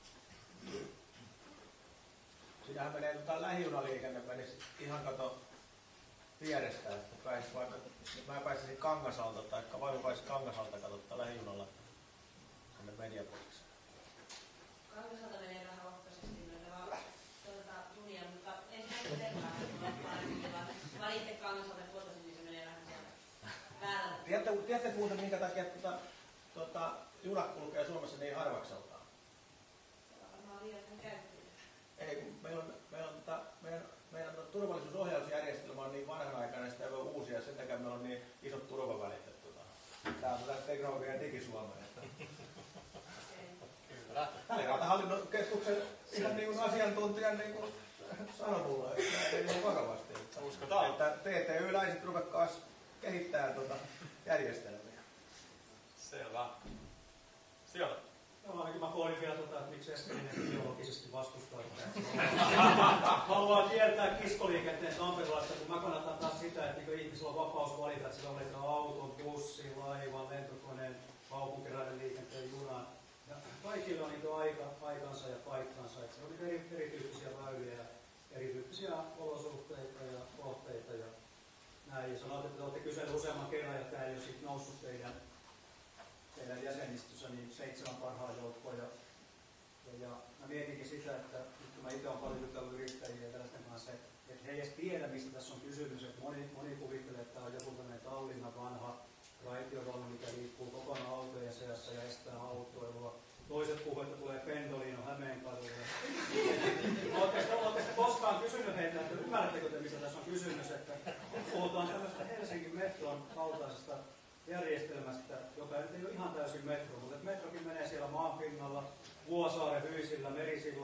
Siinähän menee lähijunaliikenne menisi ihan vierestä, että pääsis vaikka, mä pääsisin Kangasalta tai vaimo pääsisi Kangasalta katsottaa lähijunalla sinne Mediapolikseen. Kangasalta menee vähän ohkaisesti noita junia, mutta ensinnäkin tervää, mä olin itse Kangasalta kotoisin, niin se menee vähän sieltä väärällä. Tiedätte muuten minkä takia junat kulkee Suomessa niin harvakseltaan? Varmaan liian käyttöön. Ei, kun meidän turvallisuusohjausjärjestelmä on niin vanhanaikainen, sitä ei voi uusia, sen takia meillä on niin isot turvavälit. Tämä on tätä teknologian ja digisuomen. Kyllä. Tämä oli Ratahallinnon keskuksen ihan niin kuin asiantuntijan niin kuin sanoi mulle, että ei ole vakavasti. Uskotaan. Että TTY-läiset ruvekaan kehittämään järjestelmiä. Selvä. Siellä. No ainakin mä pohdin vielä että miksi Eskelinen biologisesti vastustaa haluaa kieltää kiskoliikenteen Tamperelaista, kun mä kannatan taas sitä, että niin ihmisillä on vapaus valita, että sillä on auton, bussin, laivan, lentokoneen, kaupunkiraiden liikenteen, junan. Ja kaikilla on niin aikansa ja paikkansa, että se on erityyppisiä väyliä ja erityyppisiä olosuhteita ja kohteita ja näin. Ja sanoit, että olette kyselleet useamman kerran ja tämä ei ole sitten noussut teidän jäsenistössä niin 7 parhaan joukkoon. Ja mä mietinkin sitä, että nyt kun mä itse olen paljon jutellut yrittäjiä ja tällaisten kanssa, että he edes tiedä, mistä tässä on kysymys. Että moni kuvittelee, että tämä on joku tämmöinen Tallinnan vanha raitiorolli, mikä liikkuu kokonaan autojen seassa ja estää autoilua. Toiset puhuvat, että tulee Pendolino Hämeenkadulle. Oletteko koskaan kysynyt heitä, että ymmärrättekö te, mistä tässä on kysymys? Että puhutaan tämmöistä Helsingin metron kaltaisesta järjestelmästä, joka ei ole ihan täysin metro, mutta metrokin menee siellä maanpinnalla, Vuosaaren hyisillä, merisilloilla,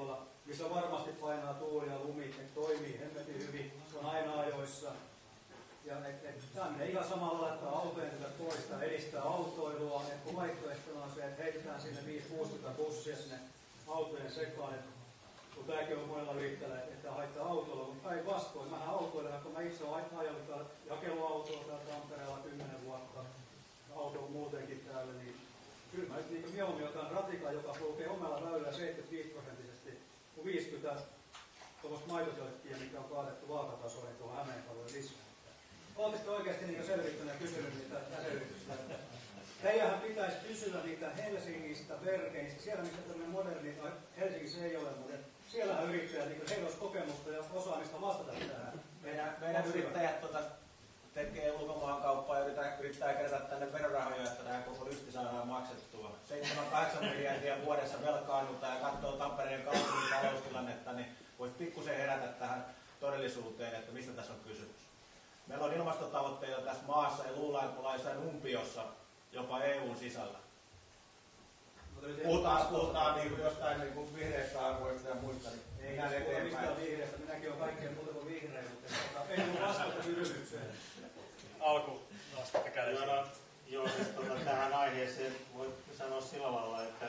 missä varmasti painaa tuuli ja lumi, ne toimii hemmetin hyvin, se on aina ajoissa. Ja tämmöinen ihan samalla laittaa autojen toista, edistää autoilua, että kun vaihtoehtona on se, että heitetään sinne 5-60 bussia sinne autojen sekaan, että kun tämäkin on monella yrittäjällä, että haittaa autoilla, mutta päinvastoin, mähän autoilen, kun mä itse olen ajanut jakeluautoa täällä Tampereella 10 vuotta, auto on muutenkin täällä, niin kyllä mä nyt niin mieluummin otan ratikan, joka kulkee omalla väylällä 75%, kun 50 tuollaista maitotölkkiä, mikä on kaadettu vaakatasoihin tuohon Hämeenkaloon lisää. Oletteko oikeasti niin selvittäneet ja kysynyt niitä edellytyksiä? Teijähän pitäisi kysyä niitä Helsingistä, Bergenistä, siellä missä tämmöinen moderni, Helsingissä ei ole, mutta siellähän yrittäjät, niin heillä olisi kokemusta ja osaamista vastata tähän. Meidän yrittäjät tekee ulkomaankauppaa ja yrittää kerätä tänne verorahoja, että tämä koko lysti saadaan maksettua. 7-8 miljardia vuodessa velkaannutaan ja katsoo Tampereen kaupungin taloustilannetta, niin voisi pikkusen herätä tähän todellisuuteen, että mistä tässä on kysymys. Meillä on ilmastotavoitteita tässä maassa ja luullaan, että ollaan jossain umpiossa, jopa EUn sisällä. Puhutaan niin jostain niin vihreistä arvoista ja muista. Niin ei tässä puhuta mistään vihreistä. Minäkin olen kaikkien muuta kuin vihreä, mutta ei ole vastata kysymykseen. Alku vastata kädessä. Joo, siis tähän aiheeseen voi sanoa sillä lailla, että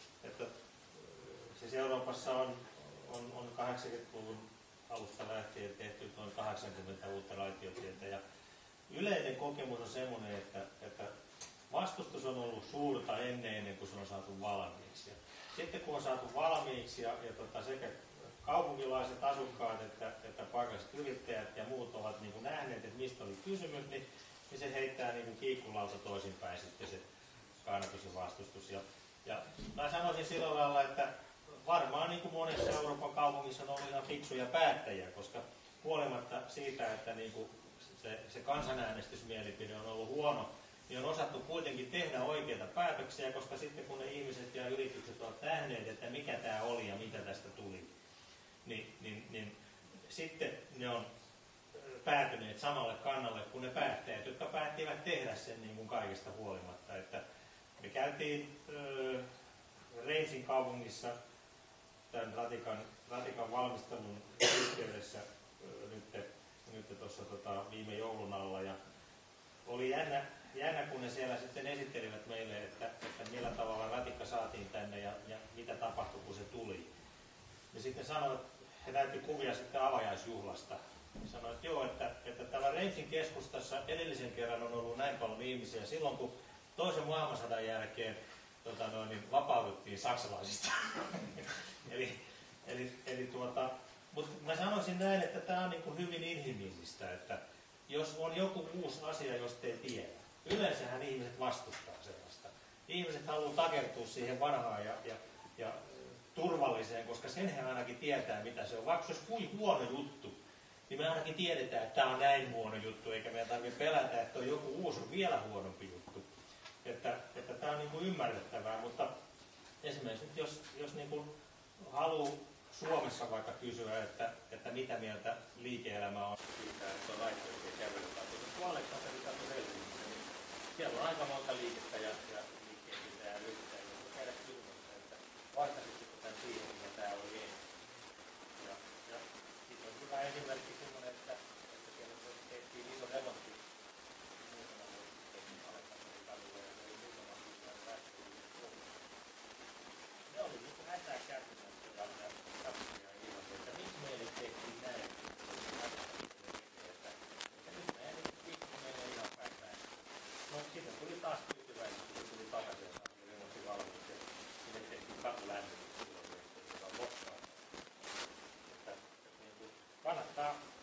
siis Euroopassa on 80-luvun alusta lähtien tehty noin 80 uutta raitiotietä. Ja yleinen kokemus on semmoinen, että vastustus on ollut suurta ennen kuin se on saatu valmiiksi. Ja sitten kun on saatu valmiiksi ja sekä kaupunkilaiset asukkaat että paikalliset yrittäjät ja muut ovat niin kuin nähneet, että mistä oli kysymys, niin se heittää niin kuin kiikkulauta toisinpäin sitten se kannatus ja vastustus. Ja mä sanoisin sillä lailla, että varmaan niin kuin monessa Euroopan kaupungissa on ollut ihan fiksuja päättäjiä, koska huolimatta siitä, että niin kuin se kansanäänestysmielipide on ollut huono, niin on osattu kuitenkin tehdä oikeita päätöksiä, koska sitten kun ne ihmiset ja yritykset ovat nähneet, että mikä tämä oli ja mitä tästä tuli, niin sitten ne on päätyneet samalle kannalle kuin ne päättäjät, jotka päättivät tehdä sen niin kuin kaikesta huolimatta. Että me käytiin Reinsin kaupungissa tämän ratikan valmistelun yhteydessä nyt tuossa viime joulun alla ja oli jännä, kun ne siellä sitten esittelivät meille, että millä tavalla ratikka saatiin tänne ja mitä tapahtui, kun se tuli. Ja sitten sanoivat, he näytti kuvia sitten avajaisjuhlasta. Sanoivat, että joo, että täällä Reinsin keskustassa edellisen kerran on ollut näin paljon ihmisiä silloin, kun toisen maailmansodan jälkeen vapauduttiin saksalaisista. Mutta mä sanoisin näin, että tämä on niin kuin hyvin inhimillistä, että jos on joku uusi asia, josta ei tiedä. Yleensähän ihmiset vastustaa sellaista. Ihmiset haluaa takertua siihen vanhaan ja turvalliseen, koska sen he ainakin tietää, mitä se on. Vaikka se olisi kuin huono juttu, niin me ainakin tiedetään, että tämä on näin huono juttu, eikä meidän tarvitse pelätä, että on joku uusi on vielä huonompi juttu. Että tämä on niin kuin ymmärrettävää, mutta esimerkiksi nyt jos niin kuin haluaa Suomessa vaikka kysyä, että mitä mieltä liike-elämä on siitä, että on raitteellisia kävelytautoja. Kun Aleksanteri katsoi Helsingissä, niin siellä on aika monta liikettä ja liikkeitä ja yrittäjiä, jotka käydä kysymystä, että vastasitko tämän siihen, mitä tämä oli ennen. Ja sitten on hyvä esimerkki semmoinen, että siellä tehtiin iso remontti muutama vuosi sitten Aleksanterin kadulla ja se oli muutama vuosi väestöliikkeet. Ne oli niin kuin hätää käsissä. Ja ilman, että miksi meille tehtiin näin, että nyt me ei vittu meille ihan päin. No sitten tuli taas tyytyväisesti, kun tuli takaisin ja saatiin remontti valmiiksi ja sinne tehtiin katulämmitys silloin, joka on loppuun. Että kannattaa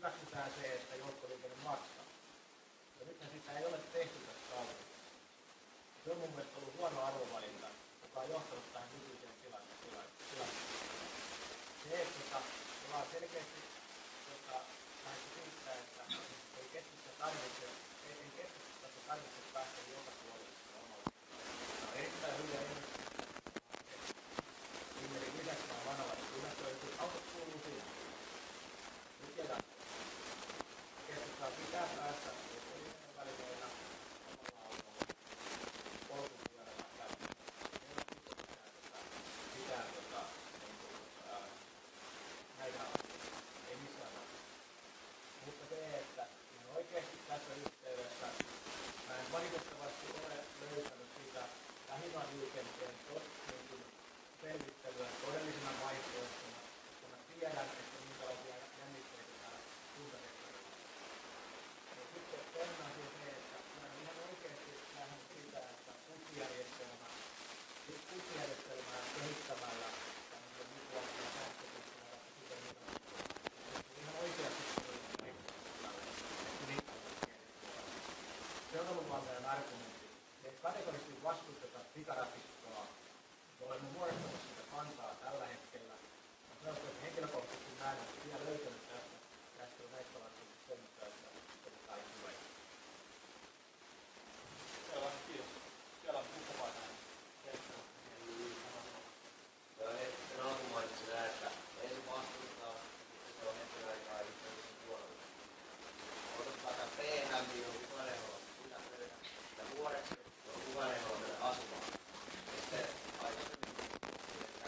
hyväksytään se, että joukkoliikenne maksaa. Ja nythän sitä ei ole tehty tässä kaupungissa. Se on mun mielestä ollut huono arvovalinta, joka on johtanut tähän nykyiseen tilanteeseen. Se, että ollaan selkeästi lähdetty siitä, että ei keskustassa tarvitse päästä joka puolelle omalla. Tämä on erittäin hyviä ihmisiä lisäksi nämä vanhavat investoitu. Autot kuuluu siihen. Nyt jätän. Keskustaa pitää päästä joukkoliikenteen välineenä omalla autolla polkupyörällä käyttämään. Mitään näitä asioita. Ei missään vaiheessa. Mutta se, että ihan oikeasti tässä yhteydessä mä en valitettavasti ole löytänyt sitä lähimmäliikenteen selvittelyä todellisena vaihtoehtona, koska mä tiedän, että minkälaisia jännitteitä täällä kuntasektorilla on. Ja sitten toinen asia se, että mä ihan oikeasti lähden sitä, että bussijärjestelmää kehittämällä tämmöisen nykyaikaisen sähköpystymällä sitä ihan oikeasti se on ollut vaan meidän argumentti. Me kategorisesti vastustetaan pikaratikkaa. Me olemme muodostamassa sitä kantaa tällä hetkellä. Mä sanon, että henkilökohtaisesti näin, että vielä löytänyt tästä näistä vastuusta semmoista, että tämä ei tule. Selvä, kiitos. Siellä on kukkapaita. Sen alkuun mainitsin näin, että ensin vastustaa, ja se on hetken aikaa yhteydessä puolella. Odottaa tämän PNM, johon Kuvaneholla sitä töitä, ja vuodeksi on Kuvaneholla mennä asumaan. Sitten aikaisemmin, että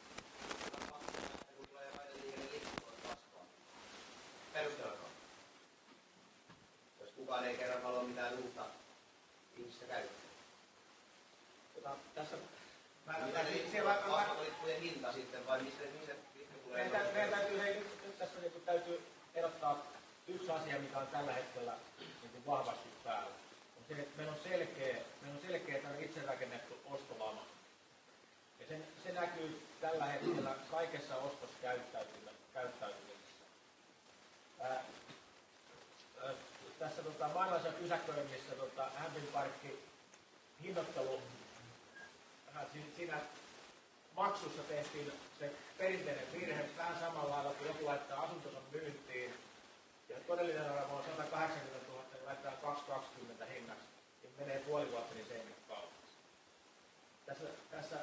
kun tulee raideliikenne liikkumaan kasvaa. Perustelakaan. Jos kukaan ei kerran halua mitään uutta ihmistä käyttää. Tässä matkalippujen hinta sitten, vai mistä tulee? Meidän täytyy erottaa yksi asia, mikä on tällä hetkellä niin vahvasti päällä. On se, että meillä on selkeä itse rakennettu ostolama. Ja se näkyy tällä hetkellä kaikessa ostoskäyttäytymisessä. Tässä maanalaisessa pysäköinnissä Hämpinparkki hinnoittelu, siinä maksussa tehtiin se perinteinen virhe vähän samalla lailla, kun joku laittaa asuntonsa myyntiin ja todellinen arvo on 180 000 ja laittaa 220 hinnaksi ja menee puoli vuotta, niin se ei mene kaupaksi. Tässä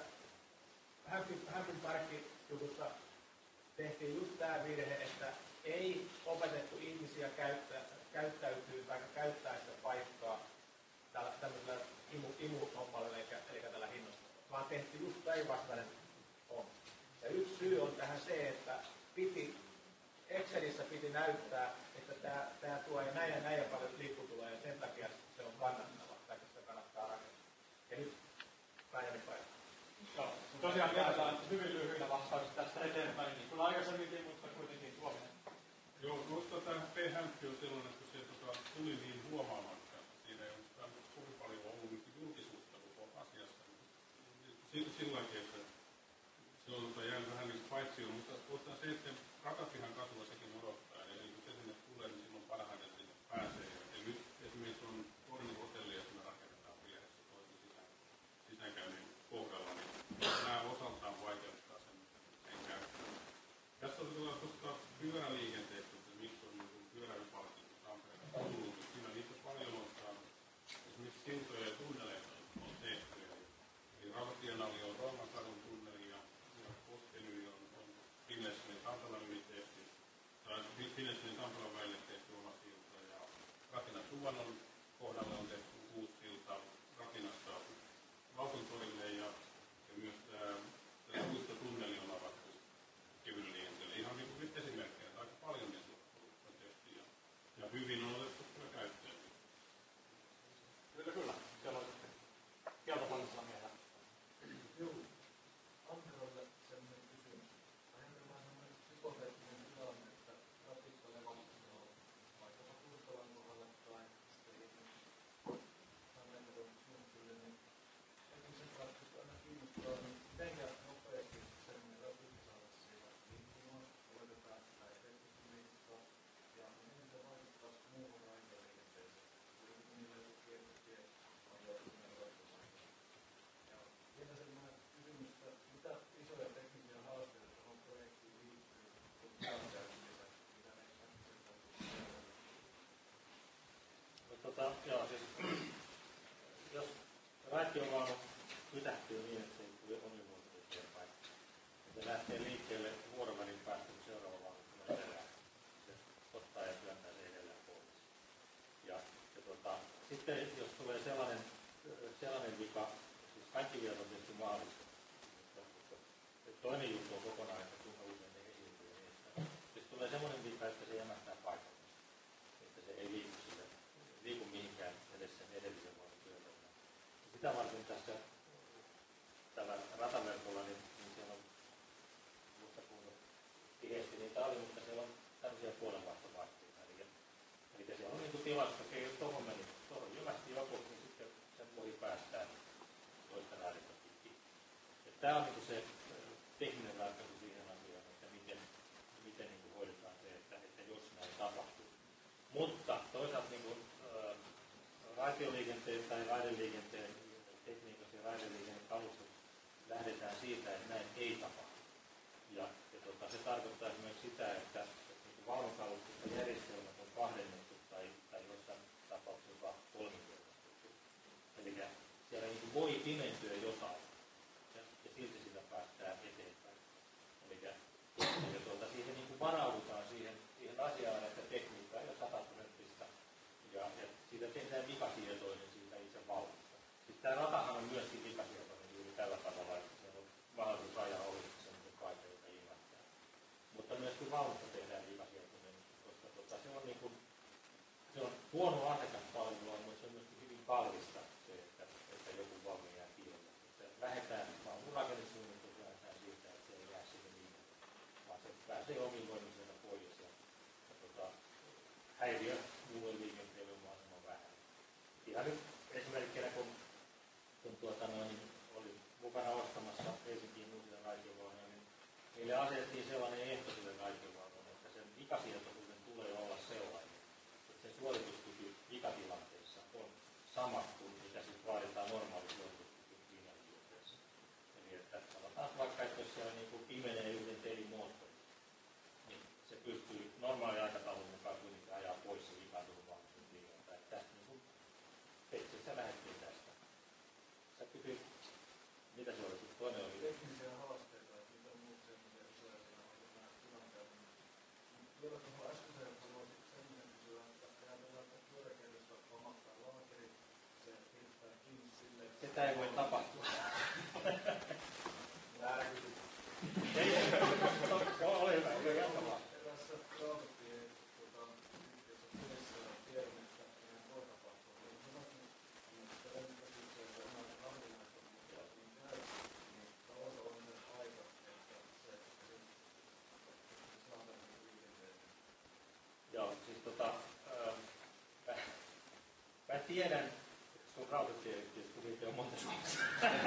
Hämpinparkki-jutussa tehtiin just tämä virhe, että ei opetettu ihmisiä käyttäytyy tai käyttää sitä paikkaa tämmöisellä imu-hommalla, eli tällä hinnoittelulla, vaan tehtiin just päinvastainen homma. Ja yksi syy on tähän se, että Excelissä piti näyttää, että tämä tuo näin ja paljon lipputuloja, ja sen takia se on kannattava, tai sitä kannattaa rakentaa. Ja nyt Päijänin paikka. Joo, tosiaan jatketaan hyvin lyhyinä vastauksia tästä eteenpäin, niin kuin aikaisemminkin, mutta kuitenkin Tuominen. Joo, tuosta tämä P-hämppi on sellainen, että se tuli niin huomaamatta, että siinä ei ole kovin paljon ollut julkisuutta koko asiasta. Silloinkin, että se on jäänyt vähän niin paitsioon, mutta tuosta se, että Ratapihan katua sekin odottaa, ja kun se sinne tulee, niin silloin parhaiten sinne pääsee. Ja nyt esimerkiksi on Tornin hotelli, ja siinä rakennetaan vieressä toisen sisäänkäynnin kohdalla, niin nämä osaltaan vaikeuttaa sen käyttöön. Tässä on tuosta pyöräliikenteestä, että miksi on pyöräilypalkinto Tampereella tullut. Siinä niitä paljon on saanut. Esimerkiksi siltoja ja tunneleita on tehty. Eli Rautatienalli on Roomakadun tunneli ja Koskelyli on Finnesselin Tampelan yli tehty. Tai Finnesselin Tampelan välille tehty oma silta. Ja Ratinan Suvannon kohdalle on tehty uusi silta Ratinasta Valkontorille ja myös tämä Puistotunneli on avattu kevyen liikenteelle. Ihan niin kuin nyt esimerkkejä, aika paljon niitä on tehty ja hyvin on otettu kyllä käyttöön. Kyllä. Siellä on kieltopallisella mielellä. Joo. Anterolle sellainen kysymys. Ajatellaan sellainen hypoteettinen tilanne, että ratikka levastaa vaikkapa Kurtolan kohdalla tai sitten toinen juttu on kokonaan, että kuinka usein ne esiintyy. Jos tulee semmoinen vika, että se jämähtää paikalla, että se ei liiku mihinkään edes sen edellisen vuoden työtä. Sitä varten tässä tällä rataverkolla, niin siellä on, muista kuinka tiheesti niitä oli, mutta siellä on tämmöisiä puolenvaihtovaihteita. Eli siellä on niin kuin tilasta, että jos tuohon meni, tuohon jymästi joku, niin sitten sen ohi päästään toista lähdettä pitkin. Tämä on niin kuin se tekninen ratkaisu siihen asiaan, että miten niin kuin hoidetaan se, että jos näin tapahtuu. Mutta toisaalta niin kuin, raitioliikenteen tai raideliikenteen tekniikassa ja raideliikenteen kalusta lähdetään siitä, että näin ei tapahdu. Ja se tarkoittaa esimerkiksi sitä, että niin valvonkalustosta järjestelmät on kahdennettu tai jossain tapauksessa kolminkertaistettu. Eli siellä niin voi pimentyä jotain ja silti sitä päästään eteenpäin. Eli siihen niin varaudutaan siihen asiaan, että tekniikka ei ole 100% ja siitä tehdään vikatietoinen siitä itse valvonnasta. Sitten tämä ratahan on myöskin vikatietoinen juuri tällä tavalla, että se on mahdollisuus ajaa ohi semmoisen kaiken, joka ilmoittaa. Mutta myöskin valvonta tehdään vikatietoinen, koska se on, niin kuin, se on huono asiakaspalvelua, mutta se on myöskin hyvin kallista se, että joku valve jää kiinni. Lähdetään valvon rakennesuunnitelma lähdetään siitä, että se ei jää siihen niin, vaan se pääsee omiin voimin sieltä pois ja häiriö muulle liikenteelle on mahdollisimman vähän. Ihan nyt esimerkkinä, kun olin mukana ostamassa Helsinkiin uusia raitiovaunuja, niin meille asetettiin sellainen ehto sille raitiovaunulle, että sen vikatietoisuuden tulee olla sellainen, että sen suorituskyky vikatilanteessa on sama kuin mitä siis vaaditaan normaali suorituskyky linjaliikenteessä. Eli että sanotaan vaikka, että jos siellä niin pimenee yhden telin moottori, niin se pystyy normaali aikataulun mukaan kuitenkin ajaa pois se vikatilanteen linjalta. Tästä niin Petsissä lähdettiin tästä. Sä kysyit, mitä se oli? Toinen oli teknisiä haasteita, että mitä muut sellaisia isoja siinä on nämä tilanteet. Vielä tuohon äskeiseen haluaisin sellainen kysyä, että ajatellaan, että pyöräkerrassa romahtaa laakeri, se pidetään kiinni silleen. Sitä ei voi tapahtua. Väärä kysymys. Ole hyvä, ole jatkamaan. Tässä rautatien yhteydessä töissä tiedän, että meidän voi tapahtua. Mutta lentokäsitykseen se on aika harvinaista, mutta niin käy, niin tavallaan on myös aika, että se saadaan liikenteen. Joo, siis mä tiedän sun rautatieyhtiöstä, kun siitä on monta Suomessa.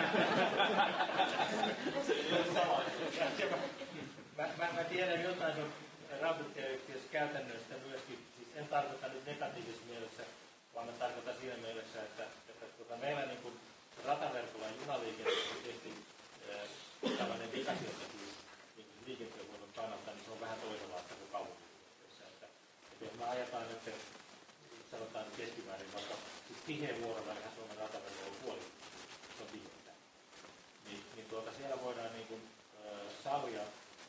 Mä tiedän jotain sun rautatieyhtiössä käytännöistä myöskin, siis en tarkoita nyt negatiivisessa mielessä, vaan mä tarkoitan siinä mielessä, että meillä niin kuin rataverkolla ja junaliikenteessä tehtiin tällainen vikasijoittaisuus niin liikenteenhoidon kannalta, niin se on vähän toisenlaista kuin kaupunkiliikenteessä. Että jos me ajetaan nyt, sanotaan keskimäärin vaikka siis tiheä vuorovälihän Suomen rataverkolla on puoli, se on tiheää. Niin siellä voidaan niin kuin, sallia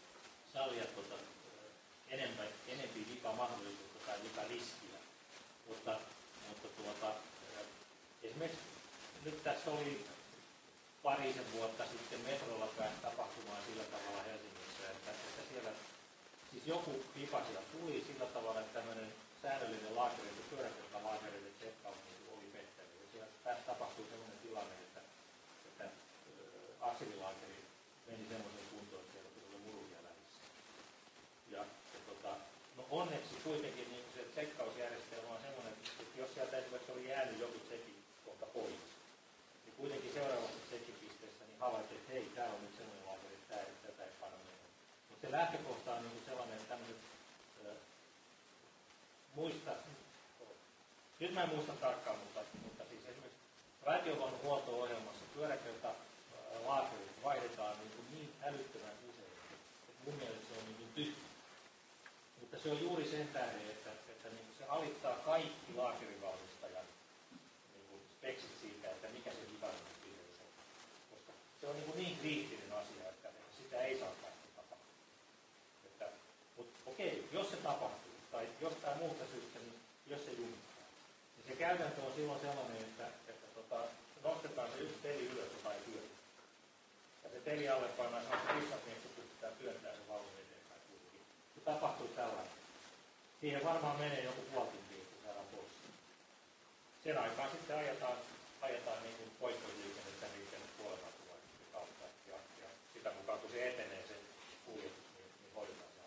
enempi vikamahdollisuutta tai vikariskiä. Mutta esimerkiksi nyt tässä oli parisen vuotta sitten metrolla pääsi tapahtumaan sillä tavalla Helsingissä, että siellä siis joku vikasia tuli sillä tavalla, että tämmöinen säännöllinen laakereiden, pyöräkertalaakereiden tsekkaus oli pettänyt. Ja siellä tässä tapahtui sellainen tilanne, että akselilaakeri meni semmoisen kuntoon, että siellä tuli muruja välissä. No onneksi kuitenkin niin se tsekkausjärjestelmä on semmoinen, että jos sieltä esimerkiksi oli jäänyt joku tsekin kohta pois, niin kuitenkin seuraavassa tsekipisteessä niin havaittiin, että hei, täällä on nyt semmoinen laakeri, että tätä ei panna mennä. Mutta se lähtökohta on niin sellainen, että tämmöiset nyt mä en muista tarkkaan, mutta siis esimerkiksi raitiovaunun huolto-ohjelmassa pyöräkertalaakerit vaihdetaan niin älyttömän usein, että mun mielestä se on niin tyhjä. Mutta se on juuri sen tähden, että niin se alittaa kaikki laakerivalmistajan niin speksit siitä, että mikä se vikarisuuspiirteys on. Koska se on niin kriittinen asia, että sitä ei saa päästä tapahtumaan. Mutta okei, jos se tapahtuu, tai jostain muuta syystä, niin jos se jumittaa, niin se käytäntö on silloin sellainen, että nostetaan se yksi peli ylös, joka ei pyöri. Ja se teli alle pannaan sellaista rissat, niin että pystytään työntämään sen vaunun eteenpäin kuitenkin. Se tapahtuu tällainen. Siihen varmaan menee joku puoli tuntia, kun saadaan pois. Sen aikaan sitten ajetaan niin kuin poikkeusliikennettä puolella kautta. Ja sitä mukaan kun se etenee se kuljetus, niin hoidetaan se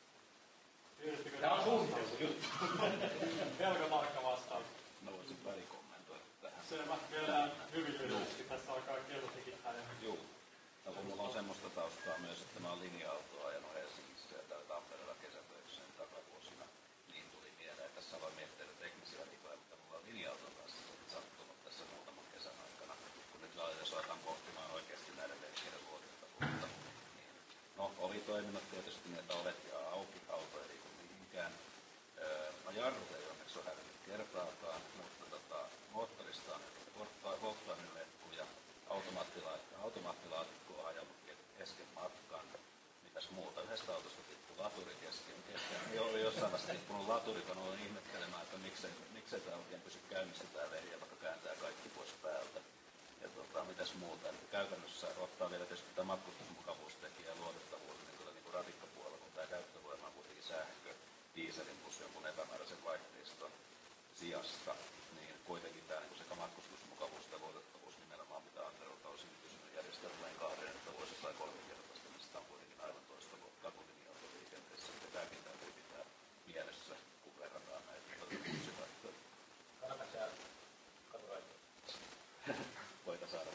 asia. Tämä on suunniteltu juttu. Melko tarkka vastaus. Mä voisin välikommentoida tähän. Selvä. Vielä hyvin lyhyesti. Tässä alkaa kello tikittää. Joo. No, kun mulla on semmoista taustaa myös, että mä oon linja-autoa ajanut Helsingissä ja täällä Tampereella kesätöikseen takavuosina, niin tuli mieleen. Tässä aloin miettiä teknisiä vikoja, mutta mulla on linja-auton kanssa sattunut tässä muutaman kesän aikana. Kun nyt jos aletaan pohtimaan oikeasti näiden vehkeiden luotettavuutta. Niin, no, ovitoiminnot tietysti, ne ovet ja auki, auto ei liiku mihinkään. No, jarrut ei onneksi ole hävinnyt kertaakaan, mutta moottorista on polttoaineletku ja automaattilaatikko on ajanut kesken matkan. Mitäs muuta? Yhdestä autosta tippuu laturi kesken. Jossain vasta tippunut laturi, kun olen ihmettelemään, että miksei tämä oikein pysy käynnissä tämä vehje, vaikka kääntää kaikki pois päältä. Ja mitäs muuta? Eli käytännössä ottaa vielä tietysti tämä matkustusmukavuustekijä ja luotettavuus niin kuin ratikkapuolella, kun tämä käyttövoima on kuitenkin sähkö, dieselin plus jonkun epämääräisen vaihteiston sijasta, niin kuitenkin tämä niin sekä matkustusmukavuus ja luotettavuus nimenomaan, mitä Anderolta olisin kysynyt järjestelmään 2, että vuosi tai 3-kertaistamista on kuitenkin aivan toista luokkaa kuin linja-autoliikenteessä. Ja tämäkin täytyy pitää mielessä, kun verrataan näitä vaihtoehtoja. Kannatko sä katuraitoja? Voita saada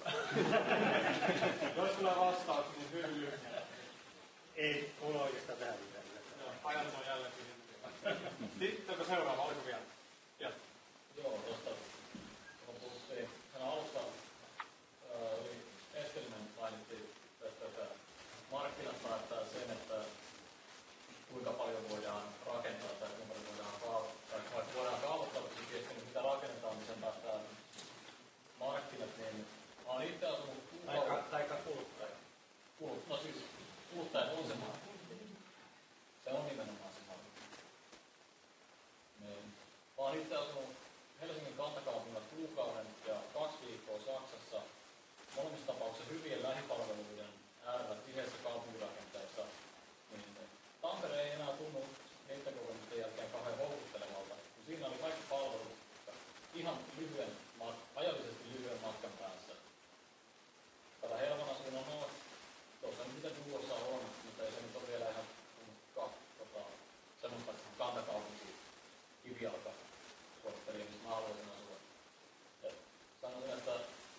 Jos tulee vastaus, niin hyvin lyhyesti. Ei, mulla on oikeastaan tähän mitään. Ajatus on jälleen kysymys. Sitten onko seuraava, oliko vielä? Joo, tuosta kun puhuttiin alussa, Eskelinen mainitsi tästä, että markkinat päättää sen, että kuinka paljon voidaan rakentaa tai kuinka paljon voidaan kaavoittaa kesken, mitä rakennetaan, niin sen päästään markkinat, niin mä oon itse asunut Taikka kuluttaja. No siis kuluttajat on se markkina. Se on nimenomaan se markkina. Niin. Mä oon itse asunut Helsingin kantakaupungilla kuukauden ja 2 viikkoa Saksassa. Molemmissa tapauksissa hyvien lähipalveluiden äärellä tiheässä kaupunkirakenteessa. Niin Tampere ei enää tunnu niiden kokemusten jälkeen kauhean houkuttelevalta. Siinä oli kaikki palvelut ihan ajallisesti lyhyen matkan päässä. Täällä Helman asunnon on tuossa mitä tuossa on, mutta ei se nyt ole vielä ihan semmoista kantakaupunki kivijalka suorittelija, missä mä haluaisin asua. Ja sanoisin, että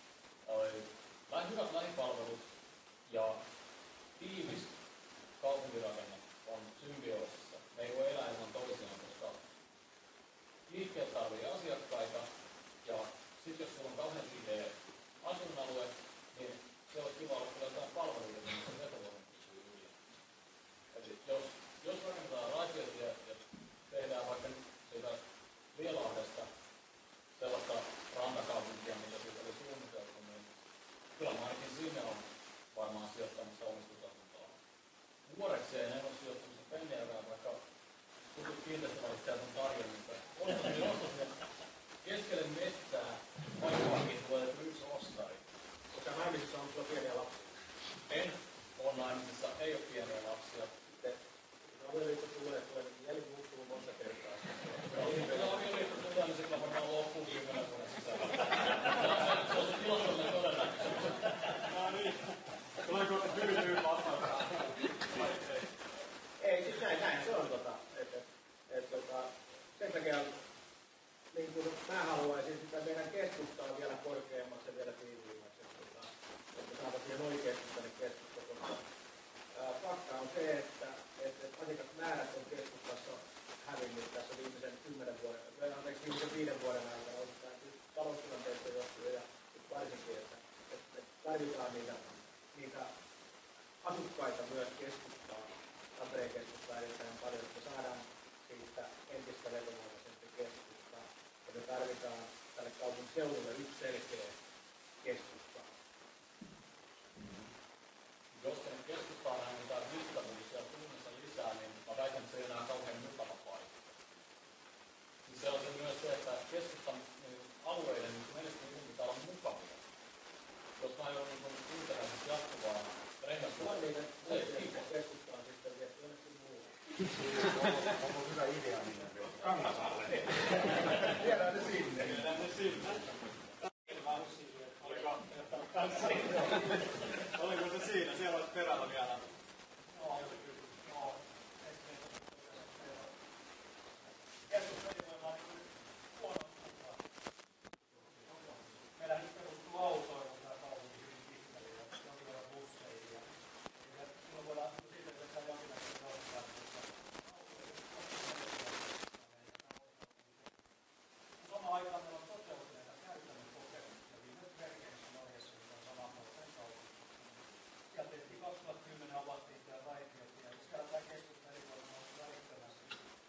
hyvät lähipalvelut ja tiivis kaupunkirakenne on symbioosissa. Me ei voi elää ilman toisiaan, koska liikkeet tarvitsee asiakkaita ja sitten jos sulla on kauhean tiheä asuinalue, niin se olisi kiva olla kyllä jotain palveluita, niin se vetovoima pysyy yli. Eli jos rakennetaan raitiotie ja tehdään vaikka siitä Lielahdesta sellaista rantakaupunkia, mitä siitä oli suunniteltu, niin kyllä mä ainakin sinne on varmaan sijoittamassa omistusasuntoa. Vuorekseen en ole sijoittamassa penniäkään, vaikka tutut kiinteistövalittajat on tarjonnut. Ostasin keskelle metsää, vaikkakin tulee yksi ostari. Koska naimisissa on kyllä pieniä lapsia. En ole naimisissa, ei ole pieniä lapsia. Sitten avioliitto tulee jälki muuttuu monta kertaa. Avioliitto tulee, niin sitten varmaan loppuu 10 vuoden sisällä. Se on se tilastollinen todennäköisyys. No niin. Tuleeko hyvin vastaus? Ei, siis näin se on sen takia niin kuin mä haluaisin sitä meidän keskustaa vielä korkeammaksi ja vielä tiiviimmäksi, että saataisiin siihen oikeasti tänne keskustaan, koska fakta on se, että asiakasmäärät on keskustassa hävinnyt tässä viimeisen 5 vuoden aikana, on taloustilanteesta johtuen ja varsinkin, että tarvitaan niitä asukkaita myös keskustaan, Tampereen keskustaan erittäin paljon, että saadaan siitä entistä vetovoimaisempi keskusta. Ja me tarvitaan tälle kaupunkiseudulle yksi selkeä keskusta. Jos sen keskustaan nähdään mittavuudessa ja tunnissa lisää, niin mä väitän, että se ei enää kauhean mukava paikka. Se on myös se, että keskustan alueiden niin mielestäni pitää olla mukavia. Jos mä joudun kuuntelemaan jatkuvaa Kangasalle. Viedään ne sinne. Oliko se siinä? Siellä olisi perällä vielä. Meillähän nyt perustuu autoiluun tämä kaupunki hyvin pitkälle ja jonkin verran busseihin. Ja silloin voidaan siitä tehdä jonkinlaista toimintaa, samaan aikaan meillä on toteutuneita käytännön kokemuksia. Viime Bergenissä Norjassa, mikä on samanlaisen kaupunki. Ja tehtiin 2010 avattiin tämä raitiotie. Ja siellä tämä keskusta elinvoima on välittömästi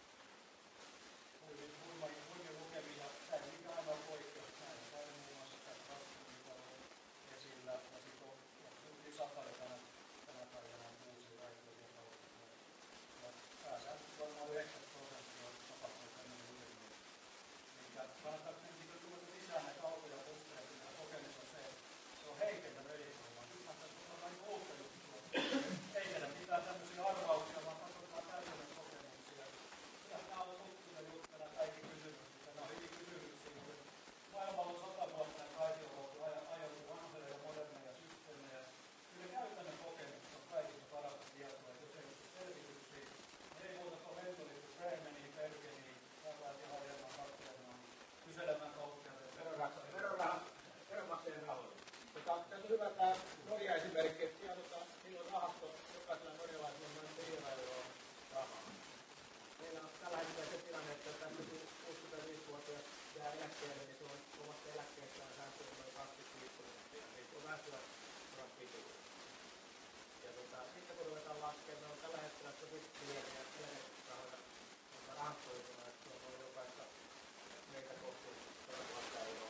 huimin lukemiin. Ja tämä ei mikään ainoa poikkeus. Näin on käynyt muun muassa tämä kasvu, mikä on esillä. Ja sitten on yli 100 tänä päivänä on uusia raitiotie kaupungilla. Ja pääsääntöisesti varmaan 90% on tapahtunut tämmöinen ilmiö. Kannattaa tulla lisää näitä autoja ja busseja, ja kokemus on se, että se on heikentänyt elinvoimaa. Nyt tässä on vain uutta juttua. Ei tehdä mitään tämmöisiä arvauksia, vaan katsotaan täydellinen kokemuksia. Kyllä nämä on tuttuja juttuja, kaikki kysymyksiä. Nämä on hyvin kysymyksiä. Maailmalla on 100 vuotta näitä raitiovuotia ajoitu vanhoja ja moderneja systeemejä. Kyllä käytännön kokemukset on kaikista parasta tietoa. Jos ei ole selvityksiä, ei muuta kuin lentolippu Bremeniin, Bergeniin, tällaisia harjelman katsomaan. Kyselemään kauppiaille. Veronmaksajien rahoja. Tässä on hyvä tämä Norja-esimerkki, että niillä on rahasto, jokaisella norjalaisella on noin 4 € rahaa. Meillä on tällä hetkellä se tilanne, että tässä 65-vuotias jää eläkkeelle, niin se on omasta eläkkeestään säästöön noin 25%. Eli se on väestöuran pituus. Ja sitten kun ruvetaan laskemaan, me on tällä hetkellä tosi pieniä eläkerahoja rahastoituna, että se on ollut jokaista meitä kohti 100 000 €.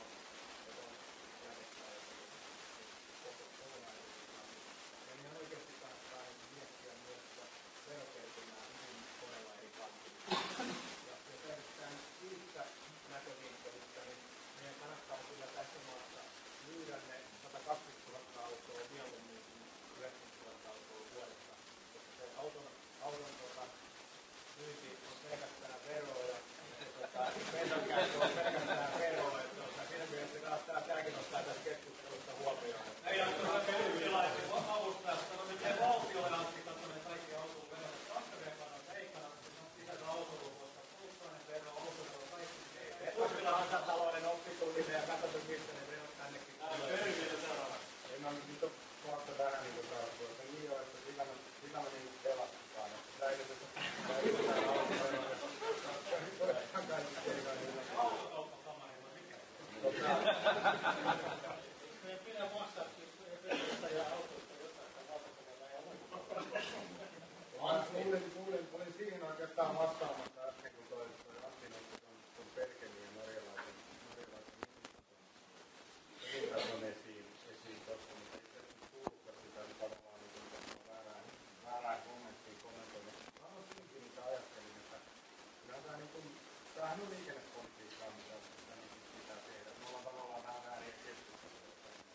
Ja niin oikeasti kannattaa miettiä myös verokertymää hyvin monella eri kantilla. Ja jos lähdetään siitä näkövinkkelistä, niin meidän kannattaa kyllä tässä maassa myydä ne 120 000 autoa mieluummin kuin 90 000 autoa vuodessa. Koska se auton myynti on pelkästään veroja. Bensankäyttö on pelkästään veroja. Siinä mielessä kannattaa tämäkin ottaa tässä keskustelussa huomioon. Ei ole perustilaiset avustaa, että miten valtiolle asti katsoneet kaikki autolun verot. Tampereen kannalta ei kannata lisätä autoluvuista. Polttoainevero, autovero, kaikki. Kyllä kansantalouden oppitunnille ja katsotaan mistä ne verot tännekin. No nyt on kohta vähän niin kuin tarttua. Se niin on, että sillä me niin pelastetaan. Säilytetään autoja. Autokauppakamari vai mikä? Meidän pitää maksaa ja autosta jotain valtakoneella ja Olin siihen oikeastaan vastaamassa äsken, kun toi Antti nosti tuon Bergenin ja norjalaisen elintason esiin tuossa, mutta itse asiassa kuuluttaa sitä tavallaan väärää kommentoida. Mä olen siinkin mitä ajattelin, että kyllä tämä tämähän on liikennepolitiikkaa, mitä pitää tehdä. Me ollaan tavallaan vähän vääriä keskusteluja.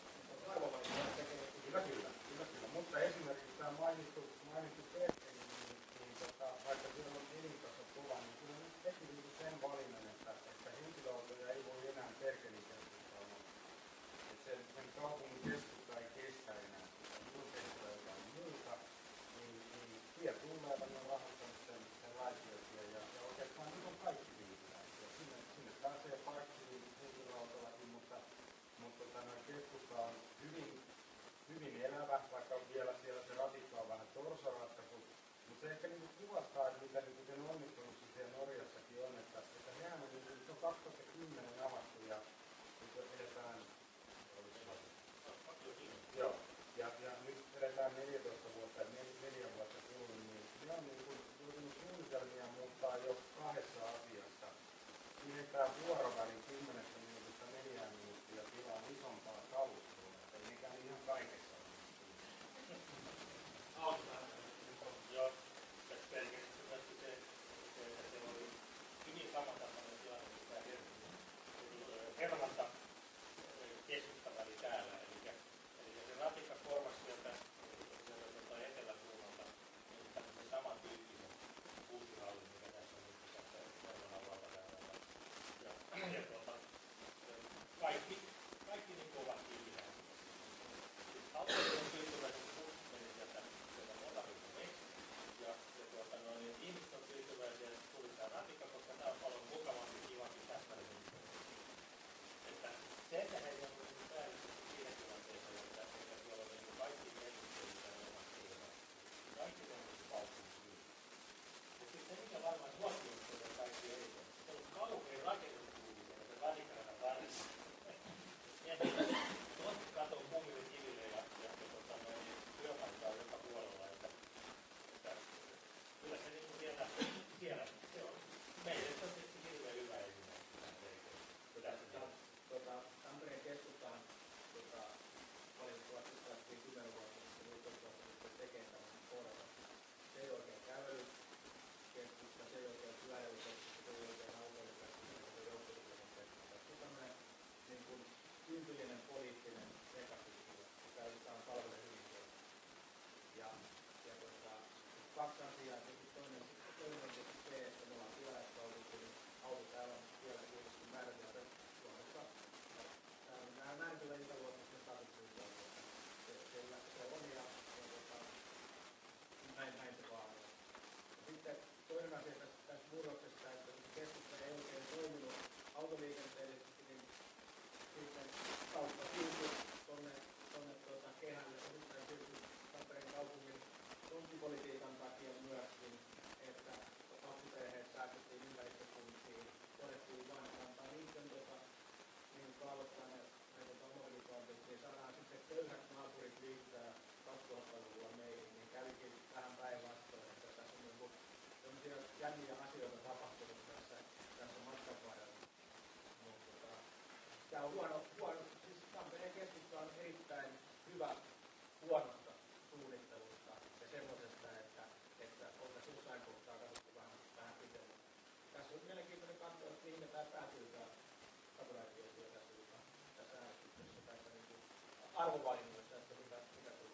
Kyllä. Mutta esimerkiksi tämä mainittu Bergeni, niin vaikka siellä on elintaso kova, niin kyllä nyt teki sen valinnan, että henkilöautoja ei voi enää Bergenin keskustaan olla. Että sen kaupungin keskusta ei kestä enää sitä julkista jotain muuta, niin tie tulee paljon rahoittanut sen raitiotien ja oikeastaan nyt on kaikki viimeinen. Sinne pääsee parkkiin henkilöautollakin, mutta jänniä asioita tapahtunut tässä matkan varrella. Tämä on huono, siis Tampereen keskusta on erittäin hyvä huonosta suunnittelusta ja semmoisesta, että oltaisiin jossain kohtaa katsottu vähän pitemmän. Tässä on mielenkiintoinen katsoa, että mihin tämä päätyy tämä katuraitiotyö tässä äänestyksessä, tässä niin arvovalinnoissa, että mitä tulee.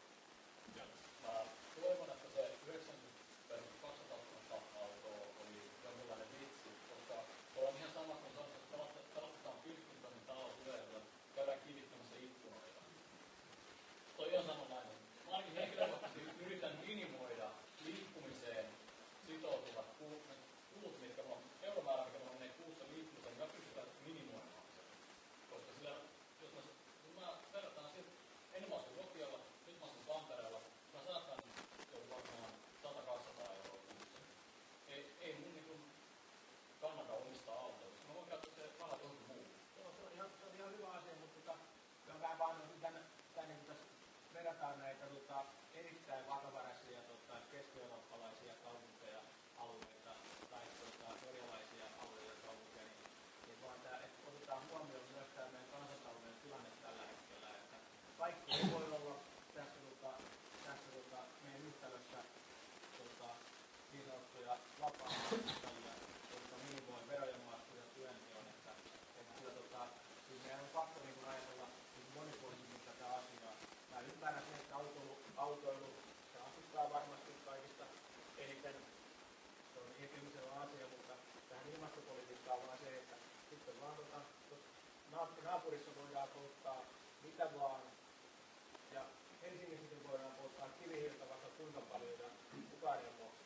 Toivon, että se 200 000 autoa oli jonkinlainen vitsi, koska on ihan sama kuin sanotaan, että pelastetaan 50 tonnin talo yleensä, käydään kivittämässä ikkunoita. Toi on samanlainen. Mä ainakin henkilökohtaisesti yritän minimoida liikkumiseen sitoutuvat kulut, mitkä on euromäärä, mikä on ne kuussa liikkumista, niin mä pystytään minimoimaan sen. Koska sillä, jos mä verrataan sitten, ennen mä asun Nokialla, nyt mä asun Tampereella, mä saatan varmaan 100-200 euroa kuussa. Ei mun niin kannata omistaa autoa, koska mä voin käyttää se rahat johonkin muuhun. Joo, se on ihan hyvä asia, mutta se on vähän vaan niin tässä verrataan näitä erittäin vakavaraisia keski-eurooppalaisia kaupunkeja, alueita tai erilaisia alueita ja kaupunkeja, niin vaan tämä, että otetaan huomioon myös tämä meidän kansantalouden tilanne tällä hetkellä, että kaikki ei voi olla tässä meidän yhtälössä niin sanottuja vapaa-markkinoita, jotka minimoi verojen maksuja työnteon, että kyllä meidän on pakko niin ajatella niin monipuolisemmin tätä asiaa. Mä ymmärrän sen, että autoilu se asuttaa varmasti kaikista eniten. Se on ihmisellä asia, mutta tähän ilmastopolitiikkaan on vaan se, että sitten vaan naapurissa voidaan polttaa mitä vaan. Ja Helsingissä voidaan polttaa kivihiiltä vaikka kuinka paljon ja kukaan ei ole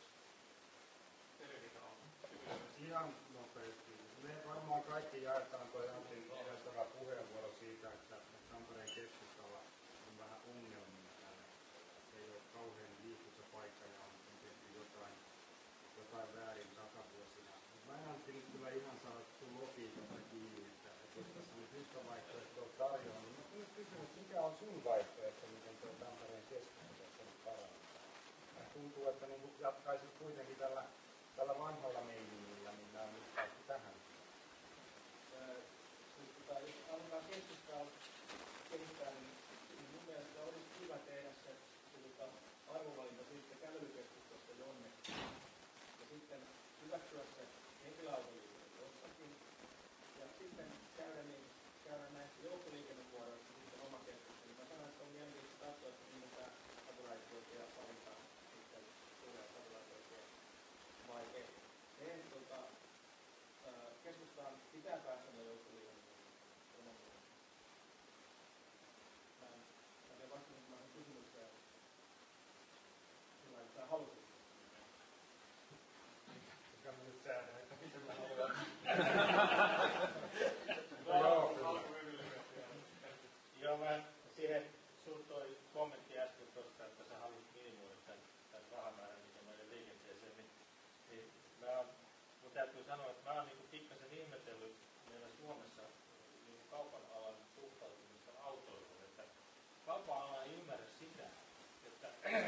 Ihan nopeasti. Me varmaan kaikki jaetaan tuo Antin yleistävä puheenvuoro siitä, että Tampereen keskustalla on vähän ongelmia täällä. Ei ole kauhean liikkuisa paikka ja on tehty jotain väärin takavuosina. Mä en Antti nyt kyllä ihan saada sun logiikasta kiinni, että jos tässä nyt yhtä vaihtoehtoa tarjoaa, niin mä kysyn, että mikä on sun vaihtoehto, miten tuo Tampereen keskusta tässä nyt parantaa. Tuntuu, että niin jatkaisit kuitenkin tällä vanhalla meiningillä, niin nämä on nyt kaikki tähän. Jos aletaan keskustaa kehittää, niin mun mielestä olisi hyvä tehdä se arvovalinta siitä kävelykeskustasta jonnekin. Ja sitten hyväksyä se henkilöautoliikenne jossakin. Ja sitten käydä näistä joukkoliikennevuoroista sitten oma keskustelu. Mä sanon, että on mielenkiintoista katsoa, että minne tämä katuraitioitia ja valinta sitten tulee katuraitioitia vai ei. Keskustaan pitää päästä ne joukkoliikennevuoroista. Mä en vastannut tähän kysymykseen sillä että halusin. Mikä mä nyt säädän, että mitä mä haluan. Joo, mä siihen sun toi kommentti äsken tuosta, että sä haluaisit minimoida tämän rahamäärän, mikä meidän liikenteeseen, niin mun täytyy sanoa, että mä oon niin pikkasen ihmetellyt meillä Suomessa niin kaupan alan suhtautumista autoiluun, että kaupan ala ei ymmärrä sitä, että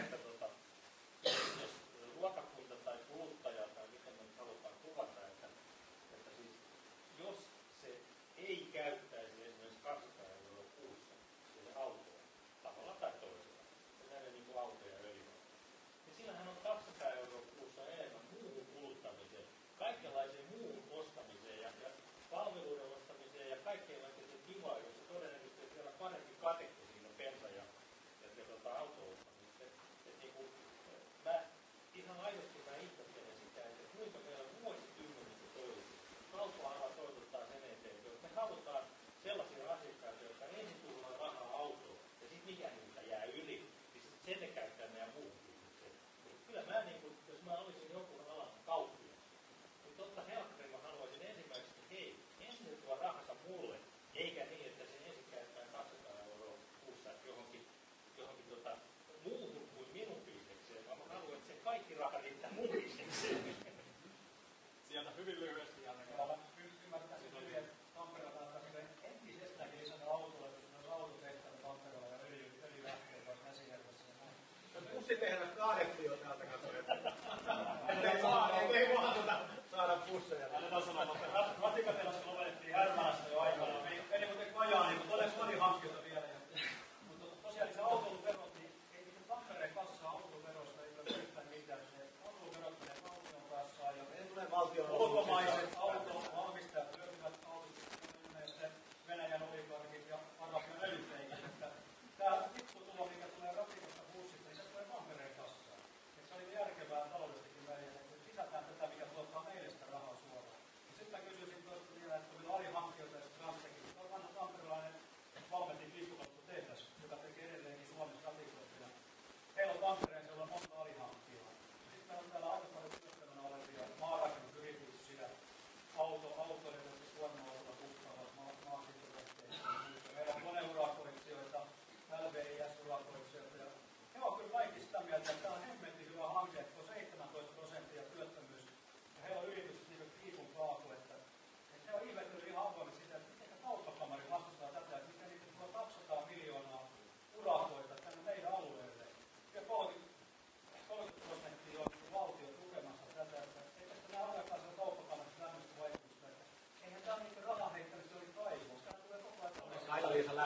jos ruokakunta tai kuluttaja tai miten me nyt halutaan kuvata, että siis jos se ei käyttäisi esimerkiksi 200 € kuussa sille autoon, tavalla tai toisella, näiden niin kuin auto ja öljy, niin sillähän on 200 € kuussa enemmän muuhun kuluttamiseen, kaikenlaiseen muuhun ostamiseen ja palveluiden ostamiseen ja kaikkeen kaikkeen kivaa, jossa todennäköisesti vielä parempi katekko siinä bensa ja auto-ostamiseen.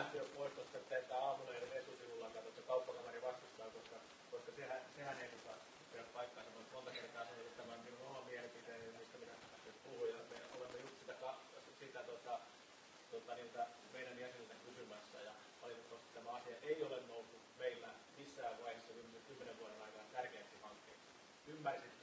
lähti jo pois tuosta, että Aamuneen etusivulla katsottu kauppakamari vastustaa, koska sehän ei pidä paikkaansa. Monta kertaa se on tämä minun oma mielipiteeni, mistä minä puhun, ja me olemme just sitä niiltä meidän jäseniltä kysymässä, ja valitettavasti tämä asia ei ole noussut meillä missään vaiheessa 10 vuoden aikana tärkeäksi hankkeeksi. Ymmärsit